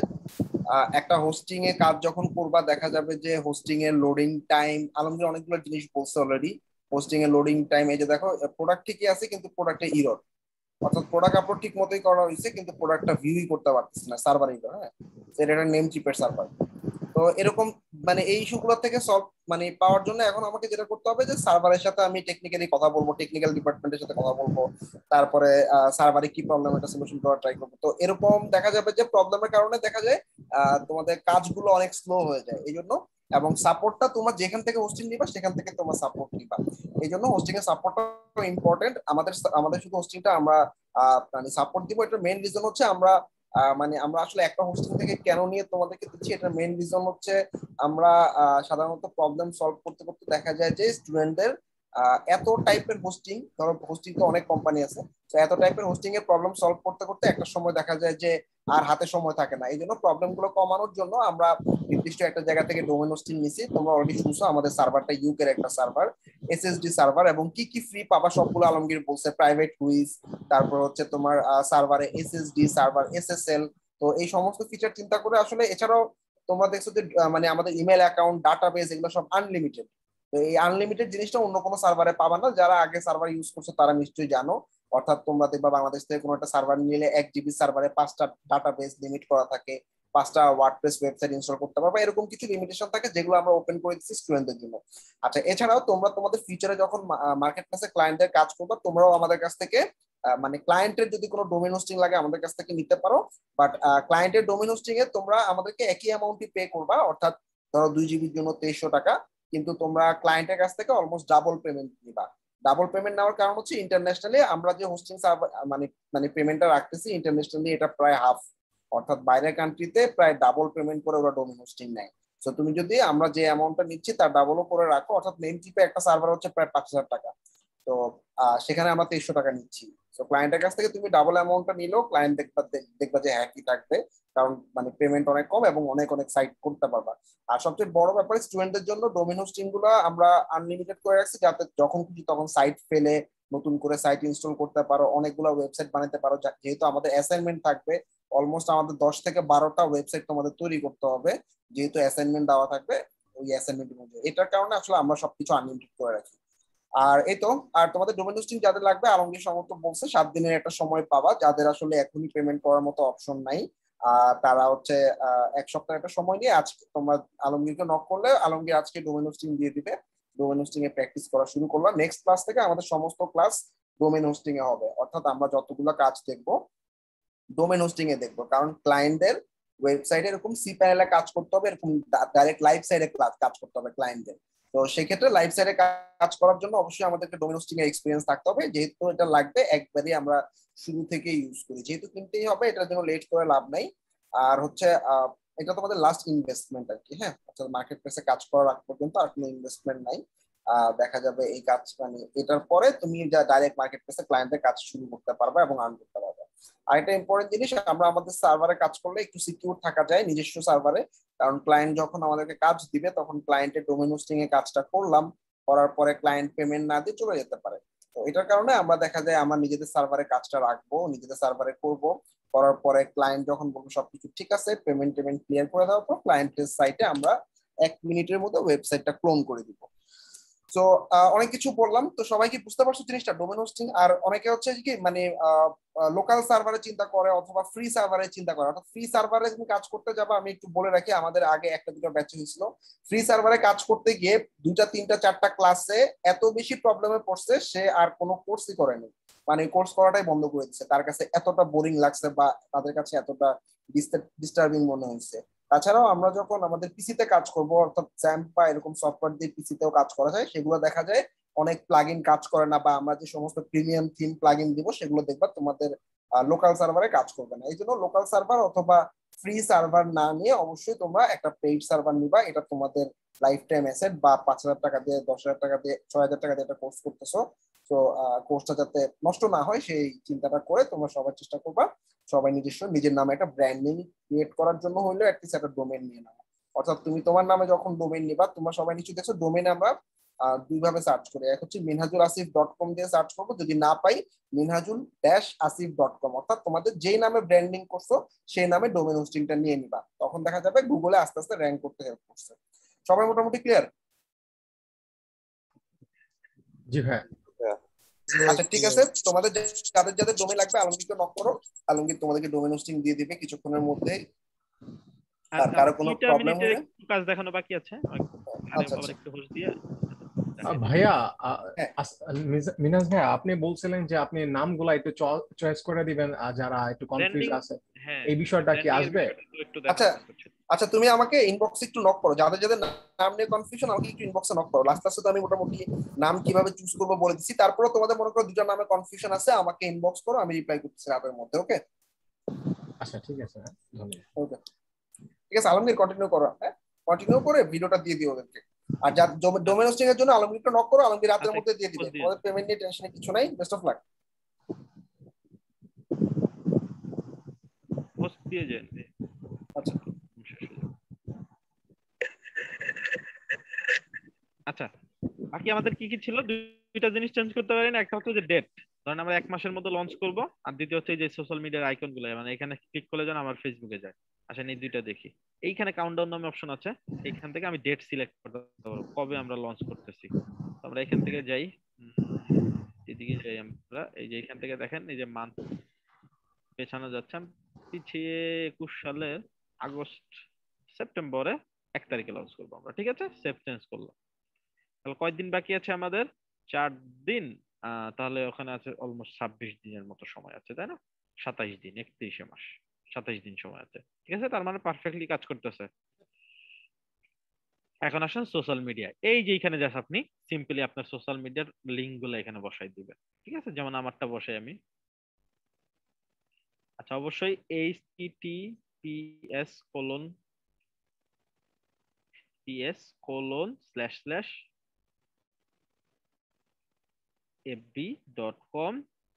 S12: একটা হোস্টিং এ কাজ যখন করবা দেখা যাবে যে হোস্টিং এর লোডিং টাইম, আলমগীর অনেকগুলো জিনিস বলছে অলরেডি। হোস্টিং এর লোডিং টাইম, এই যে দেখো প্রোডাক্ট ঠিকই আছে কিন্তু প্রোডাক্টে ইরর, অর্থাৎ প্রোডাক্ট আপলোড ঠিক মতোই করা হয়েছে কিন্তু প্রোডাক্টটা ভিউই করতে পারতেছে না, সার্ভার ইরর। হ্যাঁ সেটা একটা নেম চিপের সার্ভার। তো এরকম মানে এই ইস্যুগুলো থেকে সলভ মানে পাওয়ার জন্য এখন আমাকে যেটা করতে হবে যে সার্ভারের সাথে আমি টেকনিক্যালি কথা বলবো, টেকনিক্যাল ডিপার্টমেন্টের সাথে কথা বলবো, তারপরে সার্ভারে কি প্রবলেম এটা সলিউশন করার ট্রাই করবো। তো এরকম দেখা যাবে যে প্রবলেমের কারণে দেখা যায় আহ তোমাদের কাজগুলো অনেক স্লো হয়ে যায় এই জন্য। এবং সাপোর্টটা তোমার যেখান থেকে হোস্টিং নিবা সেখান থেকে তোমার সাপোর্ট নিবা, এই জন্য হোস্টিং এর সাপোর্টটা ইম্পর্টেন্ট। আমাদের আমাদের শুধু হোস্টিংটা আমরা মানে সাপোর্ট দিব, এটা মেইন রিজন হচ্ছে আমরা মানে আমরা আসলে একটা হোস্টিং থেকে কেন নিয়ে তোমাদেরকে দিচ্ছি, এটা মেইন রিজন হচ্ছে আমরা সাধারণত প্রবলেম সলভ করতে করতে দেখা যায় যে স্টুডেন্টদের এত টাইপের হোস্টিং, ধরো হোস্টিং তো অনেক কোম্পানি আছে, তো এত টাইপের হোস্টিং এর প্রবলেম সলভ করতে করতে একটা সময় দেখা যায় যে আর হাতে সময় থাকে না। এই জন্য প্রবলেম গুলো কমানোর জন্য আমরা নির্দিষ্ট একটা জায়গা থেকে ডোমেন হোস্টিং নিছি। তোমরা অলরেডি শুনছো আমাদের সার্ভারটা ইউকের একটা সার্ভার, এসএসডি সার্ভার, এবং কি কি ফ্রি পাবা সবগুলো আলমগীর বলছে, প্রাইভেট হুইজ, তারপর হচ্ছে তোমার সার্ভারে এসএসডি সার্ভার এসএসএল। তো এই সমস্ত ফিচার চিন্তা করে আসলে এছাড়াও তোমরা দেখছো যে মানে আমাদের ইমেল অ্যাকাউন্ট, ডাটাবেস এগুলো সব আনলিমিটেড। তো এই আনলিমিটেড জিনিসটা অন্য কোনো সার্ভারে পাবা না, যারা আগে সার্ভার ইউজ করছো তারা নিশ্চয়ই জানো। অর্থাৎ তোমরা দেখবা বাংলাদেশ থেকে কোনো একটা সার্ভার নিলে এক জিবি সার্ভারে পাঁচটা ডাটাবেস লিমিট করা থাকে, পাঁচটা ওয়ার্ডপ্রেস ওয়েবসাইট ইনস্টল করতে পারবে, এরকম কিছু লিমিটেশন থাকে যেগুলো আমরা ওপেন করে দিচ্ছি স্টুডেন্টদের জন্য। আচ্ছা এছাড়াও তোমরা তোমাদের ফিউচারে যখন মার্কেট প্লেসে ক্লায়েন্টের কাজ করবে তোমরাও আমাদের কাছ থেকে মানে ক্লায়েন্টের যদি কোনো ডোমেন হোস্টিং লাগে আমাদের কাছ থেকে নিতে পারো, বাট ক্লায়েন্টের ডোমেন হোস্টিং এ তোমরা আমাদেরকে একই অ্যামাউন্টই পে করবা, অর্থাৎ ধরো দুই জিবির জন্য তেইশশো টাকা, কিন্তু তোমরা ক্লায়েন্টের কাছ থেকে অলমোস্ট ডাবল পেমেন্ট নিবা। ডাবল পেমেন্ট নেওয়ার কারণ হচ্ছে ইন্টারন্যাশনালি আমরা যে হোস্টিং সার্ভার মানে মানে পেমেন্টটা রাখতেছি ইন্টারন্যাশনালি এটা প্রায় হাফ, অর্থাৎ বাইরের কান্ট্রিতে প্রায় ডাবল পেমেন্ট করে ওরা ডোমেন হোস্টিং নেয়। তো তুমি যদি আমরা যে অ্যামাউন্টটা নিচ্ছি তার ডাবলও করে রাখো, অর্থাৎ নেম চিপে একটা সার্ভার হচ্ছে প্রায় পাঁচ হাজার টাকা, তো সেখানে আমরা তেইশশো টাকা নিচ্ছি। তো ক্লায়েন্টের কাছ থেকে তুমি ডাবল অ্যামাউন্টটা নিলেও ক্লায়েন্ট দেখবা দেখবা যে হ্যাপি থাকবে, কারণ মানে পেমেন্ট অনেক কম এবং অনেক অনেক সাইট করতে পারবা। আর সবচেয়ে বড় ব্যাপার স্টুডেন্টদের জন্য ডোমেন হোস্টিং গুলো আমরা আনলিমিটেড করে রাখছি, যাতে যখন খুশি তখন সাইট ফেলে নতুন করে সাইট ইনস্টল করতে পারো, অনেকগুলো ওয়েবসাইট বানাতে পারো। যেহেতু আমাদের অ্যাসাইনমেন্ট থাকবে অলমোস্ট আমাদের দশ থেকে বারোটা ওয়েবসাইট তোমাদের তৈরি করতে হবে, যেহেতু অ্যাসাইনমেন্ট দেওয়া থাকবে ওই অ্যাসাইনমেন্ট অনুযায়ী, এটার কারণে আসলে আমরা সবকিছু আনলিমিটেড করে রাখি। আর এই তো, আর তোমাদের ডোমেন হোস্টিং যাদের লাগবে আলমগীর সমর্থ বলছে সাত দিনের একটা সময় পাবা, যাদের আসলে এখনই পেমেন্ট করার মতো অপশন নাই আহ তারা হচ্ছে আহ এক সপ্তাহ একটা সময় নিয়ে আজকে তোমরা আলমগীরকে নক করলে আলমগীর আজকে ডোমেন হোস্টিং দিয়ে দিবে, ডোমেন হোস্টিং এ প্র্যাকটিস করা শুরু করবা। নেক্সট ক্লাস থেকে আমাদের সমস্ত ক্লাস ডোমেন হোস্টিং এ হবে, অর্থাৎ আমরা যতগুলো কাজ দেখবো ডোমেন হোস্টিং এ দেখবো, কারণ ক্লায়েন্টদের ওয়েবসাইটে এরকম সি প্যানেলে কাজ করতে হবে, এরকম ডাইরেক্ট লাইভ সাইডে কাজ করতে হবে ক্লায়েন্টদের। তো সেক্ষেত্রে লাইভ সাইডে কাজ করার জন্য অবশ্যই আমাদেরকে ডোমেন হোস্টিং এর এক্সপিরিয়েন্স থাকতে হবে, যেহেতু এটা লাগবে একবারই আমরা শুরু থেকে ইউজ করি, যেহেতু কিনতেই হবে এটার জন্য লেট করে লাভ নাই। আর হচ্ছে আহ এটা তোমাদের লাস্ট ইনভেস্টমেন্ট আর কি। হ্যাঁ অর্থাৎ মার্কেট প্লেসে কাজ করার আগ পর্যন্ত আর কোনো ইনভেস্টমেন্ট নাই। আহ দেখা যাবে এই কাজ মানে এটার পরে তুমি যা ডাইরেক্ট মার্কেট প্লেসে ক্লায়েন্টের কাজ শুরু করতে পারবে এবং আর্ন করতে পারবে। আর একটা ইম্পর্টেন্ট জিনিস, আমরা আমাদের সার্ভারে কাজ করলে একটু সিকিউর থাকা যায় নিজস্ব সার্ভারে, কারণ ক্লায়েন্ট যখন আমাদেরকে কাজ দিবে তখন ক্লায়েন্টের ডোমেন হোস্টিং এ কাজটা করলাম, করার পরে ক্লায়েন্ট পেমেন্ট না দিয়ে চলে যেতে পারে। তো এটার কারণে আমরা দেখা যায় আমরা নিজেদের সার্ভারে কাজটা রাখবো, নিজেদের সার্ভারে করব, করার পরে ক্লায়েন্ট যখন বলবো সবকিছু ঠিক আছে, পেমেন্ট পেমেন্ট ক্লিয়ার করে দেওয়ার পর ক্লায়েন্টের সাইটে আমরা এক মিনিটের মধ্যে ওয়েবসাইটটা ক্লোন করে দিব। তো অনেক কিছু বললাম, তো সবাই কি বুঝতে পারছো জিনিসটা ডোমেন হোস্টিং? আর অনেকে হচ্ছে কি মানে লোকাল সার্ভারে চিন্তা করে অথবা ফ্রি সার্ভারে চিন্তা করে, অর্থাৎ ফ্রি সার্ভারে তুমি কাজ করতে যাবে, আমি একটু বলে রাখি আমাদের আগে একটা দুটো ব্যাচ হয়েছিল, ফ্রি সার্ভারে কাজ করতে গিয়ে দুইটা তিনটা চারটা ক্লাসে এত বেশি প্রবলেমে পড়ছে সে আর কোনো কোর্সই করেনি, মানে কোর্স করাটাই বন্ধ করে দিচ্ছে, তার কাছে এতটা বোরিং লাগছে বা তাদের কাছে এতটা ডিস্টার্বিং মনে হয়েছে। তাছাড়াও আমরা যখন আমাদের পিসিতে কাজ করব, অর্থাৎ জ্যাম্প বা এরকম সফটওয়্যার দিয়ে পিসিতেও কাজ করা যায়, সেগুলো দেখা যায় অনেক প্লাগইন কাজ করে না, বা আমরা যে সমস্ত প্রিমিয়াম থিম প্লাগইন দিব সেগুলো দেখবা তোমাদের লোকাল সার্ভারে কাজ করবে না। এই জন্য লোকাল সার্ভার অথবা ফ্রি সার্ভার না নিয়ে অবশ্যই তোমরা একটা পেইড সার্ভার নিবা, এটা তোমাদের লাইফ টাইম অ্যাসেট, বা পাঁচ হাজার টাকা দিয়ে দশ হাজার টাকা দিয়ে ছয় হাজার টাকা দিয়ে একটা কোর্স করতেছো, তো কোর্সটা যাতে নষ্ট না হয় সেই চিন্তাটা করে তোমরা সবার চেষ্টা করবা সবাই নিজস্ব নিজের নামে একটা ব্র্যান্ড নেম ক্রিয়েট করার জন্য হইলেও অ্যাটলিস্ট একটা ডোমেন নিয়ে নাও। অর্থাৎ তুমি তোমার নামে যখন ডোমেন নিবা, তোমরা সবাই নিশ্চয়ই দেখছো ডোমেন আমরা দুই ভাবে সার্চ করি, এক হচ্ছে মিনহাজুল আসিফ ডট কম দিয়ে সার্চ করবো, যদি না পাই Minhajul dash Asif dot com, অর্থাৎ তোমাদের যেই নামে ব্র্যান্ডিং করছো সেই নামে ডোমেন হোস্টিংটা নিয়ে নিবা, তখন দেখা যাবে গুগলে আস্তে আস্তে র্যাঙ্ক করতে হেল্প করছে। সবাই মোটামুটি ক্লিয়ার?
S4: জি ভাই।
S12: আচ্ছা ঠিক আছে, তোমাদের যাদের যাদের ডোমেন লাগবে আলমগীরকে নক করো, আলমগীর তোমাদেরকে ডোমেন হোস্টিং দিয়ে দিবে কিছুক্ষণের মধ্যে। আর কারো কোনো প্রবলেম হলে
S1: কাজ দেখানো বাকি আছে,
S12: আচ্ছা
S1: আবার একটু হোস্ট দিয়ে
S4: ভাইয়া মিনাজ ভাই, আপনি বলছিলেন যে আপনি নামগুলা একটু চয়েস করে দিবেন যারা একটু কনফিউজ আছে, এই বিষয়টা কি আসবে?
S12: আচ্ছা আচ্ছা তুমি আমাকে ইনবক্সে একটু নক করো, যাদের যাদের নাম নিয়ে কনফিউশন আমাকে একটু ইনবক্সে নক করো। লাস্ট লাস্টে তো আমি মোটামুটি নাম কিভাবে চুজ করবো বলে দিচ্ছি, তারপরে তোমাদের মনে করো দুটো নামে কনফিউশন আছে আমাকে ইনবক্স করো, আমি রিপ্লাই করতেছি রাতের মধ্যে। ওকে
S4: আচ্ছা ঠিক আছে, ধন্যবাদ।
S12: ওকে ঠিক আছে আলমগীর কন্টিনিউ করো, হ্যাঁ কন্টিনিউ করে ভিডিওটা দিয়ে দিও ওদেরকে। আর যার ডোমেন হোস্টিং এর জন্য আলমগীরকে নক করো, আলমগীর রাতের মধ্যে দিয়ে দিবে, তোমাদের পেমেন্ট নিয়ে টেনশনে কিছু নাই। Best of luck.
S1: হোস্ট দিয়ে যান।
S12: আচ্ছা
S1: আচ্ছা বাকি আমাদের কি কি ছিল? দুইটা জিনিস চেঞ্জ করতে পারি না, একটা হচ্ছে যে ডেট, ধরেন আমরা এক মাসের মধ্যে লঞ্চ করব, আর দ্বিতীয় হচ্ছে যে সোশ্যাল মিডিয়ার আইকন গুলো, মানে এখানে ক্লিক করলে যেন আমার ফেসবুকে যায়। আসেন এই দুইটা দেখি। এইখানে কাউন্টডাউন নামে অপশন আছে, এইখান থেকে আমি ডেট সিলেক্ট করতে পারবো কবে আমরা লঞ্চ করতেছি। আমরা এখান থেকে যাই, এদিকে যাই আমরা, এই যে এখান থেকে দেখেন এই যে মান্থ পেছানো যাচ্ছে, পিছিয়ে একুশ সালের আগস্ট সেপ্টেম্বরে এক তারিখে লঞ্চ করবো আমরা। ঠিক আছে, সেভ চেঞ্জ করলাম। তাহলে কয়দিন বাকি আছে আমাদের? চার দিন। আহ তাহলে ওখানে আছে অলমোস্ট ছাব্বিশ দিনের মতো সময় আছে, তাই না? সাতাইশ দিন, একত্রিশে মাস, সাতাইশ দিন সময় আছে। ঠিক আছে, তার মানে পারফেক্টলি কাজ করতেছে। এখন আসেন সোশ্যাল মিডিয়া। এই যে এখানে জাস্ট আপনি সিম্পলি আপনার সোশ্যাল মিডিয়ার লিঙ্ক গুলো এখানে বসাই দিবেন। ঠিক আছে, যেমন আমারটা বসাই আমি। আচ্ছা অবশ্যই H T T P S colon PS colon slash slash FB dot com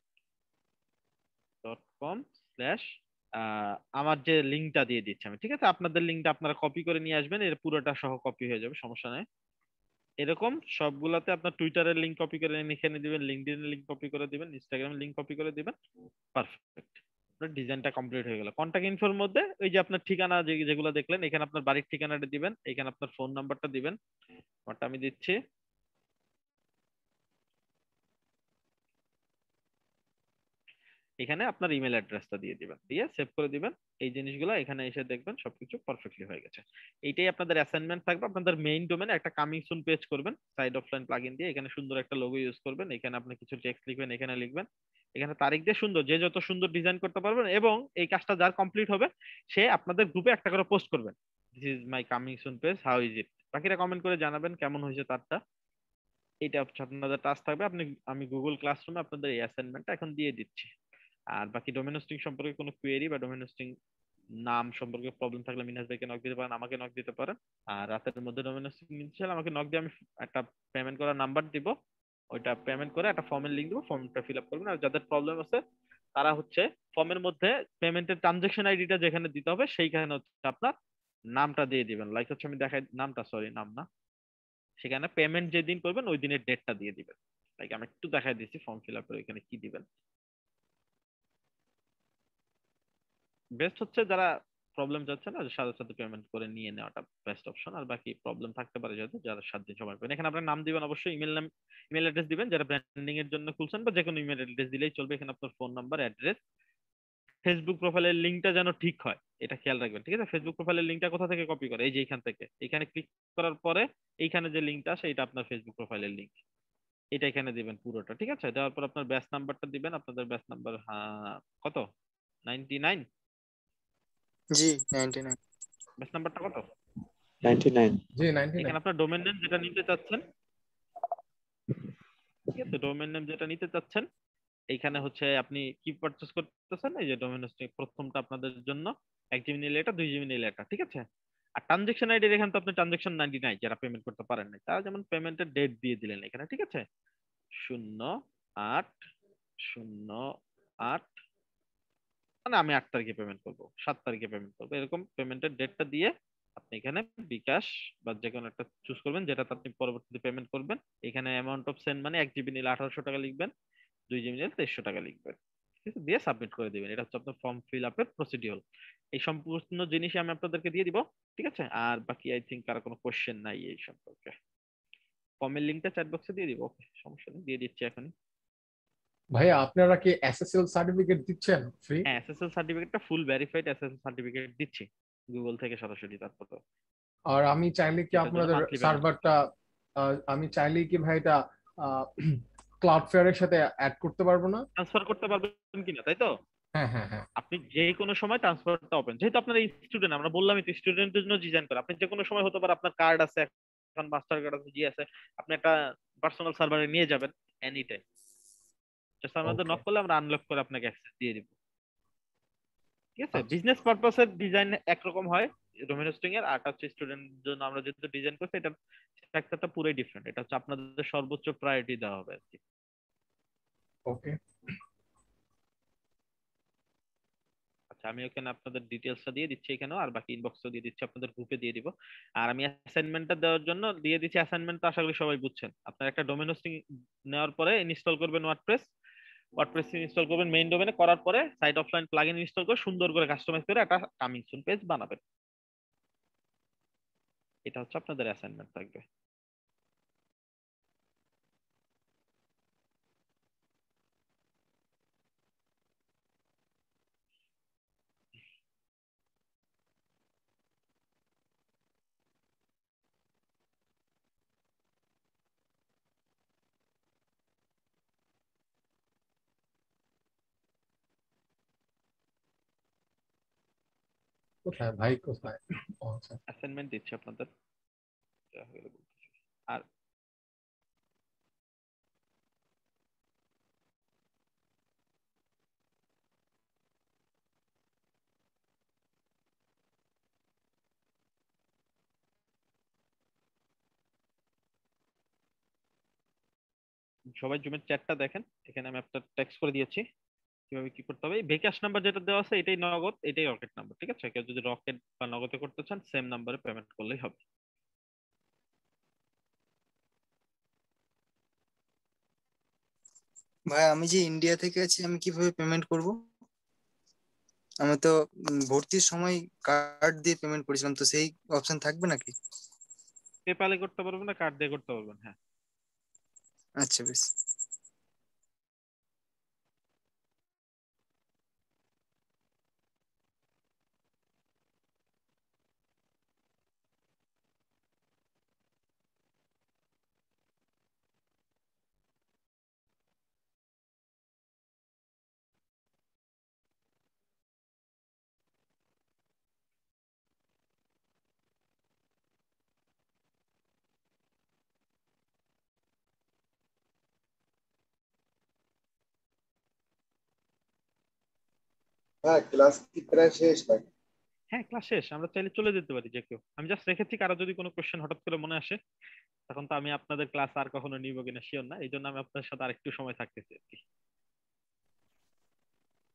S1: dot com slash আমার যে লিঙ্কটা দিয়ে দিচ্ছি আমি। ঠিক আছে, আপনাদের লিঙ্কটা আপনারা কপি করে নিয়ে আসবেন, এর পুরোটা সহ কপি হয়ে যাবে, সমস্যা নাই। এরকম সবগুলাতে আপনার টুইটারের লিঙ্ক কপি করে এখানে দিবেন, লিঙ্কডইনের লিঙ্ক কপি করে দিবেন, ইনস্টাগ্রামের লিঙ্ক কপি করে দিবেন। পারফেক্ট, আপনার ডিজাইনটা কমপ্লিট হয়ে গেল। কন্টাক্ট ইনফোর মধ্যে ওই যে আপনার ঠিকানা যেগুলো দেখলেন, এখানে আপনার বাড়ির ঠিকানাটা দিবেন, এখানে আপনার ফোন নাম্বারটা দিবেন, আমারটা আমি দিচ্ছি। এখানে আপনার ইমেল অ্যাড্রেসটা দিয়ে দিবেন, দিয়ে সেভ করে দিবেন। এই জিনিসগুলো এখানে এসে দেখবেন সবকিছু পারফেক্টলি হয়ে গেছে। এইটাই আপনাদের অ্যাসাইনমেন্ট থাকবে। আপনাদের মেইন ডোমেনে একটা কামিং সুন পেজ করবেন সাইড অফলাইন প্লাগইন দিয়ে, এখানে সুন্দর একটা লোগো ইউজ করবেন, এখানে আপনি কিছু টেক্সট লিখবেন, এখানে লিখবেন, এখানে তারিখ দিয়ে সুন্দর, যে যত সুন্দর ডিজাইন করতে পারবেন, এবং এই কাজটা যার কমপ্লিট হবে সে আপনাদের গ্রুপে একটা করে পোস্ট করবেন, this is my coming soon page, how is it. বাকিরা কমেন্ট করে জানাবেন কেমন হয়েছে তারটা। এটা আপনাদের টাস্ক থাকবে। আপনি আমি গুগল ক্লাসরুমে আপনাদের এই অ্যাসাইনমেন্টটা এখন দিয়ে দিচ্ছি। আর বাকি ডোমেন হোস্টিং সম্পর্কে কোনো কোয়েরি বা ডোমেন হোস্টিং নাম সম্পর্কে প্রবলেম থাকলে মিনাজ ভাইকে নক দিতে পারেন, আমাকে নক দিতে পারেন। আর রাতের মধ্যে ডোমেন হোস্টিং নিতে চাইলে আমাকে নক দিয়ে আমি একটা পেমেন্ট করার নাম্বার দিব, ওইটা পেমেন্ট করে একটা ফর্মের লিংক দিব, ফর্মটা ফিল আপ করবেন। আর যাদের প্রবলেম আছে তারা হচ্ছে ফর্মের মধ্যে পেমেন্টের ট্রানজেকশন আইডিটা যেখানে দিতে হবে সেইখানে হচ্ছে আপনার নামটা দিয়ে দিবেন। লাইক হচ্ছে আমি দেখাই নামটা, সরি নাম না, সেখানে পেমেন্ট যেদিন করবেন ওই দিনের ডেটটা দিয়ে দিবেন। লাইক আমি একটু দেখাই দিচ্ছি ফর্ম ফিল আপ করে এখানে কি দিবেন। বেস্ট হচ্ছে যারা প্রবলেম যাচ্ছে না সাথে সাথে পেমেন্ট করে নিয়ে নেওয়াটা বেস্ট অপশন। আর বাকি প্রবলেম থাকতে পারে যেহেতু, যারা সাত দিন সময় পাবেন। এখানে আপনার নাম দিবেন, অবশ্যই ইমেল নাম, ইমেল অ্যাড্রেস দিবেন যারা ব্র্যান্ডিং এর জন্য খুলছেন, বা যে কোনো ইমেল অ্যাড্রেস দিলেই চলবে। এখানে আপনার ফোন নাম্বার, অ্যাড্রেস, ফেসবুক প্রোফাইলের লিঙ্কটা যেন ঠিক হয় এটা খেয়াল রাখবেন, ঠিক আছে? ফেসবুক প্রোফাইলের লিঙ্কটা কোথা থেকে কপি করে, এই যে এখান থেকে, এখানে ক্লিক করার পরে এইখানে যে লিঙ্কটা আসে এটা আপনার ফেসবুক প্রোফাইলের লিঙ্ক, এটা এখানে দিবেন পুরোটা, ঠিক আছে? দেওয়ার পর আপনার ব্যাচ নাম্বারটা দিবেন, আপনাদের ব্যাচ নাম্বার কত, নাইনটি নাইন,
S6: জি নাইনটি নাইন।
S1: ব্যাচ নাম্বারটা কত?
S7: Ninety nine.
S4: জি নাইনটি নাইন।
S1: এখানে আপনার ডোমেন নেম যেটা নিতে চাচ্ছেন, ঠিক আছে, ডোমেন নেম যেটা নিতে চাচ্ছেন এইখানে হচ্ছে আপনি কি পারচেজ করতেছেন, এই যে ডোমেন হোস্টিং প্রথমটা আপনাদের জন্য এক জিবি নিলে এটা, দুই জিবি নিলে এটা, ঠিক আছে? আর ট্রানজেকশন আইডি এখানে তো আপনি ট্রানজেকশন নাইনটি নাই যারা পেমেন্ট করতে পারেন নাই তারা যেমন পেমেন্টের ডেট দিয়ে দিলেন এখানে, ঠিক আছে? শূন্য আট শূন্য আট, মানে আমি আট তারিখে পেমেন্ট করবো, সাত তারিখে পেমেন্ট করবো, এরকম পেমেন্টের ডেটটা দিয়ে আপনি এখানে বিকাশ বা যে কোনো একটা চুজ করবেন যেটাতে আপনি পরবর্তীতে পেমেন্ট করবেন। এখানে অ্যামাউন্ট অফ সেন্ড মানে এক জিবি নিলে আঠারোশো টাকা লিখবেন, দুই জিবি নিলে তেইশশো টাকা লিখবেন, ঠিক আছে? দিয়ে সাবমিট করে দিবেন। এটা হচ্ছে আপনার ফর্ম ফিল আপের প্রসিডিওর। এই সম্পূর্ণ জিনিসই আমি আপনাদেরকে দিয়ে দিব, ঠিক আছে? আর বাকি আই থিঙ্ক আর কোনো কোশ্চেন নাই এই সম্পর্কে। ফর্মের লিঙ্কটা চ্যাট বক্সে দিয়ে দিব, ওকে সমস্যা নেই, দিয়ে দিচ্ছি এখন।
S4: ভাইয়া আপনারা কি এসএসএল সার্টিফিকেট দিচ্ছেন ফ্রি?
S1: হ্যাঁ, এসএসএল সার্টিফিকেটটা ফুল ভেরিফাইড এসএসএল সার্টিফিকেট দিচ্ছি গুগল থেকে সরাসরি। তারপর তো
S4: আর আমি চাইলে কি
S1: এটার জন্য
S4: আপনাদের
S1: মান্থলি পেমেন্ট,
S4: সার্ভারটা, আমি চাইলে কি ভাই এটা ক্লাউডফেয়ার এর সাথে অ্যাড করতে পারবো না?
S1: ট্রান্সফার করতে পারবেন কিনা, তাই তো?
S4: হ্যাঁ হ্যাঁ হ্যাঁ।
S1: আপনি যে কোনো সময় ট্রান্সফারটা ওপেন, যেহেতু আপনার স্টুডেন্ট, আমরা বললামই তো স্টুডেন্টদের জন্য ডিজাইন করা, আপনি যে কোনো সময় হতে পারে আপনার কার্ড আছে, এখন মাস্টার কার্ড আছে, জি আছে, আপনি একটা পার্সোনাল সার্ভারে নিয়ে যাবেন এনি টাইম, জাস্ট আমাদের নক করলে আমরা আনলক করে আপনাকে অ্যাক্সেস দিয়ে দিব, ঠিক আছে? বিজনেস পারপাসের ডিজাইন একরকম হয় ডোমেন হোস্টিং এর, আর হচ্ছে স্টুডেন্টের জন্য আমরা যেহেতু ডিজাইন করছি এটা স্ট্রাকচারটা পুরোই ডিফারেন্ট। এটা হচ্ছে আপনাদের সর্বোচ্চ প্রায়োরিটি দেওয়া হবে আর কি।
S4: ওকে,
S1: আচ্ছা, আমি ওখানে আপনাদের ডিটেইলসটা দিয়ে দিচ্ছি এখানেও, আর বাকি ইনবক্সও দিয়ে দিচ্ছি, আপনাদের গ্রুপে দিয়ে দিব। আর আমি অ্যাসাইনমেন্টটা দেওয়ার জন্য দিয়ে দিচ্ছি। অ্যাসাইনমেন্টটা আশা করি সবাই বুঝছেন। আপনার একটা ডোমেন হোস্টিং নেওয়ার পরে ইনস্টল করবেন ওয়ার্ডপ্রেস, ওয়ার্ডপ্রেস ইনস্টল করবেন মেইন ডোমেনে, করার পরে সাইট অফলাইন প্লাগইন ইনস্টল করে সুন্দর করে কাস্টমাইজ করে একটা কামিং সুন পেজ বানাবেন। এটা হচ্ছে আপনাদের অ্যাসাইনমেন্ট থাকবে।
S4: কোথায় ভাই কোথায়? ও আচ্ছা,
S1: অ্যাসাইনমেন্ট দিচ্ছি আপনাদের। আর সবাই জুমের চ্যাটটা দেখেন, এখানে আমি একটা টেক্সট করে দিয়েছি কিভাবে কি করতে হবে। বিকাশ নাম্বার যেটা দেওয়া আছে এটাই নগদ, এটাই রকেট নাম্বার, ঠিক আছে? কেউ যদি রকেট বা নগদে করতে চান সেম নাম্বারে পেমেন্ট করলেই হবে।
S6: ভাই আমি যে ইন্ডিয়া থেকে আছি, আমি কিভাবে পেমেন্ট করব? আমি তো উম, ভর্তির সময় কার্ড দিয়ে পেমেন্ট করেছিলাম, তো সেই অপশন থাকবে নাকি?
S1: পেপ্যালে করতে পারবেন না, কার্ড দিয়ে করতে পারবেন, হ্যাঁ।
S6: আচ্ছা বেশ।
S8: হ্যাঁ, ক্লাস কি প্রায় শেষ ভাই?
S1: হ্যাঁ, ক্লাস শেষ, আমরা চাইলে চলে যেতে পারি যে কেউ। আমি জাস্ট রেখেছি, কারো যদি কোনো কোশ্চেন হঠাৎ করে মনে আসে তখন তো আমি আপনাদের ক্লাস আর কখনো নিব কিনা শিওর না, এই জন্য আমি আপনার সাথে আরেকটু সময় থাকতেছি আর কি।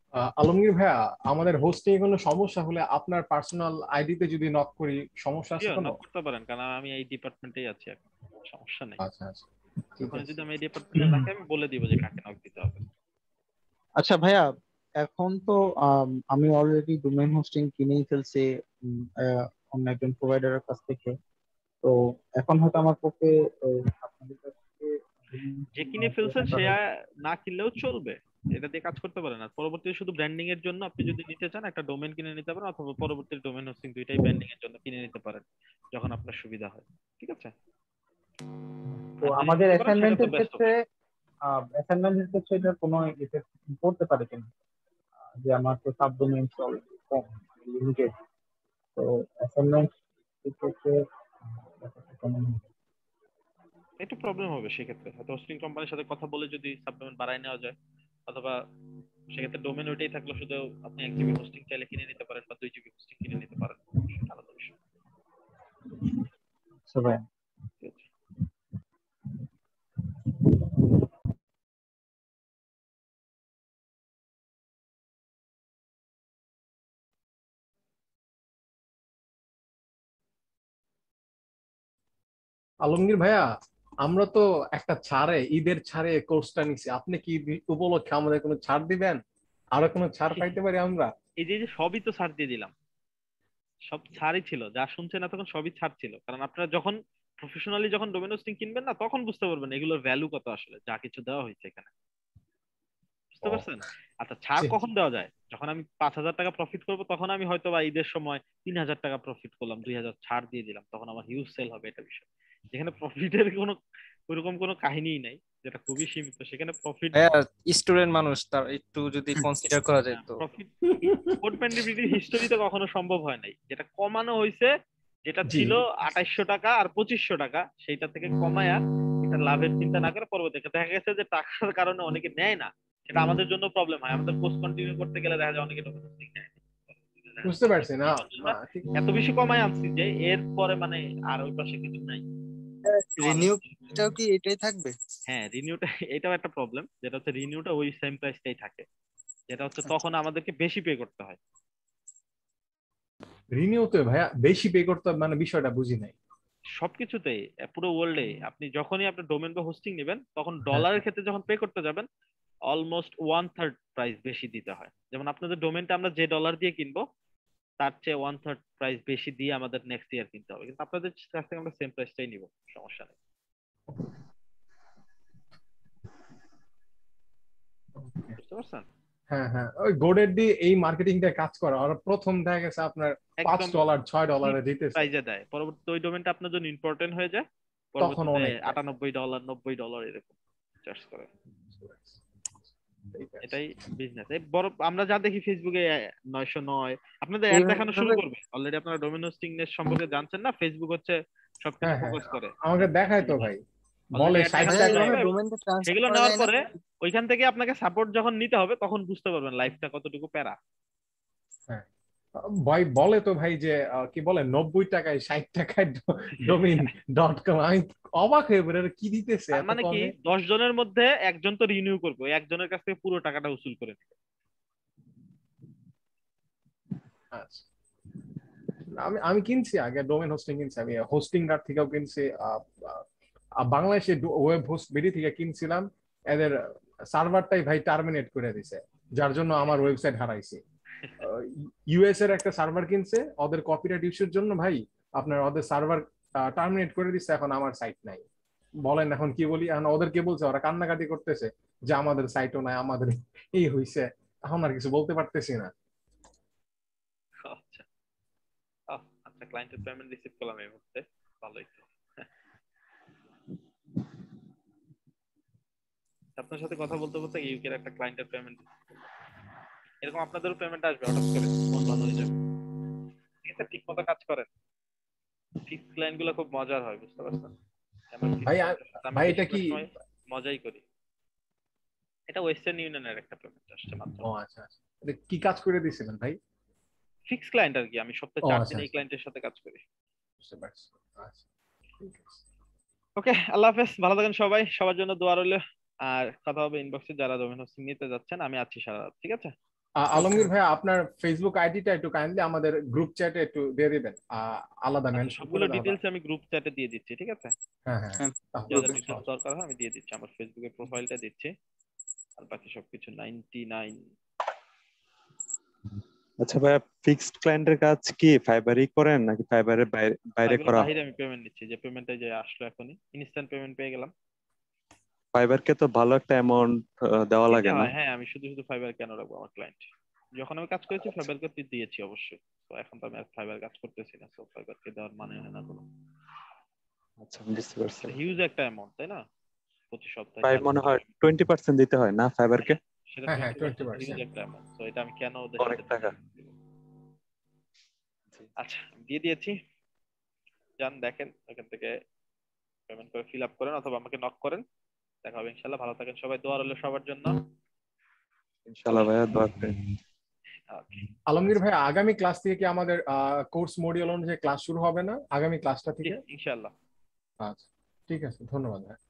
S4: আহ, আলমগীর ভাইয়া, আমাদের হোস্টিং এ কোনো সমস্যা হলে আপনার পার্সোনাল আইডিতে যদি নক করি সমস্যা আছে
S1: শিওর
S4: কোনো?
S1: নক করতে পারেন, কারণ আমি এই ডিপার্টমেন্টেই আছি এখন, সমস্যা নেই।
S4: আচ্ছা আচ্ছা, ঠিক
S1: ওখানে
S4: আছে।
S1: যদি আমি এই ডিপার্টমেন্টে রাখি আমি বলে দিব যে কাকে নক দিতে হবে।
S5: আচ্ছা ভাইয়া, এখন তো আম, আমি অলরেডি ডোমেইন হোস্টিং কিনেই ফেলছি উম, আহ, অন্য একজন প্রোভাইডারের কাছ থেকে। তো এখন হয়তো আমার পক্ষে আহ, আপনাদের কাছ থেকে domain
S1: যে
S5: hosting
S1: কিনে
S5: নেওয়া
S1: ফেলছেন
S5: better
S1: সে
S5: হবে।
S1: আর না কিনলেও চলবে, এটা দিয়ে কাজ করতে পারেন। আর পরবর্তীতে শুধু ব্র্যান্ডিং এর জন্য আপনি যদি নিতে চান একটা ডোমেন কিনে নিতে পারেন, অথবা পরবর্তী ডোমেন হোস্টিং দুইটাই ব্র্যান্ডিং এর জন্য কিনে নিতে পারেন যখন আপনার সুবিধা হয়। ঠিক আছে,
S5: তো
S1: আর যদি
S5: আমাদের
S1: নিতে পারেন সেটা তো
S5: অ্যাসাইনমেন্টের
S1: বেস্ট।
S5: ক্ষেত্রে অ্যাসাইনমেন্টের ক্ষেত্রে এটা কোনো ইফেক্ট পড়তে পারে কিনা? আহ, যে আমার তো সাবডোমেইন কম, লিমিটেড। তো অ্যাসাইনমেন্ট ক্ষেত্রে আহ, ব্যাপারটা কেমন হবে?
S1: একটু প্রবলেম হবে সেক্ষেত্রে, হয়তো হোস্টিং কোম্পানির সাথে কথা বলে যদি সাপ্লিমেন্ট বাড়ায় নেওয়া যায়, অথবা সেক্ষেত্রে ডোমেন ওইটাই থাকলো, শুধু আপনি এক জিবি হোস্টিং চাইলে কিনে নিতে পারেন বা দুই জিবি হোস্টিং কিনে নিতে পারেন, সেটা আলাদা বিষয়।
S5: আচ্ছা ভাইয়া।
S1: ঠিক আছে।
S4: আলমগীর ভাইয়া, আমরা তো একটা ছাড়ে ঈদের ছাড়ে কোর্সটা নিছি, আপনি কি ঈদ উপলক্ষে আমাদের কোনো ছাড় দিবেন? আরো কোনো ছাড় পাইতে পারি আমরা?
S1: এই যে যে সবই তো ছাড় দিয়ে দিলাম, সব ছাড়ই ছিল, যা শুনছেন এতক্ষণ সবই ছাড় ছিল। কারণ আপনারা যখন প্রফেশনালি যখন ডোমেন হোস্টিং কিনবেন না, তখন বুঝতে পারবেন এগুলোর ভ্যালু কত আসলে, যা কিছু দেওয়া হয়েছে এখানে। বুঝতে
S4: ও,
S1: পারছেন? আচ্ছা, ছাড়
S4: জি।
S1: কখন দেওয়া যায়? যখন আমি পাঁচ হাজার টাকা প্রফিট করবো, তখন আমি হয়তো বা ঈদের সময় তিন হাজার টাকা প্রফিট করলাম, দুই হাজার ছাড় দিয়ে দিলাম, তখন আমার হিউজ সেল হবে, এটা বিষয়। যেখানে প্রফিটের কোনো ওইরকম কোনো কাহিনীই নাই, যেটা খুবই সীমিত, সেখানে প্রফিট
S13: হ্যাঁ, স্টুডেন্ট মানুষ, তার একটু যদি কনসিডার করা যায় তো।
S1: প্রফিট কোড প্যান্ডিবিলিটির হিস্টোরিতে কখনো সম্ভব হয় নাই। যেটা কমানো হয়েছে, যেটা
S4: জি।
S1: ছিল আঠাইশশো টাকা আর পঁচিশশো টাকা, সেইটা থেকে কমায়া এটা লাভের চিন্তা না করে পরবর্তীতে দেখা গেছে যে টাকার কারণে অনেকে নেয় না, সেটা আমাদের জন্য প্রবলেম হয়। আমাদের কোর্স কন্টিনিউ করতে গেলে দেখা যায় অনেকে ডোমেন হোস্টিং নেয় না।
S4: বুঝতে পারছি না,
S1: আমরা
S4: না, ঠিক।
S1: এত বেশি কমায় আনছি যে এর পরে মানে আর ওই পাশে কিছু নাই।
S6: রিনিউটাও কি এটাই থাকবে?
S1: হ্যাঁ, রিনিউটা এটাও একটা প্রবলেম, যেটা হচ্ছে রিনিউটা ওই সেম প্রাইসটাই থাকে, যেটা হচ্ছে তখন আমাদেরকে বেশি পে করতে হয়।
S4: রিনিউতে ভাইয়া বেশি পে করতে হবে মানে বিষয়টা বুঝি নাই।
S1: সবকিছুতেই, পুরো ওয়ার্ল্ডে আপনি যখনই আপনার ডোমেন বা হোস্টিং নেবেন, তখন
S4: হ্যাঁ,
S1: ডলারের ক্ষেত্রে যখন পে করতে যাবেন, অলমোস্ট ওয়ান থার্ড প্রাইস বেশি দিতে হয়। যেমন আপনাদের ডোমেনটা আমরা যে ডলার দিয়ে কিনবো, তার চেয়ে ওয়ান থার্ড প্রাইস বেশি দিয়ে আমাদের নেক্সট ইয়ার কিনতে হবে, কিন্তু আপনাদের কাছ থেকে আমরা সেম প্রাইসটাই নিব, সমস্যা নেই। বুঝতে পারছেন?
S4: হ্যাঁ হ্যাঁ, ওই গোডের দিয়ে এই মার্কেটিংটা কাজ করা, আর প্রথম দেখা গেছে আপনার পাঁচ
S1: একদম
S4: ডলার ছয় ডলারে দিতেছে,
S1: প্রাইজে দেয়, পরবর্তীতে ওই ডোমেনটা আপনার জন্য ইম্পর্টেন্ট হয়ে যায়,
S4: তখন
S1: পরবর্তীতে
S4: অনেক দেয়।
S1: আটানব্বই ডলার নব্বই ডলার এরকম চার্জ করে। এটাই বিজনেস। এই বড় আমরা যা দেখি ফেসবুকে নয়শো নয়, আপনাদের অ্যাড দেখানো শুরু করবে অলরেডি। আপনারা ডোমেন হোস্টিং এর সম্পর্কে জানছেন না, ফেসবুক হচ্ছে সবকিছু
S4: হ্যাঁ হ্যাঁ,
S1: ফোকাস করে।
S4: আমাকে দেখায় তো ভাই, বলে
S1: অলরেডি
S4: ষাট
S1: অ্যাড
S4: টাকা।
S1: দেখানো শুরু
S6: ডোমেনটা
S1: করবে,
S6: ট্রান্সফার
S1: সেগুলো
S6: করা
S1: নেওয়ার
S6: যায় না?
S1: পরে ওইখান থেকে আপনাকে সাপোর্ট যখন নিতে হবে, তখন বুঝতে পারবেন লাইফটা কতটুকু প্যারা।
S4: হ্যাঁ ভাই, বলে তো ভাই যে আহ, কি বলে নব্বই টাকায় ষাট টাকায় ডোমেইন ডট কম, আমি অবাক হয়ে পড়ে, এটা কি দিতেছে
S1: তার
S4: এত
S1: মানে কি,
S4: কমে।
S1: দশ জনের মধ্যে একজন তো রিনিউ করবে, ওই একজনের কাছ থেকে পুরো টাকাটা উসুল করে নেবে।
S4: আচ্ছা, আমি আমি কিনছি আগে ডোমেন হোস্টিং কিনছি, আমি হোস্টিং ডাট থেকেও কিনছি, আহ, আহ, বাংলাদেশে ওয়েব হোস্ট বিডি থেকে কিনছিলাম। এদের সার্ভারটাই ভাই টার্মিনেট করে দিছে, যার জন্য আমার ওয়েবসাইট হারাইছে। ইউএস এর একটা সার্ভার কিনছে ওদের কপিরাইট ইস্যুর জন্য, ভাই আপনার ওদের সার্ভার টার্মিনেট করে দিচ্ছে, এখন আমার সাইট নাই। বলেন এখন কি বলি, এখন ওদেরকে বলছে, ওরা কান্নাকাটি করতেছে যে আমাদের সাইটও নাই, আমাদের এই হইছে, এখন আর কিছু বলতে পারতেছি না।
S1: আচ্ছা, আহ, আচ্ছা, ক্লায়েন্টের পেমেন্ট রিসিভ করলাম এই মুহূর্তে, ভালোই তো। আপনার সাথে কথা বলতে বলতে ইউকের একটা ক্লায়েন্টের পেমেন্ট, এরকম আপনাদেরও পেমেন্ট আসবে হঠাৎ করে, মন ভালো হয়ে যাবে। ঠিক আছে, ঠিক মতো কাজ করেন। ফিক্স ক্লায়েন্ট গুলো খুব মজার হয়, বুঝতে পারছেন? আমার
S4: ভাই
S1: fixed
S4: আ-
S1: client এর সাথে আমি
S4: ভাই এটা
S1: বেশিরভাগ
S4: কি?
S1: সময় মজাই করি। এটা ওয়েস্টার্ন ইউনিয়নের একটা পেমেন্ট আসছে মাত্র।
S4: ও আচ্ছা আচ্ছা, এটা কি কাজ করে দিয়েছিলেন ভাই?
S1: ফিক্স ক্লায়েন্ট আর কি, আমি সপ্তাহে
S4: ও
S1: চার
S4: আচ্ছা
S1: দিন এই
S4: আচ্ছা,
S1: ক্লায়েন্টের সাথে কাজ করি।
S4: বুঝতে পারছি। আচ্ছা, ঠিক আছে।
S1: ওকে, আল্লাহ হাফেজ, ভালো থাকেন সবাই, সবার জন্য দোয়া রইল। আর কথা হবে ইনবক্সে, যারা ডোমেন হোস্টিং নিতে যাচ্ছেন, আমি আছি সারা রাত। ঠিক আছে?
S4: আ- আলমগীর ভাই আপনার ফেসবুক আইডিটা একটু কাইন্ডলি আমাদের গ্রুপ চ্যাটে একটু দিয়ে দিবেন, আ- আলাদা
S1: আচ্ছা,
S4: মেনশন
S1: সবগুলো
S4: করে দেওয়া।
S1: ডিটেলস আমি গ্রুপ চ্যাটে দিয়ে দিচ্ছি, ঠিক আছে?
S4: হ্যাঁ হ্যাঁ
S6: হ্যাঁ
S4: তাহলে
S1: যা যা
S4: খুব
S1: ডিটেলস
S4: সহজ।
S1: দরকার হয় আমি দিয়ে দিচ্ছি, আমার ফেসবুকের প্রোফাইলটা দিচ্ছি, আর বাকি সবকিছু নাইনটি নাইন।
S7: আচ্ছা ভাইয়া, ফিক্সড ক্লায়েন্টের কাজ কি ফাইবারই করেন নাকি ফাইবারের বাইরে বাইরে
S1: এগুলো
S7: করা হয়?
S1: বাইরে আমি পেমেন্ট নিচ্ছি, যে পেমেন্টে যে আসলো এখনই ইনস্ট্যান্ট পেমেন্ট পেয়ে গেলাম।
S7: ফাইবারকে তো ভালো একটা অ্যামাউন্ট দেওয়া
S1: দিতে
S7: লাগে না?
S1: হয়, হ্যাঁ আমি শুধু শুধু ফাইবার কেন রাখবো আমার ক্লায়েন্ট? যখন আমি কাজ করেছি ফাইবারকে দিয়েছি অবশ্যই, তো এখন তো আমি আর ফাইবার কাজ করতেছি না, তো ফাইবারকে দেওয়ার মানে হয় না কোনো।
S7: আচ্ছা বুঝতে পারছি।
S1: হিউজ একটা অ্যামাউন্ট, তাই না? প্রতি সপ্তাহে
S7: প্রায়
S1: চার
S7: মনে
S1: পাঁচশো
S7: হয়
S1: টাকা।
S7: টোয়েন্টি পার্সেন্ট দিতে হয় না ফাইবারকে?
S1: সেটা
S4: হ্যাঁ হ্যাঁ
S1: twenty
S4: twenty
S1: percent huge
S4: percent
S1: একটা অ্যামাউন্ট, তো এটা আমি কেন ওদের
S7: অনেক
S1: সাথে
S7: টাকা।
S1: দিব? আচ্ছা দিয়ে দিয়েছি, যান দেখেন এখান থেকে পেমেন্ট করে ফিল আপ করেন অথবা আমাকে নক করেন, দেখা হবে ইনশাল্লাহ। ভালো থাকেন সবাই, দোয়া রইল সবার জন্য।
S7: ইনশাআল্লাহ ভাইয়া, দোয়া করেন।
S1: ওকে,
S4: আলমগীর ভাই আগামী ক্লাস থেকে কি আমাদের কোর্স মডিউল অনুযায়ী ক্লাস শুরু হবে না আগামী ক্লাসটা
S1: জি
S4: থেকে?
S1: ইনশাল্লাহ।
S4: আচ্ছা ঠিক আছে, ধন্যবাদ ভাই।